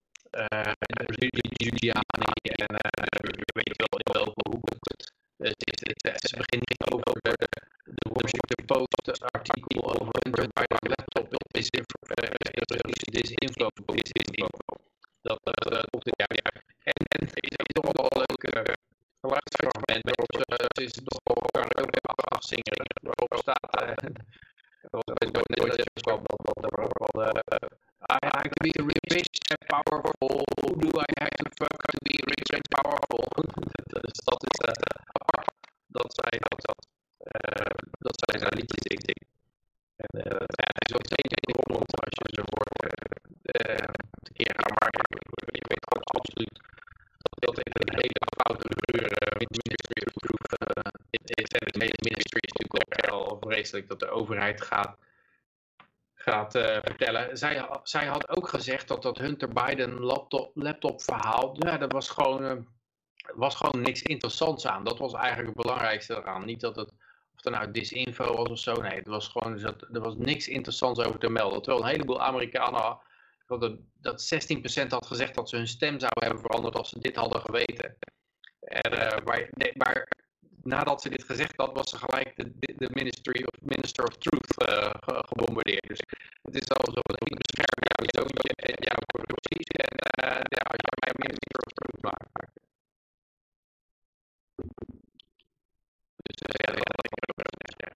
uh, Giuliani. En uh, je weet wel in welke hoek het uh, zit. Het, ze begint niet over de, de Washington Post artikel over Hunter Biden laptop. Disinfo, disinfo, disinfo. Dat komt uh, ja, ja. En, en is ook toch wel een leuk uh, geluidsfragment. Het uh, is toch wel ook even afzingen. Waarop staat, uh, dat was nooit zo kwam, dat er ook wel, I have to be rich and powerful. Who do I have to fuck to be rich and powerful? Dus dat is uh, apart dat zij dat, dat, uh, dat zij daar liedjes zingt. En uh, ja, het is wel zeker rommeld als je ze hoort uh, uh, te keer gaan maken. Je weet gewoon absoluut dat dat even een hele foute figuur uh, Ministry of Truth uh, is. En het hele ministry is natuurlijk wel vreselijk dat de overheid gaat, gaat uh, vertellen. Zij, zij had ook gezegd dat dat Hunter Biden laptop, laptop verhaal, ja, dat was gewoon, uh, was gewoon niks interessants aan. Dat was eigenlijk het belangrijkste eraan. Niet dat het of er nou disinfo was of zo. Nee, het was gewoon, er was niks interessants over te melden. Terwijl een heleboel Amerikanen, dat, dat zestien procent had gezegd dat ze hun stem zouden hebben veranderd als ze dit hadden geweten. En, uh, maar, nee, maar nadat ze dit gezegd had, was ze gelijk de, de Ministry of, Minister of Truth uh, gebombardeerd. Dus het is al zo, ik bescherm jouw zoontje en jouw producties. En uh, ja, als je mij Minister of Truth maakt. Dus uh, ja, dat had ik ook wel gezegd, ja.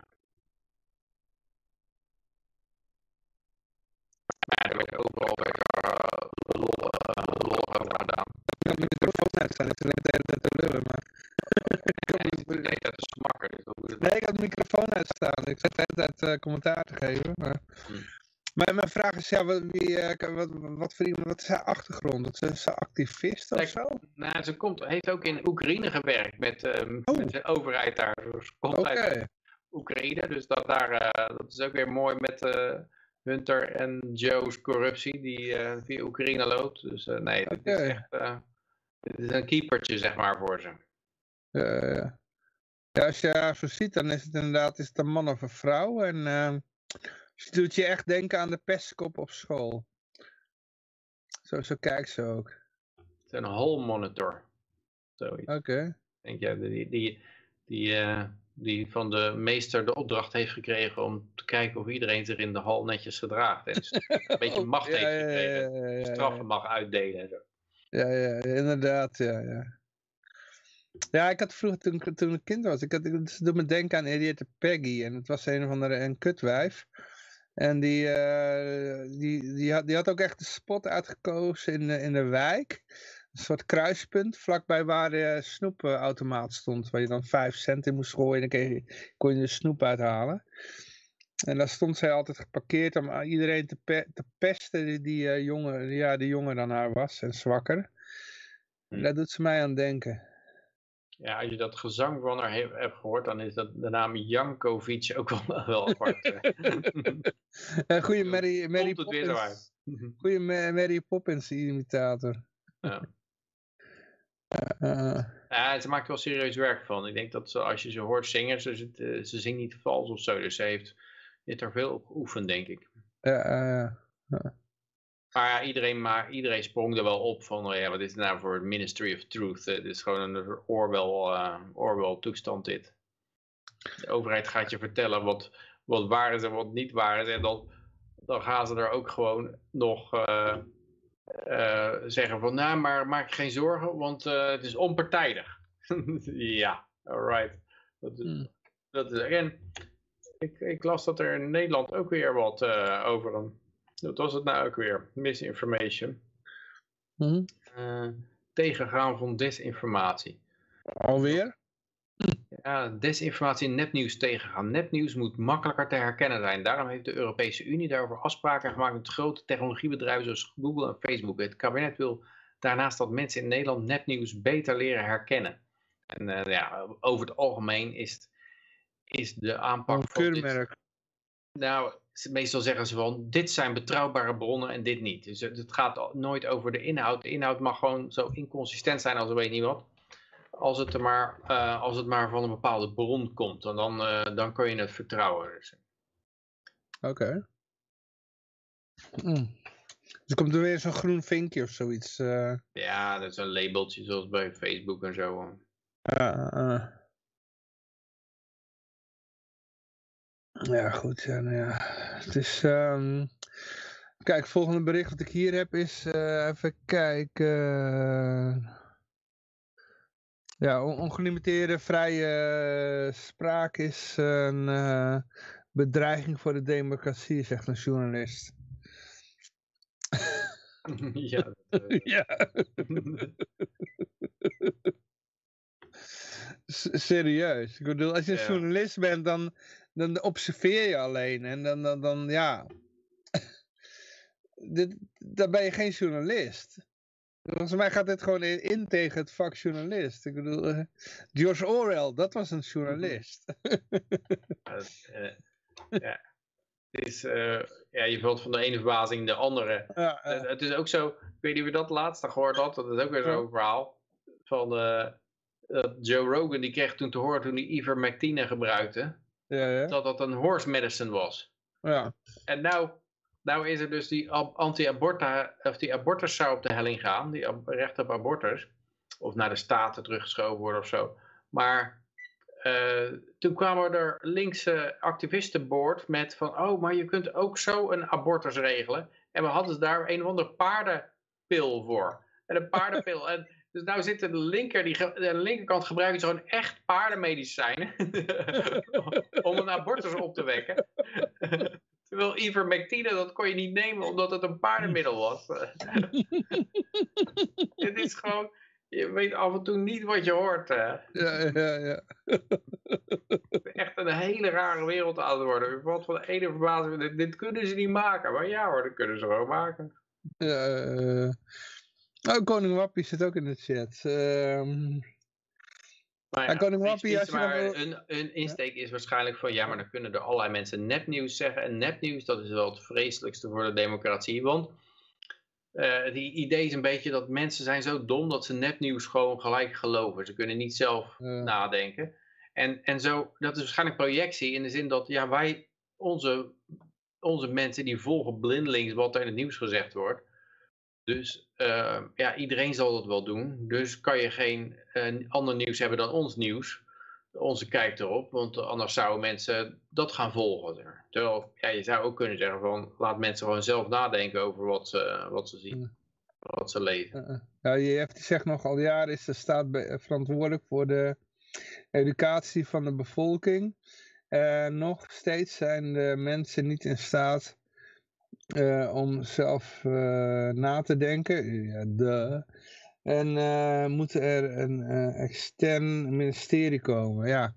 Maar ja, er werd overal werd er uh, lol, uh, lol over gedaan. Ik had mijn microfoon uitstaan, ik zit de hele tijd te lullen, maar... Nee, dat is makkelijk. Nee, ik had de microfoon uitstaan. Ik zat de hele tijd uh, commentaar te geven. Maar... Hmm. Maar mijn vraag is, ja, wat, wie, uh, wat, wat, voor iemand, wat is haar achtergrond? Dat is ze activist of zo? Nou, ze komt, heeft ook in Oekraïne gewerkt met, uh, oh. met de overheid daar. Ze komt okay. uit Oekraïne, dus dat, daar, uh, dat is ook weer mooi met uh, Hunter en Joe's corruptie die uh, via Oekraïne loopt. Dus uh, nee, dit okay. is echt uh, dit is een keepertje, zeg maar, voor ze. Uh, ja, als je haar zo ziet, dan is het inderdaad is het een man of een vrouw. En uh, ze doet je echt denken aan de pestkop op school. Zo, zo kijkt ze ook. Het is een hall monitor. Oké. Okay. Denk je, die, die, die, uh, die van de meester de opdracht heeft gekregen om te kijken of iedereen zich in de hal netjes gedraagt. En een beetje macht Ja, heeft ja, ja, gekregen. ja, ja, ja. Straffen mag uitdelen en zo. Ja, ja, inderdaad, ja, ja. Ja, ik had vroeger, toen, toen ik kind was, ik had, het doet me denken aan Henriette Peggy. En het was een of andere een kutwijf. En die, uh, die, die, had, die had ook echt de spot uitgekozen in de, in de wijk. Een soort kruispunt, vlakbij waar de snoepautomaat stond. Waar je dan vijf cent in moest gooien en dan kon je, kon je de snoep uithalen. En daar stond zij altijd geparkeerd om iedereen te, pe te pesten die, die, uh, jongen, ja, die jonger dan haar was en zwakker. En daar doet ze mij aan denken. Ja, als je dat gezang van haar he hebt gehoord, dan is dat de naam Jankovic ook wel, wel apart. Een goede Mary, Mary Poppins. Goede Mary Poppins imitator. Ja. Uh, ja, ze maakt wel serieus werk van. Ik denk dat ze, als je ze hoort zingen, ze, ze, ze zingt niet vals of zo. Dus ze heeft, heeft er veel op geoefend, denk ik. Ja, uh, uh. Maar ja, iedereen, maar iedereen sprong er wel op van, oh ja, wat is het nou voor het Ministry of Truth? Dit is gewoon een Orwell, uh, Orwell toestand dit. De overheid gaat je vertellen wat, wat waar is en wat niet waar is. En dan, dan gaan ze er ook gewoon nog uh, uh, zeggen van, nou, maar maak je geen zorgen, want uh, het is onpartijdig. Ja, alright. Dat is, hmm. dat is, en ik, ik las dat er in Nederland ook weer wat uh, over een... Wat was het nou ook weer? Misinformation. Mm-hmm. uh, tegengaan van desinformatie. Alweer? Ja, desinformatie en nepnieuws tegengaan. Nepnieuws moet makkelijker te herkennen zijn. Daarom heeft de Europese Unie daarover afspraken gemaakt met grote technologiebedrijven zoals Google en Facebook. Het kabinet wil daarnaast dat mensen in Nederland nepnieuws beter leren herkennen. En uh, ja, over het algemeen is, is de aanpak een van keurmerk. dit... Nou, meestal zeggen ze van, dit zijn betrouwbare bronnen en dit niet. Dus het gaat nooit over de inhoud. De inhoud mag gewoon zo inconsistent zijn als ik weet niet wat. Als het, er maar, uh, als het maar van een bepaalde bron komt. En dan, uh, dan kun je het vertrouwen. Dus. Oké. Okay. Mm. Dus komt er weer zo'n groen vinkje of zoiets? Uh... Ja, dat is een labeltje zoals bij Facebook en zo. Uh, uh. Ja, goed. Ja, nou ja. Het is... Um... Kijk, het volgende bericht wat ik hier heb is... Uh, even kijken... Uh... Ja, on ongelimiteerde vrije uh, spraak is een uh, bedreiging voor de democratie, zegt een journalist. Ja. Dat, uh... ja. Serieus. Ik bedoel, als je een ja. journalist bent, dan, dan observeer je alleen. En dan, dan, dan ja... Dit, dan ben je geen journalist. Volgens mij gaat dit gewoon in, in tegen het vak journalist. Ik bedoel, uh, George Orwell, dat was een journalist. uh, uh, ja. Het is, uh, ja, je valt van de ene verbazing in de andere. Ja, uh, uh, het is ook zo, ik weet niet wie dat laatste gehoord had, dat is ook weer zo'n verhaal. Van uh, uh, Joe Rogan, die kreeg toen te horen toen hij ivermectine gebruikte. Ja, ja. Dat dat een horse medicine was. Ja. En nou... Nou is er dus die anti-abortus, of die abortus zou op de helling gaan, die recht op abortus, of naar de staten teruggeschoven worden of zo. Maar uh, toen kwamen er linkse activistenboord met van, oh, maar je kunt ook zo een abortus regelen. En we hadden daar een of andere paardenpil voor. En een paardenpil. En dus nou zit de linker, die, de linkerkant gebruiken ze gewoon echt paardenmedicijnen om een abortus op te wekken. Terwijl ivermectine, dat kon je niet nemen omdat het een paardenmiddel was. Het is gewoon, je weet af en toe niet wat je hoort. Hè. Ja, ja, ja. Echt een hele rare wereld aan het worden. Je valt van de ene verbazing, dit, dit kunnen ze niet maken. Maar ja hoor, dat kunnen ze gewoon maken. Ja, uh... Oh, Koning Wappie zit ook in de chat. Um... Maar ja, ja, Koning Wappie, als je maar dan... een, een insteek is waarschijnlijk van, ja, maar dan kunnen er allerlei mensen nepnieuws zeggen. En nepnieuws, dat is wel het vreselijkste voor de democratie. Want uh, die idee is een beetje dat mensen zijn zo dom dat ze nepnieuws gewoon gelijk geloven. Ze kunnen niet zelf ja. nadenken. En, en zo, dat is waarschijnlijk projectie in de zin dat, ja, wij, onze, onze mensen die volgen blindelings wat er in het nieuws gezegd wordt. Dus uh, ja, iedereen zal dat wel doen. Dus kan je geen uh, ander nieuws hebben dan ons nieuws. onze kijk erop, want anders zouden mensen dat gaan volgen. Terwijl, ja, je zou ook kunnen zeggen van, laat mensen gewoon zelf nadenken over wat ze, wat ze zien, wat ze lezen. Ja, J F die zegt nog, al jaren is de staat verantwoordelijk voor de educatie van de bevolking. Uh, nog steeds zijn de mensen niet in staat uh, om zelf uh, na te denken. Ja, duh. En uh, moet er een uh, extern ministerie komen, ja.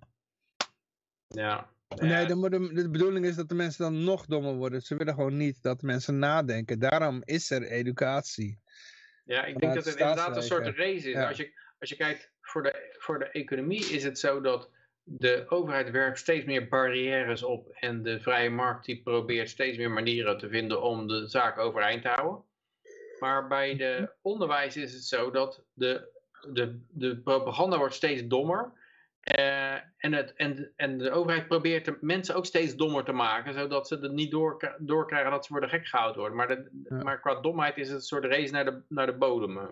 Ja. Nee, de, de, de bedoeling is dat de mensen dan nog dommer worden. Ze willen gewoon niet dat mensen nadenken. Daarom is er educatie. Ja, ik denk dat het inderdaad een soort race is. Ja. Als je, als je kijkt voor de, voor de economie is het zo dat de overheid werkt steeds meer barrières op. En de vrije markt die probeert steeds meer manieren te vinden om de zaak overeind te houden. Maar bij de onderwijs is het zo dat de, de, de propaganda wordt steeds dommer. Uh, en, het, en, en de overheid probeert de mensen ook steeds dommer te maken. Zodat ze er niet door, doorkrijgen dat ze worden gek gehouden worden. Maar, de, ja. maar qua domheid is het een soort race naar de, naar de bodem.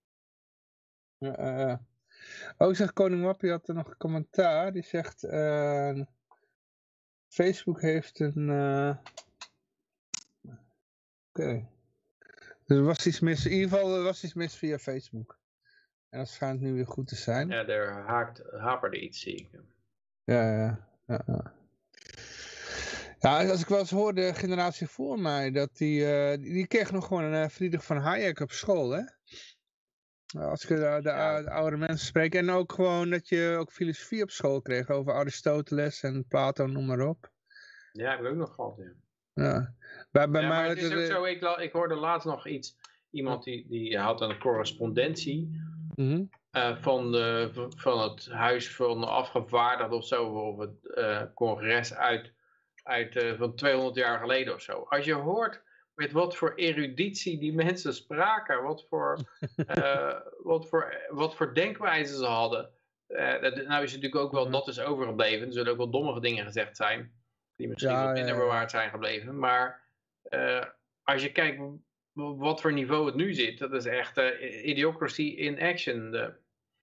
Ja, uh, ook zegt Koning Wappie had er nog een commentaar. Die zegt... Uh, Facebook heeft een... Uh... Oké. Okay. Dus er was iets mis, in ieder geval er was iets mis via Facebook. En dat schijnt nu weer goed te zijn. Ja, er haakt, haperde iets, zie ik. Ja, ja, ja, ja. Ja, als ik wel eens hoor, de generatie voor mij, dat die, uh, die kreeg nog gewoon een uh, Friedrich van Hayek op school, hè? Als ik uh, de, ja. de oude mensen spreek. En ook gewoon dat je ook filosofie op school kreeg over Aristoteles en Plato, noem maar op. Ja, heb ik ook nog gehad, ja. Ja, bij, bij ja, mij maar het is de, ook zo, ik, ik hoorde laatst nog iets, iemand die, die had een correspondentie mm-hmm. uh, van, de, van het huis van de afgevaardigden of zo, of het uh, congres uit, uit uh, van tweehonderd jaar geleden of zo. Als je hoort met wat voor eruditie die mensen spraken, wat voor, uh, wat voor, wat voor denkwijzen ze hadden. Uh, dat, nou is het natuurlijk ook wel, dat is overgebleven, er zullen ook wel dommige dingen gezegd zijn. Die misschien ja, wat minder ja, ja. bewaard zijn gebleven. Maar uh, als je kijkt wat voor niveau het nu zit. Dat is echt uh, idiocracy in action. De...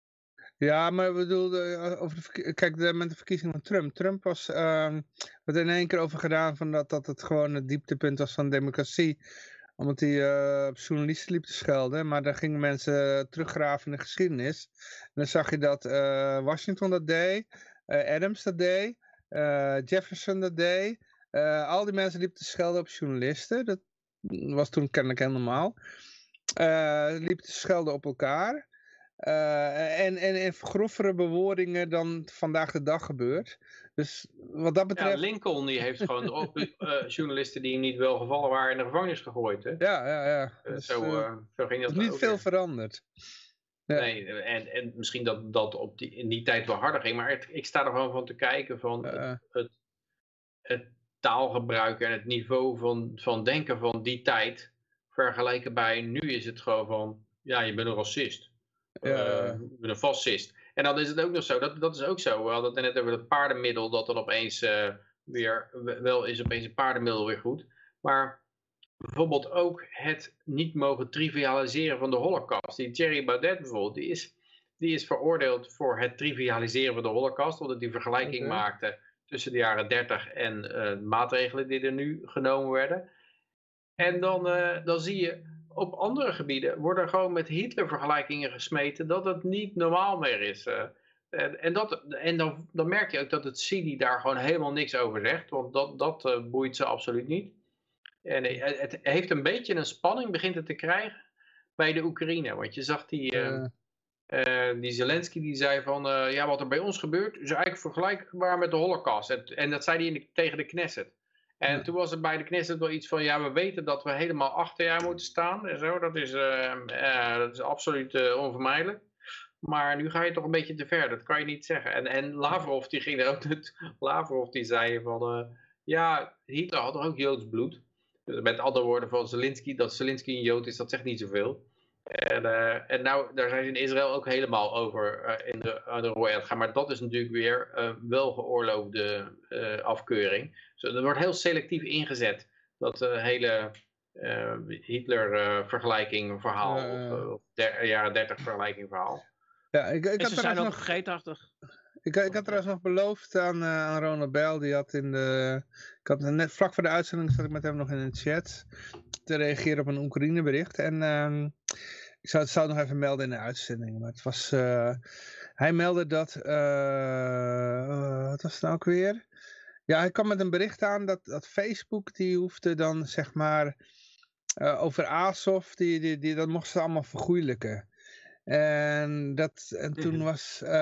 Ja, maar ik bedoel, de, over de, kijk, de, met de verkiezing van Trump. Trump was, uh, wat er in één keer over gedaan van dat, dat het gewoon het dieptepunt was van democratie. Omdat hij uh, op journalisten liep te schelden. Maar daar gingen mensen teruggraven in de geschiedenis. En dan zag je dat uh, Washington dat deed. Uh, Adams dat deed. Uh, Jefferson dat deed. Uh, al die mensen liepen te schelden op journalisten. Dat was toen kennelijk heel normaal. Uh, liepen te schelden op elkaar. Uh, en, en, en grovere bewoordingen dan vandaag de dag gebeurt. Dus wat dat betreft... Ja, Lincoln die heeft gewoon op, uh, journalisten die niet welgevallen waren in de gevangenis gegooid. Hè? Ja, ja, ja. Uh, dus, zo, uh, zo ging dat is niet ook, veel ja. veranderd. Ja. Nee, en, en misschien dat dat op die, in die tijd wel harder ging. Maar het, ik sta er gewoon van te kijken van uh, het, het, het taalgebruik en het niveau van, van denken van die tijd. Vergeleken bij nu is het gewoon van, ja, je bent een racist. Ja. Uh, je bent een fascist. En dan is het ook nog zo, dat, dat is ook zo. We hadden het net over het paardenmiddel, dat dan opeens uh, weer, wel is opeens een paardenmiddel weer goed. Maar bijvoorbeeld ook het niet mogen trivialiseren van de Holocaust. Die Thierry Baudet bijvoorbeeld, die is, die is veroordeeld voor het trivialiseren van de Holocaust. Omdat hij vergelijking okay. maakte tussen de jaren dertig en uh, maatregelen die er nu genomen werden. En dan, uh, dan zie je, op andere gebieden worden gewoon met Hitler vergelijkingen gesmeten dat het niet normaal meer is. Uh, en en, dat, en dan, dan merk je ook dat het C I D I daar gewoon helemaal niks over zegt. Want dat, dat uh, boeit ze absoluut niet. En het heeft een beetje een spanning, begint het te krijgen, bij de Oekraïne. Want je zag die, uh, uh, die Zelensky die zei van, uh, ja, wat er bij ons gebeurt is eigenlijk vergelijkbaar met de Holocaust. En, en dat zei hij in de, tegen de Knesset. En ja. toen was er bij de Knesset wel iets van, ja, we weten dat we helemaal achter jou moeten staan. En zo, dat is, uh, uh, dat is absoluut uh, onvermijdelijk. Maar nu ga je toch een beetje te ver, dat kan je niet zeggen. En, en Lavrov, die ging er ook, Lavrov die zei van, uh, ja, Hitler had toch ook Joods bloed. Met andere woorden van Zelensky, dat Zelensky een Jood is, dat zegt niet zoveel. En, uh, en nou, daar zijn ze in Israël ook helemaal over uh, in de, uh, de rooi aan het gaan. Maar dat is natuurlijk weer uh, wel geoorloofde uh, afkeuring. Dus er wordt heel selectief ingezet, dat uh, hele uh, Hitler-vergelijking verhaal, uh, of, of der, jaren dertig vergelijking verhaal. Ja, ik, ik en ze zijn ook vergeetachtig. Ik, ik had trouwens nog beloofd aan, uh, aan Ronald Bell, die had in de... Ik had net vlak voor de uitzending zat ik met hem nog in een chat te reageren op een Oekraïne bericht. En uh, ik zou het zou nog even melden in de uitzending. Maar het was... Uh, hij meldde dat... Uh, uh, wat was het nou ook weer? Ja, hij kwam met een bericht aan dat, dat Facebook, die hoefde dan zeg maar... Uh, over Azov, die, die, die, dat mochten ze allemaal vergoeilijken. En, dat, en toen was... Uh,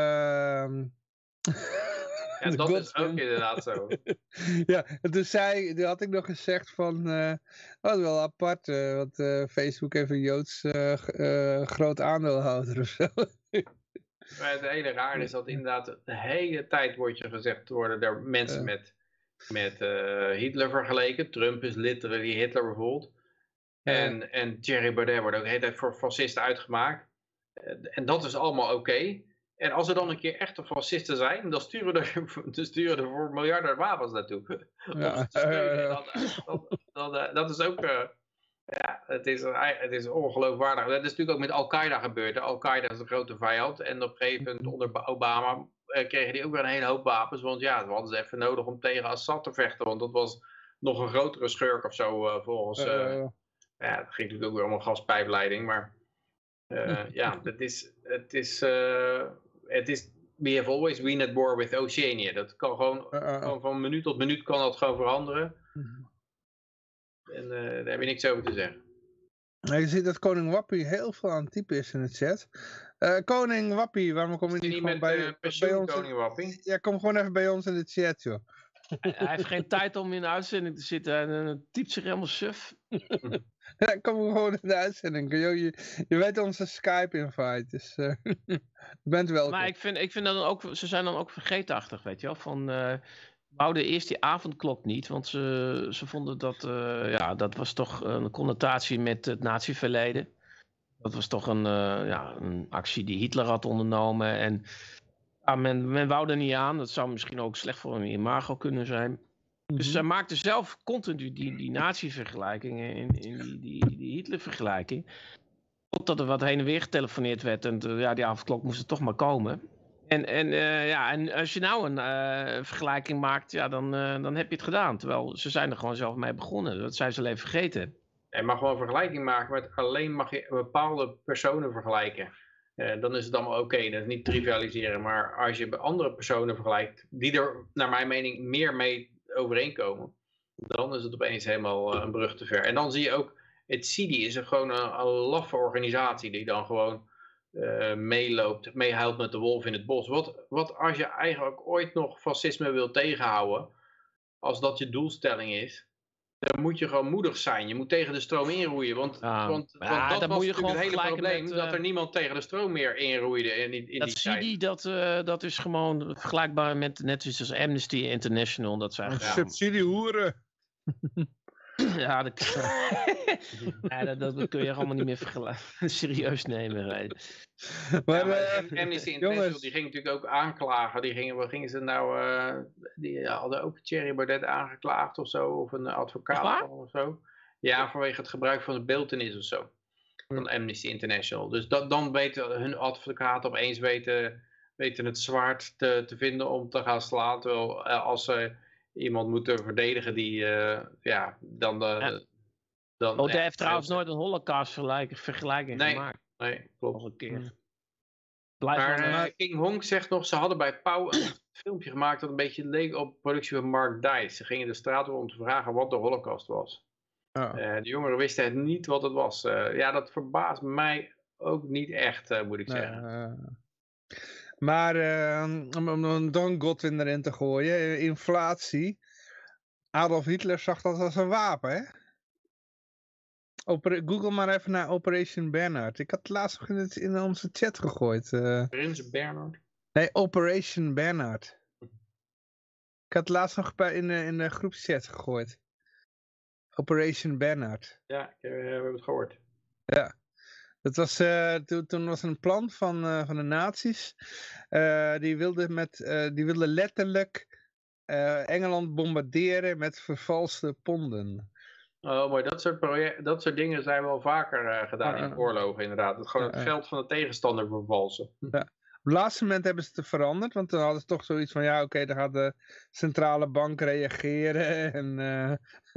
ja, dat is ook inderdaad zo. Ja, en toen, zei, toen had ik nog gezegd van... Uh, dat was wel apart, uh, want uh, Facebook heeft een Joods uh, uh, groot aandeelhouder of zo. Maar het hele raar is dat inderdaad de hele tijd wordt je gezegd worden door mensen uh. met, met uh, Hitler vergeleken. Trump is literally Hitler bijvoorbeeld. En, uh. en Thierry Baudet wordt ook de hele tijd voor fascisten uitgemaakt. En dat is allemaal oké. Okay. En als er dan een keer echte fascisten zijn, dan sturen er, dan sturen er voor miljarden wapens naartoe. Ja. Dat, dat, dat, dat is ook... Uh, ja, het is, het is ongeloofwaardig. Dat is natuurlijk ook met Al-Qaeda gebeurd. Al-Qaeda is de grote vijand. En op een gegeven moment onder Obama uh, kregen die ook weer een hele hoop wapens. Want ja, dat hadden ze even nodig om tegen Assad te vechten. Want dat was nog een grotere schurk of zo uh, volgens... Uh, uh. Ja, dat ging natuurlijk ook weer allemaal gaspijpleiding. Maar uh, ja, het is... Het is, uh, het is we have always been at war with Oceania. Dat kan gewoon, uh, uh. gewoon van minuut tot minuut kan dat gewoon veranderen. Uh. En uh, daar heb je niks over te zeggen. Je ziet dat koning Wappie heel veel aan het typen is in de chat. Uh, koning Wappie, waarom kom je niet, niet gewoon met, bij, uh, pensioen, bij ons? Koning Wappie? Ja, kom gewoon even bij ons in de chat, joh. Hij, hij heeft geen tijd om in de uitzending te zitten en uh, typt zich helemaal suf. Ja, kom gewoon in de uitzending. Je, je, je weet onze Skype-invite, dus uh, je bent welkom. Maar ik vind, ik vind dat dan ook, ze zijn dan ook vergeetachtig, weet je wel. Van, uh, we houden eerst die avondklok niet, want ze, ze vonden dat, uh, ja, dat was toch een connotatie met het nazi-verleden. Dat was toch een, uh, ja, een actie die Hitler had ondernomen en ja, men, men wou er niet aan. Dat zou misschien ook slecht voor een imago kunnen zijn. Mm-hmm. Dus zij maakte zelf continu die, die nazi-vergelijkingen in, in die, die, die Hitler-vergelijking. Totdat er wat heen en weer getelefoneerd werd en uh, ja, die avondklok moest er toch maar komen. En, en, uh, ja, en als je nou een uh, vergelijking maakt, ja, dan, uh, dan heb je het gedaan. Terwijl ze zijn er gewoon zelf mee begonnen. Dat zijn ze alleen vergeten. Je mag wel een vergelijking maken, maar alleen mag je bepaalde personen vergelijken. Uh, dan is het allemaal oké, okay. Dat is niet trivialiseren. Maar als je andere personen vergelijkt, die er naar mijn mening meer mee overeenkomen, dan is het opeens helemaal uh, een brug te ver. En dan zie je ook, het C I D I is een, gewoon een, een laffe organisatie die dan gewoon uh, meeloopt, meehuilt met de wolf in het bos. Wat, wat als je eigenlijk ooit nog fascisme wil tegenhouden, als dat je doelstelling is, dan moet je gewoon moedig zijn. Je moet tegen de stroom inroeien. Want, ja, want, ja, want dat was moet je natuurlijk het hele probleem. Met, uh, dat er niemand tegen de stroom meer inroeide in, in die dat tijd. C I D I, dat, uh, dat is gewoon vergelijkbaar met net zoals Amnesty International. Dat zijn ja. Subsidiehoeren. Ja, dat, ja dat, dat kun je allemaal niet meer vergelijken. Serieus nemen. Maar, ja, maar uh, Amnesty International jongens. Die ging natuurlijk ook aanklagen. Die gingen, wat gingen ze nou? Uh, die hadden ook Thierry Baudet aangeklaagd of zo. Of een advocaat of zo. Ja, vanwege het gebruik van de beeltenis of zo. Van Amnesty International. Dus dat, dan weten hun advocaten opeens weten, weten het zwaard te, te vinden om te gaan slaan. Terwijl uh, als ze iemand moeten verdedigen die, uh, ja, dan... Uh, ja. dan Baudet ja, heeft trouwens nooit een Holocaust vergelijking nee, gemaakt. Nee, klopt. Nog een keer. Hmm. Maar uh, King Hong zegt nog, ze hadden bij Pauw een filmpje gemaakt dat een beetje leek op productie van Mark Dice. Ze gingen de straat op om te vragen wat de Holocaust was. Oh. Uh, de jongeren wisten het niet wat het was. Uh, ja, dat verbaast mij ook niet echt, uh, moet ik nee, zeggen. Uh... Maar uh, om, om Don Godwin erin te gooien, inflatie. Adolf Hitler zag dat als een wapen, hè? Oper Google maar even naar Operation Bernard. Ik had het laatst nog in, het, in onze chat gegooid. Uh... Prins Bernard? Nee, Operation Bernard. Ik had het laatst nog bij in, de, in de groepschat gegooid. Operation Bernard. Ja, ik, uh, we hebben het gehoord. Ja. Dat was, uh, toen, toen was een plan van, uh, van de nazi's. Uh, die wilden met, uh, die wilden letterlijk uh, Engeland bombarderen met vervalste ponden. Oh, maar dat soort, project, dat soort dingen zijn wel vaker uh, gedaan uh, in oorlogen inderdaad. Dat gewoon uh, het geld van de tegenstander vervalsen. Ja. het laatste moment hebben ze het veranderd, want toen hadden ze toch zoiets van, ja oké, okay, dan gaat de centrale bank reageren en, uh,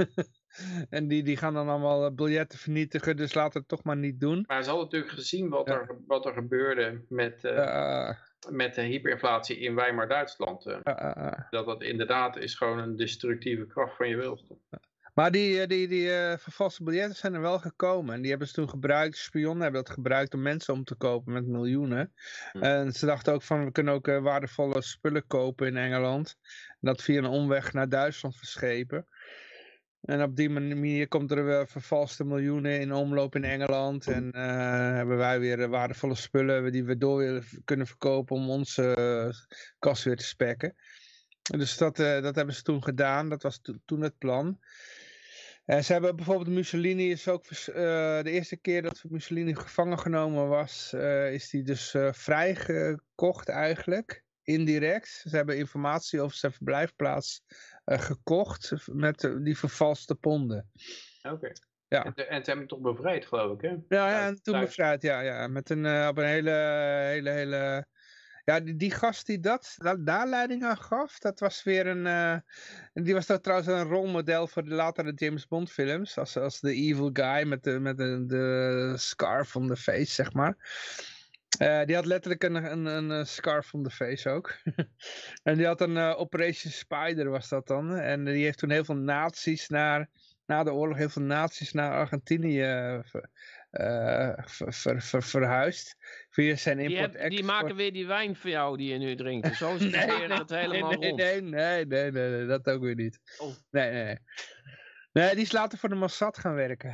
en die, die gaan dan allemaal biljetten vernietigen, dus laten we het toch maar niet doen. Maar ze hadden natuurlijk gezien wat, ja. er, wat er gebeurde met, uh, uh, met de hyperinflatie in Weimar Duitsland. Uh. Uh, uh, dat dat inderdaad is gewoon een destructieve kracht van je welstand. Maar die, die, die uh, vervalste biljetten zijn er wel gekomen. En die hebben ze toen gebruikt, spionnen hebben dat gebruikt om mensen om te kopen met miljoenen. Hmm. En ze dachten ook van, we kunnen ook uh, waardevolle spullen kopen in Engeland. En dat via een omweg naar Duitsland verschepen. En op die manier komt er weer vervalste miljoenen in omloop in Engeland. En uh, hebben wij weer waardevolle spullen die we door willen kunnen verkopen om onze uh, kas weer te spekken. Dus dat, uh, dat hebben ze toen gedaan. Dat was to toen het plan. Uh, ze hebben bijvoorbeeld Mussolini is ook uh, de eerste keer dat Mussolini gevangen genomen was, uh, is hij dus uh, vrijgekocht eigenlijk, indirect. Ze hebben informatie over zijn verblijfplaats uh, gekocht met uh, die vervalste ponden. Oké. Okay. Ja. En, en ze hebben hem toch bevrijd, geloof ik, hè? Ja, ja en toen thuis. bevrijd, ja, ja. Met een, uh, op een hele, hele, hele... Ja, die, die gast die dat, dat daar leiding aan gaf, dat was weer een... Uh, die was dat trouwens een rolmodel voor de latere James Bond films. Als, als de evil guy met de, met de, de scarf on the face, zeg maar. Uh, die had letterlijk een, een, een scarf on the face ook. En die had een uh, Operation Spider was dat dan. En die heeft toen heel veel nazi's naar... Na de oorlog heel veel nazi's naar Argentinië uh, ver, ver, ver, verhuisd. Via zijn import die, heb, die maken weer die wijn voor jou die je nu drinkt. Zo is het, nee, nee, het helemaal nee, rond. Nee, nee, nee, nee, nee, dat ook weer niet. Oh. Nee, nee, nee. Nee, die is later voor de Mossad gaan werken.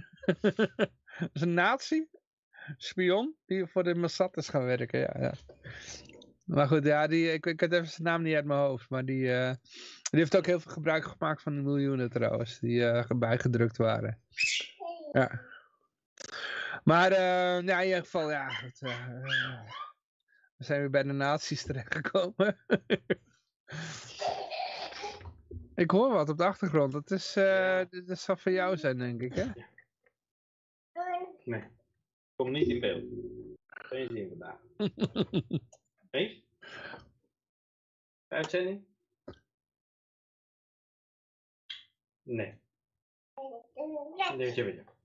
Dat is een nazi, spion, die voor de Mossad is gaan werken, ja. ja. Maar goed, ja, die, ik, ik had even zijn naam niet uit mijn hoofd, maar die, uh, die heeft ook heel veel gebruik gemaakt van de miljoenen trouwens, die uh, bijgedrukt waren. Ja. Maar uh, ja, in ieder geval, ja, het, uh, we zijn weer bij de nazi's terechtgekomen. Ik hoor wat op de achtergrond, dat is, uh, dat zal van jou zijn, denk ik, hè? Nee, kom niet in beeld. Geen zin vandaag. Eens? Uitzending? Nee. Nee, je weet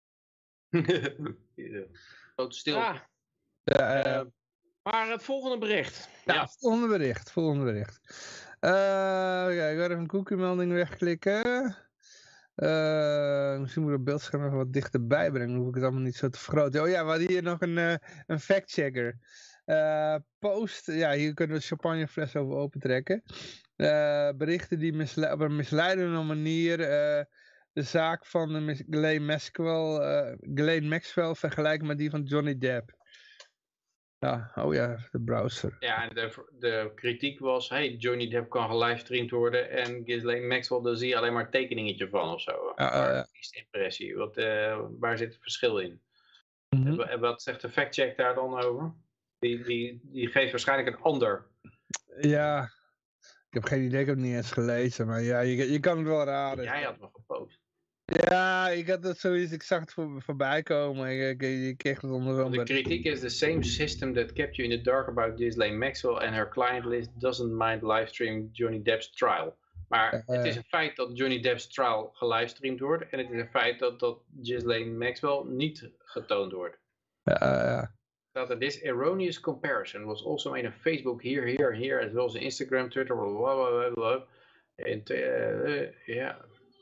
het. Groot stil. Ah. Ja, uh, maar het volgende bericht. Ja, ja. Het volgende bericht. Het volgende bericht. Uh, ja, ik ga even een cookie-melding wegklikken. Uh, misschien moet ik het beeldscherm even wat dichterbij brengen. Dan hoef ik het allemaal niet zo te vergroten. Oh ja, we hadden hier nog een, uh, een fact-checker. Uh, post, ja, hier kunnen we champagnefles over opentrekken. Uh, berichten die misle op een misleidende manier uh, de zaak van uh, Ghislaine Maxwell, uh, Ghislaine Maxwell vergelijken met die van Johnny Depp. Ja, oh ja, de browser. Ja, en de, de kritiek was, hey, Johnny Depp kan gelivestreamd worden en Ghislaine Maxwell, daar zie je alleen maar een tekeningetje van of zo. Uh, uh, uh, impressie. Wat, uh, waar zit het verschil in? Mm-hmm. En wat zegt de factcheck daar dan over? Die, die, die geeft waarschijnlijk een ander. Ja, ik heb geen idee, ik heb het niet eens gelezen, maar ja, je, je kan het wel raden. Jij had me gepost. Ja, ik had het zoiets, ik zag het voor, voorbij komen, ik, ik, ik kreeg het onder De kritiek is the same system that kept you in the dark about Ghislaine Maxwell and her client list doesn't mind livestreaming Johnny Depp's trial. Maar uh, het is een feit dat Johnny Depp's trial gelivestreamd wordt en het is een feit dat, dat Ghislaine Maxwell niet getoond wordt. Ja, uh, uh. That this erroneous comparison was also made on Facebook, here, here, here, as well as Instagram, Twitter, blah, blah, blah, blah. And, uh, yeah.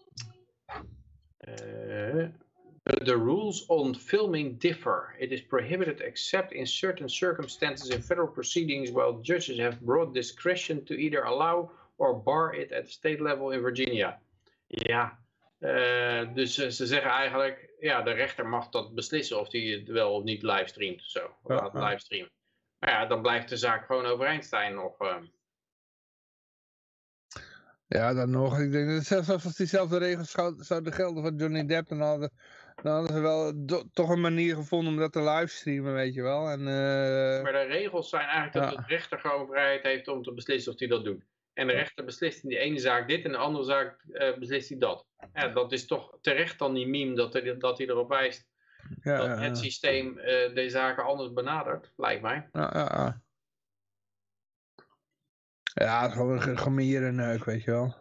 Uh, the rules on filming differ. It is prohibited except in certain circumstances in federal proceedings, while judges have broad discretion to either allow or bar it at the state level in Virginia. Ja, uh, dus uh, ze zeggen eigenlijk, ja, de rechter mag dat beslissen of hij het wel of niet livestreamt of zo. Of ja, gaat livestreamen. Maar ja, dan blijft de zaak gewoon overeind staan nog. Uh. Ja, dan nog. Ik denk dat zelfs als diezelfde regels zouden gelden voor Johnny Depp, dan hadden, dan hadden ze wel do, toch een manier gevonden om dat te livestreamen, weet je wel. En, uh... Maar de regels zijn eigenlijk dat ja. de rechter gewoon vrijheid heeft om te beslissen of hij dat doet. En de rechter beslist in die ene zaak dit en de andere zaak uh, beslist hij dat. Ja, dat is toch terecht dan die meme dat hij, dat hij erop wijst ja, dat ja, ja. het systeem uh, deze zaken anders benadert, lijkt mij. Ja, ja, ja. Ja, gewoon gewoon mierenneuk, weet je wel.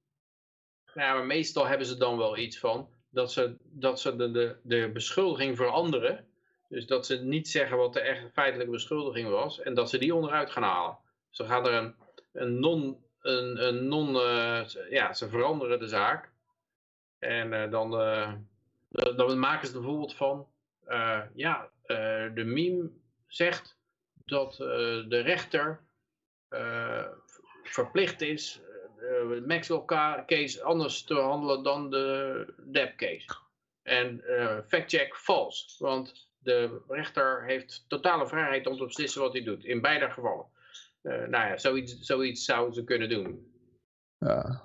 Ja, maar meestal hebben ze dan wel iets van dat ze, dat ze de, de, de beschuldiging veranderen. Dus dat ze niet zeggen wat de echt feitelijke beschuldiging was. En dat ze die onderuit gaan halen. Ze gaan er een, een non... Een, een non uh, ja, ze veranderen de zaak. En uh, dan, uh, dan maken ze er bijvoorbeeld van... Uh, ja, uh, de meme zegt dat uh, de rechter uh, verplicht is... de Maxwell case anders te handelen dan de Depp case. En uh, fact-check vals. Want de rechter heeft totale vrijheid om te beslissen wat hij doet. In beide gevallen. Uh, nou ja, zoiets, zoiets zouden ze kunnen doen. Ja.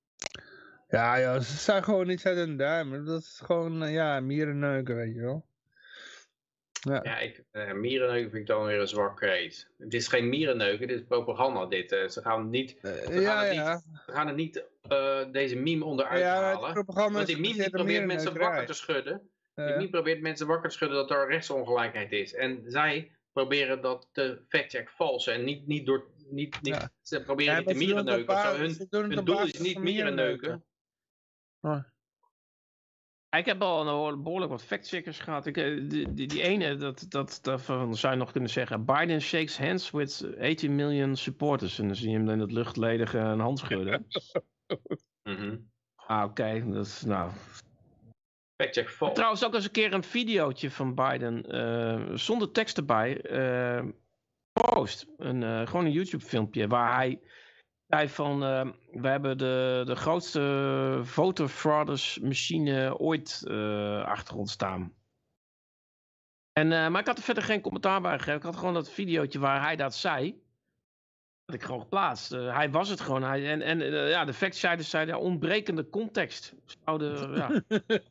Ja, ja, ze zijn gewoon niet uit hun duim. Dat is gewoon, uh, ja, mierenneuken, weet je wel. Ja, ja ik, uh, mierenneuken vind ik dan weer een zwak kreet. Het is geen mierenneuken, dit is propaganda. Dit. Uh, ze gaan, niet, ze gaan ja, het ja. niet, ze gaan het niet uh, deze meme onderuit ja, halen. Want die meme die probeert mensen wakker te schudden. Uh. Die meme probeert mensen wakker te schudden dat er rechtsongelijkheid is. En zij proberen dat te fact-check vals. En niet, niet door... Niet, niet, ja. Ze proberen ja, niet te mierenneuken. Paar, hun hun doel is niet mierenneuken. Oh. Ik heb al een behoorlijk wat factcheckers gehad. Ik, die, die, die ene, dat, dat, daarvan zou je nog kunnen zeggen... Biden shakes hands with eighty million supporters. En dan zie je hem in het luchtledige een hand schudden. mm-hmm. Ah, oké. Okay. Dat is, nou... Factcheck vol. Trouwens ook eens een keer een videootje van Biden... Uh, zonder tekst erbij... Uh, post. Een, uh, gewoon een YouTube filmpje... waar hij... zei van, uh, we hebben de, de grootste voter frauders machine ooit uh, achter ons staan. En, uh, maar ik had er verder geen commentaar bij gegeven. Ik had gewoon dat videootje waar hij dat zei. Dat ik gewoon geplaatst. Uh, hij was het gewoon. Hij, en en uh, ja, de factsiders zeiden, ja, ontbrekende context. Zouden, ja.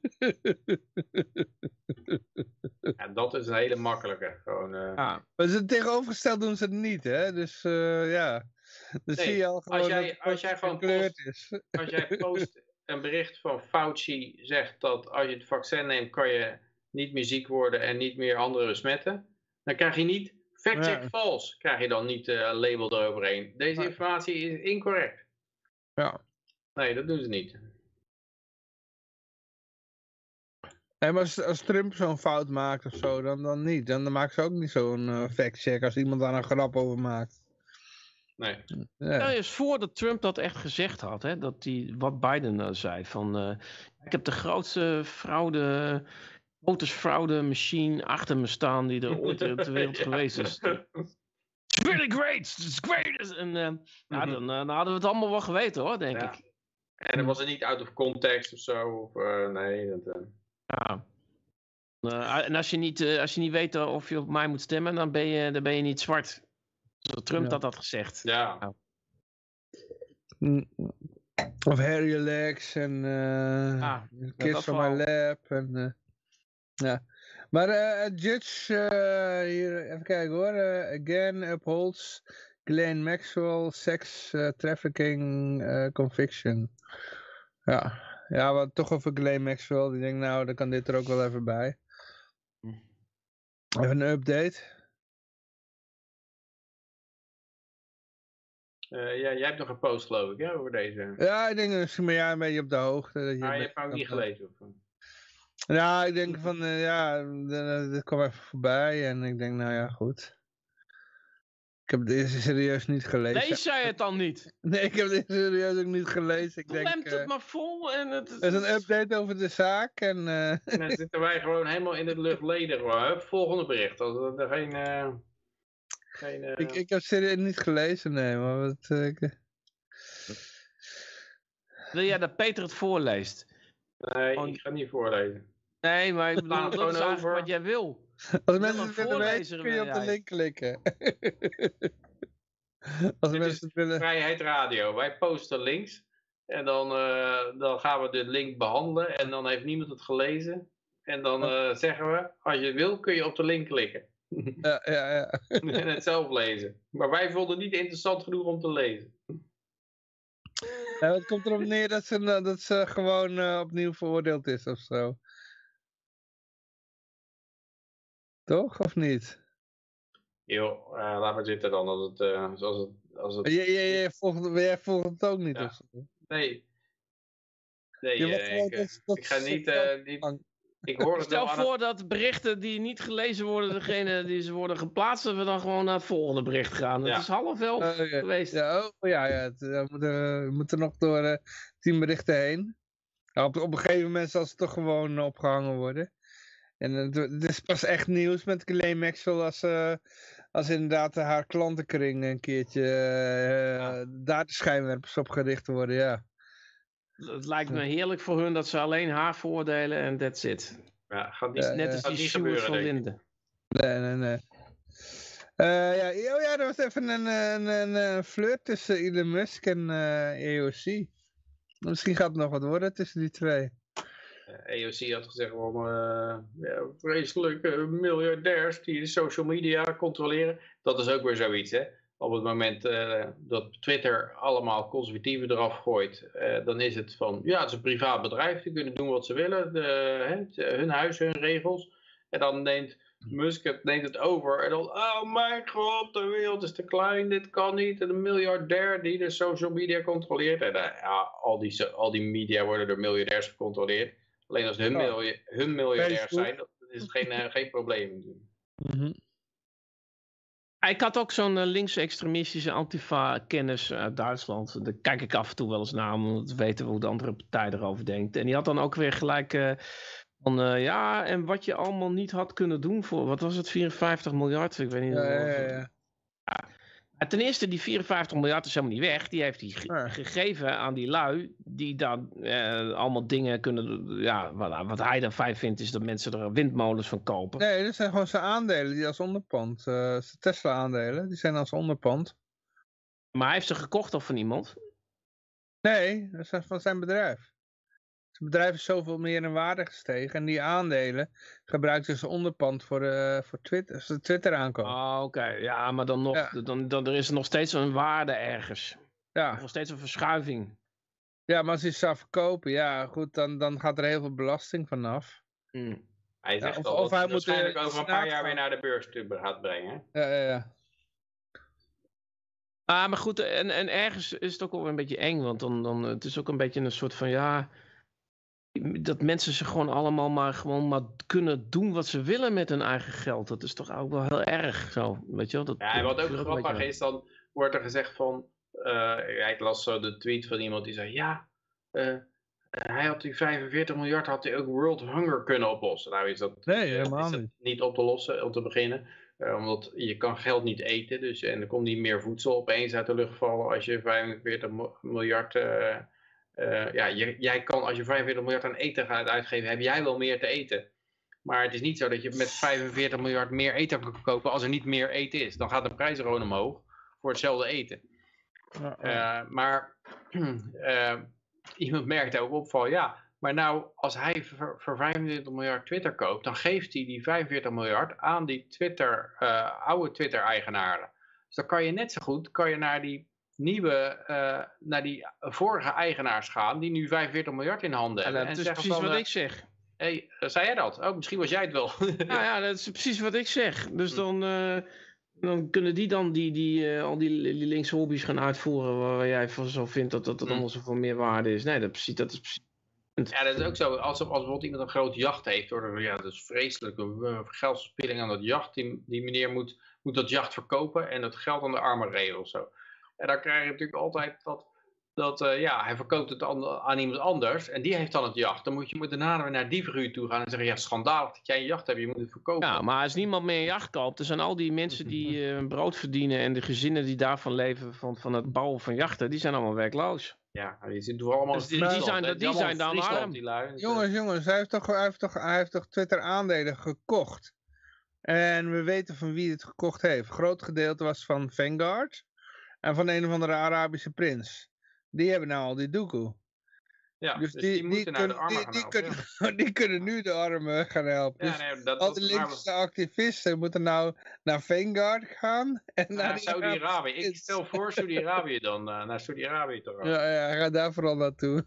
Ja, dat is een hele makkelijke. Gewoon, uh... ja. Maar ze tegenovergesteld doen ze het niet, hè. Dus uh, ja... Dan nee, zie je al gewoon als jij, als jij gewoon post, is. Als jij post een bericht van Fauci zegt dat als je het vaccin neemt kan je niet meer ziek worden en niet meer anderen besmetten, dan krijg je niet fact-check ja. vals, krijg je dan niet een uh, label eroverheen. Deze informatie is incorrect. Ja. Nee, dat doen ze niet. En als, als Trump zo'n fout maakt of zo, dan, dan niet. Dan, dan maken ze ook niet zo'n uh, fact-check als iemand daar een grap over maakt. Nee. Ja. Nou, eens voordat Trump dat echt gezegd had, hè, dat die, wat Biden uh, zei, van uh, ik heb de grootste fraude, votersfraude machine achter me staan die er ooit in de wereld geweest is. It's really great, it's great. En uh, nou, dan, uh, dan hadden we het allemaal wel geweten hoor, denk ja. ik. En dan was het niet out of context of zo, of uh, nee. Dat, uh... Ja. Uh, en als je, niet, uh, als je niet weet of je op mij moet stemmen, dan ben je, dan ben je niet zwart. Zoals Trump ja. dat had gezegd. Ja. Nou. Of hair your legs en uh, ah, kiss on my lap. En, uh, ja. Maar uh, judge, uh, hier, even kijken hoor. Uh, again upholds Ghislaine Maxwell sex uh, trafficking uh, conviction. Ja. Ja, wat toch over Ghislaine Maxwell. Die denkt nou, dan kan dit er ook wel even bij. Even een update. Uh, ja, jij hebt nog een post geloof ik, hè, over deze. Ja, ik denk misschien ben jij een beetje op de hoogte. Dat je maar je hebt hem ook niet gelezen? Of? Nou, ik denk van, uh, ja, dit kwam even voorbij en ik denk, nou ja, goed. Ik heb deze serieus niet gelezen. Lees jij het dan niet? Nee, ik heb deze serieus ook niet gelezen. Ik denk, Klemt het uh, maar vol en het... Er is een update over de zaak en... Uh... en dan zitten wij gewoon helemaal in het luchtleden. Volgende bericht, als er geen... Uh... Geen, uh... ik, ik heb serieus niet gelezen, nee, maar wat... Uh, ik... Wil jij dat Peter het voorleest? Nee, oh. ik ga niet voorlezen. Nee, maar ik bedoel, dat is over wat jij wil. Als mensen het willen weten, kun je op de link klikken. Als Dit mensen is willen... Vrijheid Radio. Wij posten links. En dan, uh, dan gaan we de link behandelen. En dan heeft niemand het gelezen. En dan uh, zeggen we, als je wil, kun je op de link klikken. Ja, ja, ja. En het zelf lezen. Maar wij vonden het niet interessant genoeg om te lezen. Ja, het komt erop neer dat ze, dat ze gewoon uh, opnieuw veroordeeld is of zo. Toch, of niet? Joh, uh, laat maar zitten dan. Als het, uh, als het, als het... Jij, jij, jij, volgt, jij volgt het ook niet? Ja. Of zo? Nee. Nee, Je uh, wordt gewoon ik, dat- dat ik ga niet... zo- Uh, niet ik hoor het Stel wel aan voor het... dat berichten die niet gelezen worden, degene die ze worden geplaatst, dat we dan gewoon naar het volgende bericht gaan. Ja. Het is half elf Oh, ja. geweest. Ja, oh, ja, ja. Het, we, moeten, we moeten nog door uh, tien berichten heen. Ja, op, op een gegeven moment zal ze toch gewoon opgehangen worden. En het, het is pas echt nieuws met Ghislaine Maxwell als, uh, als inderdaad haar klantenkring een keertje uh, ja. daar de schijnwerpers op gericht worden, ja. Het lijkt me heerlijk voor hun dat ze alleen haar voordelen en that's it. Ja, gaat niet, Ja, Net ja. als die niet Sjoerd gebeuren, van denk ik. Linden. Nee, nee, nee. Uh, ja, oh ja, er was even een, een, een, een flirt tussen Elon Musk en uh, E O C. Misschien gaat het nog wat worden tussen die twee. E O C had gezegd van uh, ja, vreselijke miljardairs die de social media controleren. Dat is ook weer zoiets, hè. Op het moment uh, dat Twitter allemaal conservatieven eraf gooit, uh, dan is het van, ja, het is een privaat bedrijf, die kunnen doen wat ze willen, de, hè, hun huis, hun regels. En dan neemt Musk het, neemt het over en dan, oh mijn god, de wereld is te klein, dit kan niet. En een miljardair die de social media controleert. En uh, ja, al die, al die media worden door miljardairs gecontroleerd. Alleen als het hun, milja hun miljardairs zijn, dan is het geen, uh, geen probleem. Mm-hmm. Ik had ook zo'n uh, links-extremistische Antifa-kennis uit Duitsland. Daar kijk ik af en toe wel eens naar om te weten hoe de andere partij erover denkt. En die had dan ook weer gelijk uh, van uh, ja, en wat je allemaal niet had kunnen doen voor, wat was het, vierenvijftig miljard? Ik weet niet. Ja, ja, ja, ja. Ja. Ten eerste, die vierenvijftig miljard is helemaal niet weg. Die heeft hij ge ja. gegeven aan die lui die dan uh, allemaal dingen kunnen... Ja, wat, wat hij dan fijn vindt is dat mensen er windmolens van kopen. Nee, dat zijn gewoon zijn aandelen die als onderpand. Uh, zijn Tesla aandelen, die zijn als onderpand. Maar hij heeft ze gekocht of van iemand? Nee, dat is van zijn bedrijf. Het bedrijf is zoveel meer in waarde gestegen. En die aandelen gebruikt dus onderpand voor, uh, voor Twitter. Als de Twitter aankomt. Ah, oké. Okay. Ja, maar dan nog. Ja. Dan, dan er is nog steeds een waarde ergens. Ja. Nog steeds een verschuiving. Ja, maar als hij zou verkopen, ja, goed, dan, dan gaat er heel veel belasting vanaf. Hmm. Hij zegt ja, of, al of dat hij moet waarschijnlijk moet, over een paar jaar weer naar de beurs toe gaat brengen. Ja, ja, ja. Ah, maar goed, en, en ergens is het ook wel een beetje eng. Want dan, dan, het is ook een beetje een soort van, ja... Dat mensen ze gewoon allemaal maar, gewoon maar kunnen doen wat ze willen met hun eigen geld. Dat is toch ook wel heel erg zo, weet je wel? Dat, ja, en wat ook grappig is, dan wordt er gezegd van... Uh, ik las zo de tweet van iemand die zei... Ja, uh, hij had die vijfenveertig miljard, had hij ook World Hunger kunnen oplossen. Nou is dat, nee, helemaal is dat niet. niet op te lossen, om te beginnen. Uh, omdat je kan geld niet eten. Dus, en er komt niet meer voedsel opeens uit de lucht vallen als je vijfenveertig miljard... Uh, Uh, ja, je, jij kan als je vijfenveertig miljard aan eten gaat uitgeven, heb jij wel meer te eten. Maar het is niet zo dat je met vijfenveertig miljard meer eten kan kopen als er niet meer eten is. Dan gaat de prijs gewoon omhoog voor hetzelfde eten. Uh, maar uh, iemand merkt ook op van ja, maar nou als hij voor, voor vijfenveertig miljard Twitter koopt, dan geeft hij die vijfenveertig miljard aan die Twitter, uh, oude Twitter-eigenaren. Dus dan kan je net zo goed kan je naar die nieuwe, uh, naar die vorige eigenaars gaan, die nu vijfenveertig miljard in handen hebben. Ja, dat en is precies van, wat uh, ik zeg. Hé, hey, zei jij dat? Oh, misschien was jij het wel. Nou ja, dat is precies wat ik zeg. Dus dan, uh, dan kunnen die dan die, die, uh, al die, die linkse hobby's gaan uitvoeren waar jij van zo vindt dat dat, dat allemaal zoveel meer waarde is. Nee, dat, precies, dat is precies... Ja, dat is ook zo. Als, als bijvoorbeeld iemand een groot jacht heeft, hoor, ja, dat is vreselijke uh, geldverspilling aan dat jacht. Die, die meneer moet, moet dat jacht verkopen en dat geld aan de armen regelen of zo. En dan krijg je natuurlijk altijd dat, dat uh, ja, hij verkoopt het aan, aan iemand anders en die heeft dan het jacht. Dan moet je moet daarna weer naar die figuur toe gaan en zeggen, ja, schandalig dat jij een jacht hebt, je moet het verkopen. Ja, maar als niemand meer een jacht koopt, er zijn al die mensen die uh, brood verdienen en de gezinnen die daarvan leven, van, van het bouwen van jachten, die zijn allemaal werkloos. Ja, die zitten allemaal dus die, die zijn, die die zijn dan arm. Die lui, dus jongens, jongens, hij heeft, toch, hij, heeft toch, hij heeft toch Twitter aandelen gekocht. En we weten van wie het gekocht heeft. Een groot gedeelte was van Vanguard. En van een of andere Arabische prins. Die hebben nou al die doekoe. Ja, dus, dus die, die moeten die naar de kunnen, armen die, gaan die, helpen, kunnen, ja. die kunnen nu de armen gaan helpen. Ja, Dus nee, dat, al de linkse activisten moeten nou naar Vanguard gaan. En naar, naar Saudi-Arabië. Ik stel voor Saudi-Arabië dan. Uh, naar Saudi-Arabië toch. Ja, ja, ga daar vooral naartoe.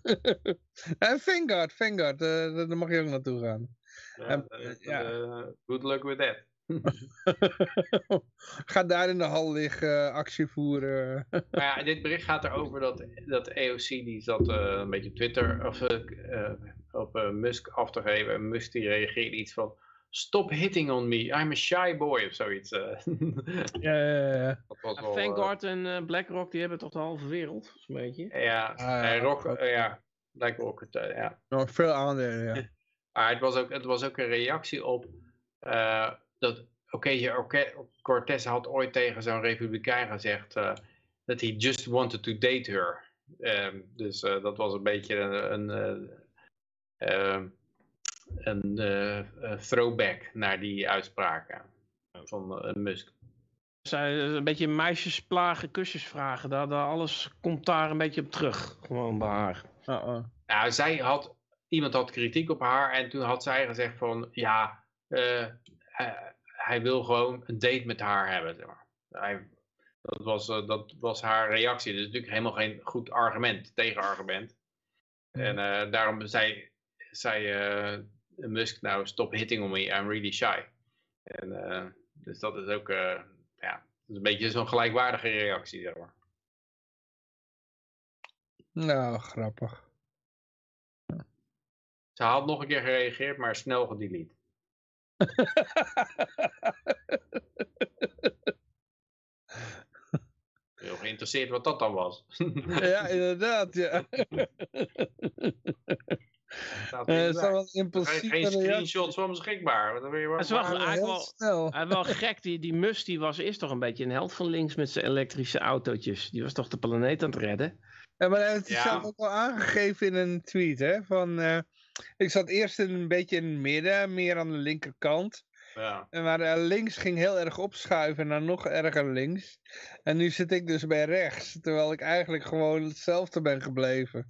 En Vanguard, Vanguard, uh, daar mag je ook naartoe gaan. Ja, en, uh, ja. uh, good luck with that. Ga daar in de hal liggen, actie voeren. Maar ja, dit bericht gaat erover dat, dat A O C die zat uh, een beetje op Twitter of, uh, op uh, Musk af te geven. En Musk die reageerde iets van, stop hitting on me, I'm a shy boy of zoiets. Uh. ja, ja, ja. Uh, Vanguard uh, en uh, BlackRock die hebben toch de halve wereld, zo'n beetje. Ja, uh, Rock, uh, ja. BlackRock, uh, ja. Nog veel aandelen, ja. Maar het was ook, het was ook een reactie op uh, dat, oké, okay, Cortez had ooit tegen zo'n republikein gezegd uh, dat he just wanted to date her. Um, dus uh, dat was een beetje een, een, uh, uh, een uh, throwback naar die uitspraken van uh, Musk. Zij een beetje meisjes plagen, kusjes vragen, daar, daar alles komt daar een beetje op terug, gewoon bij haar. Uh-uh. Nou, zij had, iemand had kritiek op haar en toen had zij gezegd van, ja, uh, hij, hij wil gewoon een date met haar hebben. Zeg maar. hij, dat, was, uh, dat was haar reactie. Dat is natuurlijk helemaal geen goed argument, tegenargument. Mm. En uh, daarom zei, zei uh, Musk, nou, stop hitting on me, I'm really shy. En, uh, dus dat is ook, uh, ja, dat is een beetje zo'n gelijkwaardige reactie, zeg maar. Nou, grappig. Ze had nog een keer gereageerd, maar snel gedelete. Heel geïnteresseerd wat dat dan was. Ja, inderdaad, ja. Er uh, wel impulsieve geen screenshots van beschikbaar. Dan ben je wel, dat is wel, eigenlijk wel, wel, wel gek. Die, die Musk die was eerst toch een beetje een held van links met zijn elektrische autootjes. Die was toch de planeet aan het redden. Ja, maar hij heeft het ja. zelf ook al aangegeven in een tweet. Hè? Van, uh, ik zat eerst een beetje in het midden, meer aan de linkerkant. Ja. Maar uh, links ging heel erg opschuiven naar nog erger links. En nu zit ik dus bij rechts. Terwijl ik eigenlijk gewoon hetzelfde ben gebleven.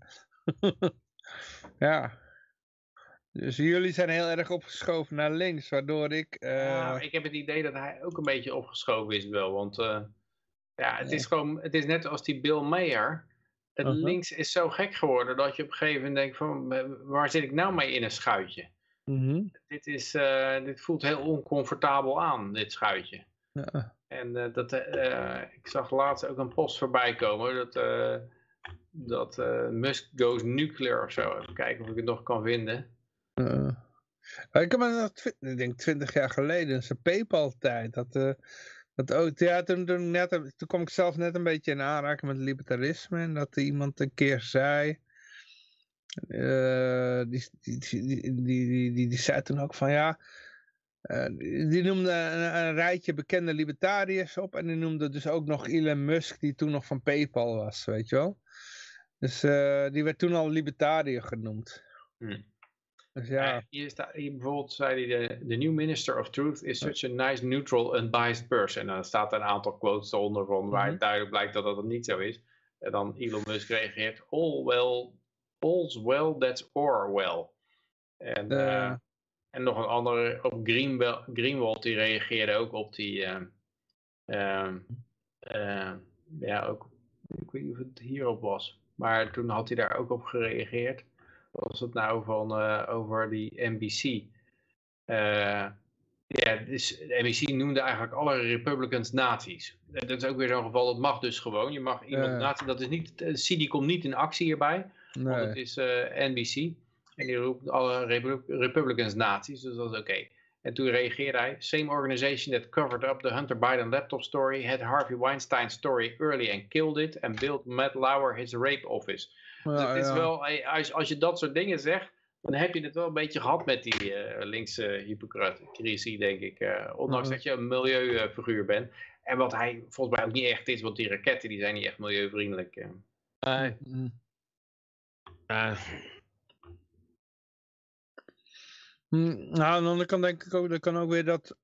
Ja. Dus jullie zijn heel erg opgeschoven naar links, waardoor ik... Uh... Ja, ik heb het idee dat hij ook een beetje opgeschoven is wel. Want uh, ja, het, ja. Is gewoon, het is net als die Bill Maher. Het uh-huh. links is zo gek geworden dat je op een gegeven moment denkt van, waar zit ik nou mee in een schuitje? Uh-huh. Dit, is, uh, dit voelt heel oncomfortabel aan, dit schuitje. Uh-huh. En uh, dat, uh, ik zag laatst ook een post voorbij komen dat, uh, dat uh, Musk goes nuclear of zo. Even kijken of ik het nog kan vinden. Uh, ik heb nog, ik denk twintig jaar geleden, in zijn PayPal-tijd, dat, uh, dat ook, ja, toen, toen, net, toen kwam ik zelf net een beetje in aanraking met libertarisme en dat iemand een keer zei, uh, die, die, die, die, die, die, die zei toen ook van ja, uh, die noemde een, een rijtje bekende libertariërs op en die noemde dus ook nog Elon Musk die toen nog van PayPal was, weet je wel. Dus uh, die werd toen al libertariër genoemd. Hmm. Dus ja. Uh, hier, staat, hier bijvoorbeeld zei hij, the, the new minister of truth is such a nice, neutral, unbiased person. En dan staat er een aantal quotes eronder van waar het duidelijk blijkt dat dat niet zo is. En dan Elon Musk reageert, all well, all's well, that's Orwell. En, uh, uh, en nog een andere, op Greenwald, Greenwald die reageerde ook op die, uh, uh, uh, ja ook, ik weet niet of het hierop was. Maar toen had hij daar ook op gereageerd. Was het nou van uh, over die N B C? Uh, ja, dus de N B C noemde eigenlijk alle Republicans nazi's. Dat is ook weer zo'n geval, dat mag dus gewoon. Je mag iemand uh. nazi, dat is niet, de C die komt niet in actie hierbij. Nee. Want het is uh, N B C. En die roept alle Repu- Republicans nazi's, dus dat is oké. Okay. En toen reageerde hij, same organization that covered up the Hunter Biden laptop story, had Harvey Weinstein story early and killed it, and built Matt Lauer his rape office. Ja, dus het is ja. wel, als, als je dat soort dingen zegt, dan heb je het wel een beetje gehad met die uh, linkse hypocrisie, denk ik. Uh, ondanks uh-huh. dat je een milieufiguur bent. En wat hij volgens mij ook niet echt is, want die raketten die zijn niet echt milieuvriendelijk. Uh. Uh, uh. Nou, aan de andere kant denk ik ook, dat kan ook weer dat...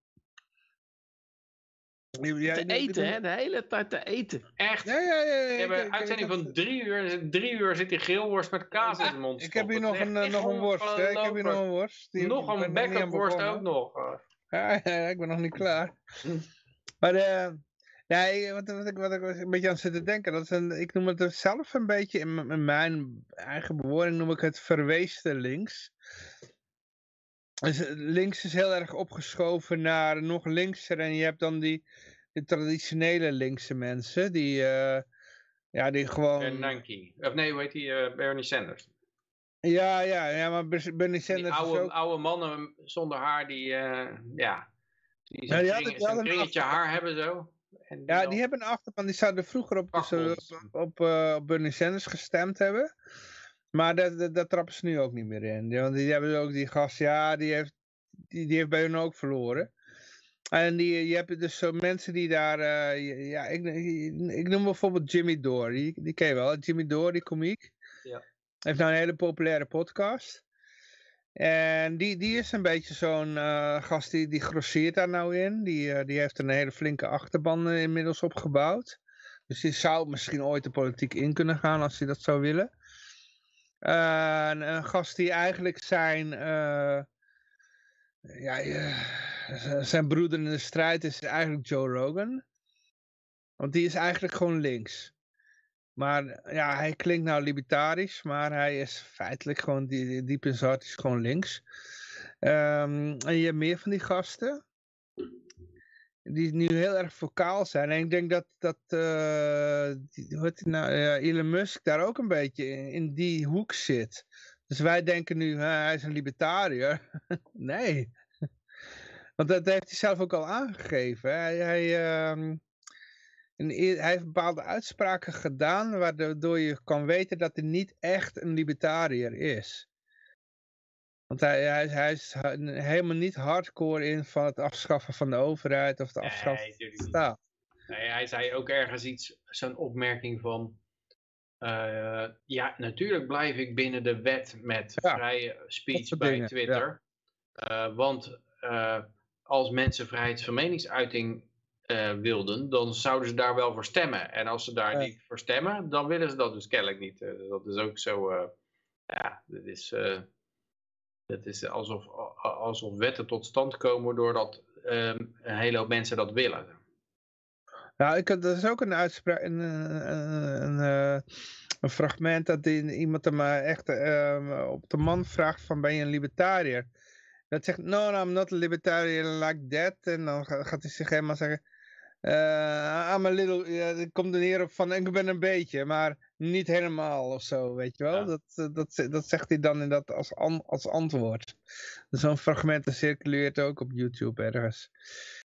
Ja, te eten, hè? De hele tijd te eten. Echt? Ja, ja, ja. We hebben een uitzending van drie uur. Drie uur zit die grillworst met kaas in zijn mond. Ik heb hier nog een, nog een worst, hè? Ik heb hier nog een worst. Die nog een backup worst ook nog. Ja, ja, ik ben nog niet klaar. Maar uh, ja, wat, wat, ik, wat ik een beetje aan zit te denken, dat is een, ik noem het zelf een beetje, in, in mijn eigen bewoording noem ik het verweesde links. Dus links is heel erg opgeschoven naar nog linkser. En je hebt dan die, die traditionele linkse mensen. Die, uh, ja, die gewoon... Bernanke. Of nee, hoe heet die? Uh, Bernie Sanders. Ja, ja, ja, maar Bernie Sanders die oude, is ook... oude mannen zonder haar die, uh, ja... Die zo'n ja, kring, zo kringetje haar hebben zo. En ja, die hebben een achterban. Die zouden vroeger op, dus, op, op, uh, op Bernie Sanders gestemd hebben. Maar daar, daar, daar trappen ze nu ook niet meer in. Want die hebben ook die gast, ja, die heeft, die, die heeft bij hun ook verloren. En die, je hebt dus zo mensen die daar, uh, ja, ik, ik noem bijvoorbeeld Jimmy Dore. Die, die ken je wel, Jimmy Dore, die komiek. Ja. Heeft nou een hele populaire podcast. En die, die is een beetje zo'n uh, gast die, die grosseert daar nou in. Die, uh, die heeft een hele flinke achterban uh, inmiddels opgebouwd. Dus die zou misschien ooit de politiek in kunnen gaan als hij dat zou willen. Uh, een, een gast die eigenlijk zijn, uh, ja, uh, zijn broeder in de strijd is eigenlijk Joe Rogan. Want die is eigenlijk gewoon links. Maar ja, hij klinkt nou libertarisch, maar hij is feitelijk gewoon die, diep in zijn hart is gewoon links. Um, en je hebt meer van die gasten die nu heel erg vocaal zijn. En ik denk dat, dat uh, die, hoe heet die nou, uh, Elon Musk daar ook een beetje in, in die hoek zit. Dus wij denken nu, uh, hij is een libertariër. Nee. Want dat heeft hij zelf ook al aangegeven. Hij, hij, um, en hij heeft bepaalde uitspraken gedaan waardoor je kan weten dat hij niet echt een libertariër is. Want hij, hij, hij is helemaal niet hardcore in van het afschaffen van de overheid of het afschaffen nee, van de staat. Nee, hij zei ook ergens iets, zo'n opmerking van, uh, ja, natuurlijk blijf ik binnen de wet met ja, vrije speech bij dingen, Twitter. Ja. Uh, want uh, als mensen vrijheid van meningsuiting uh, wilden, dan zouden ze daar wel voor stemmen. En als ze daar ja. niet voor stemmen, dan willen ze dat dus kennelijk niet. Uh, dat is ook zo, uh, ja, dat is... Uh, Het is alsof, alsof wetten tot stand komen doordat um, een hele hoop mensen dat willen. Nou, ik, dat is ook een uitspraak, een, een, een, een fragment dat die, iemand hem echt uh, op de man vraagt van ben je een libertariër? Dat zegt, no, no, I'm not a libertarian like that. En dan gaat hij zich helemaal zeggen, uh, I'm a little, ja, het komt er neer op van ik ben een beetje, maar niet helemaal of zo, weet je wel. Ja. Dat, dat, dat zegt hij dan in dat als, an, als antwoord. Zo'n fragment circuleert ook op YouTube ergens.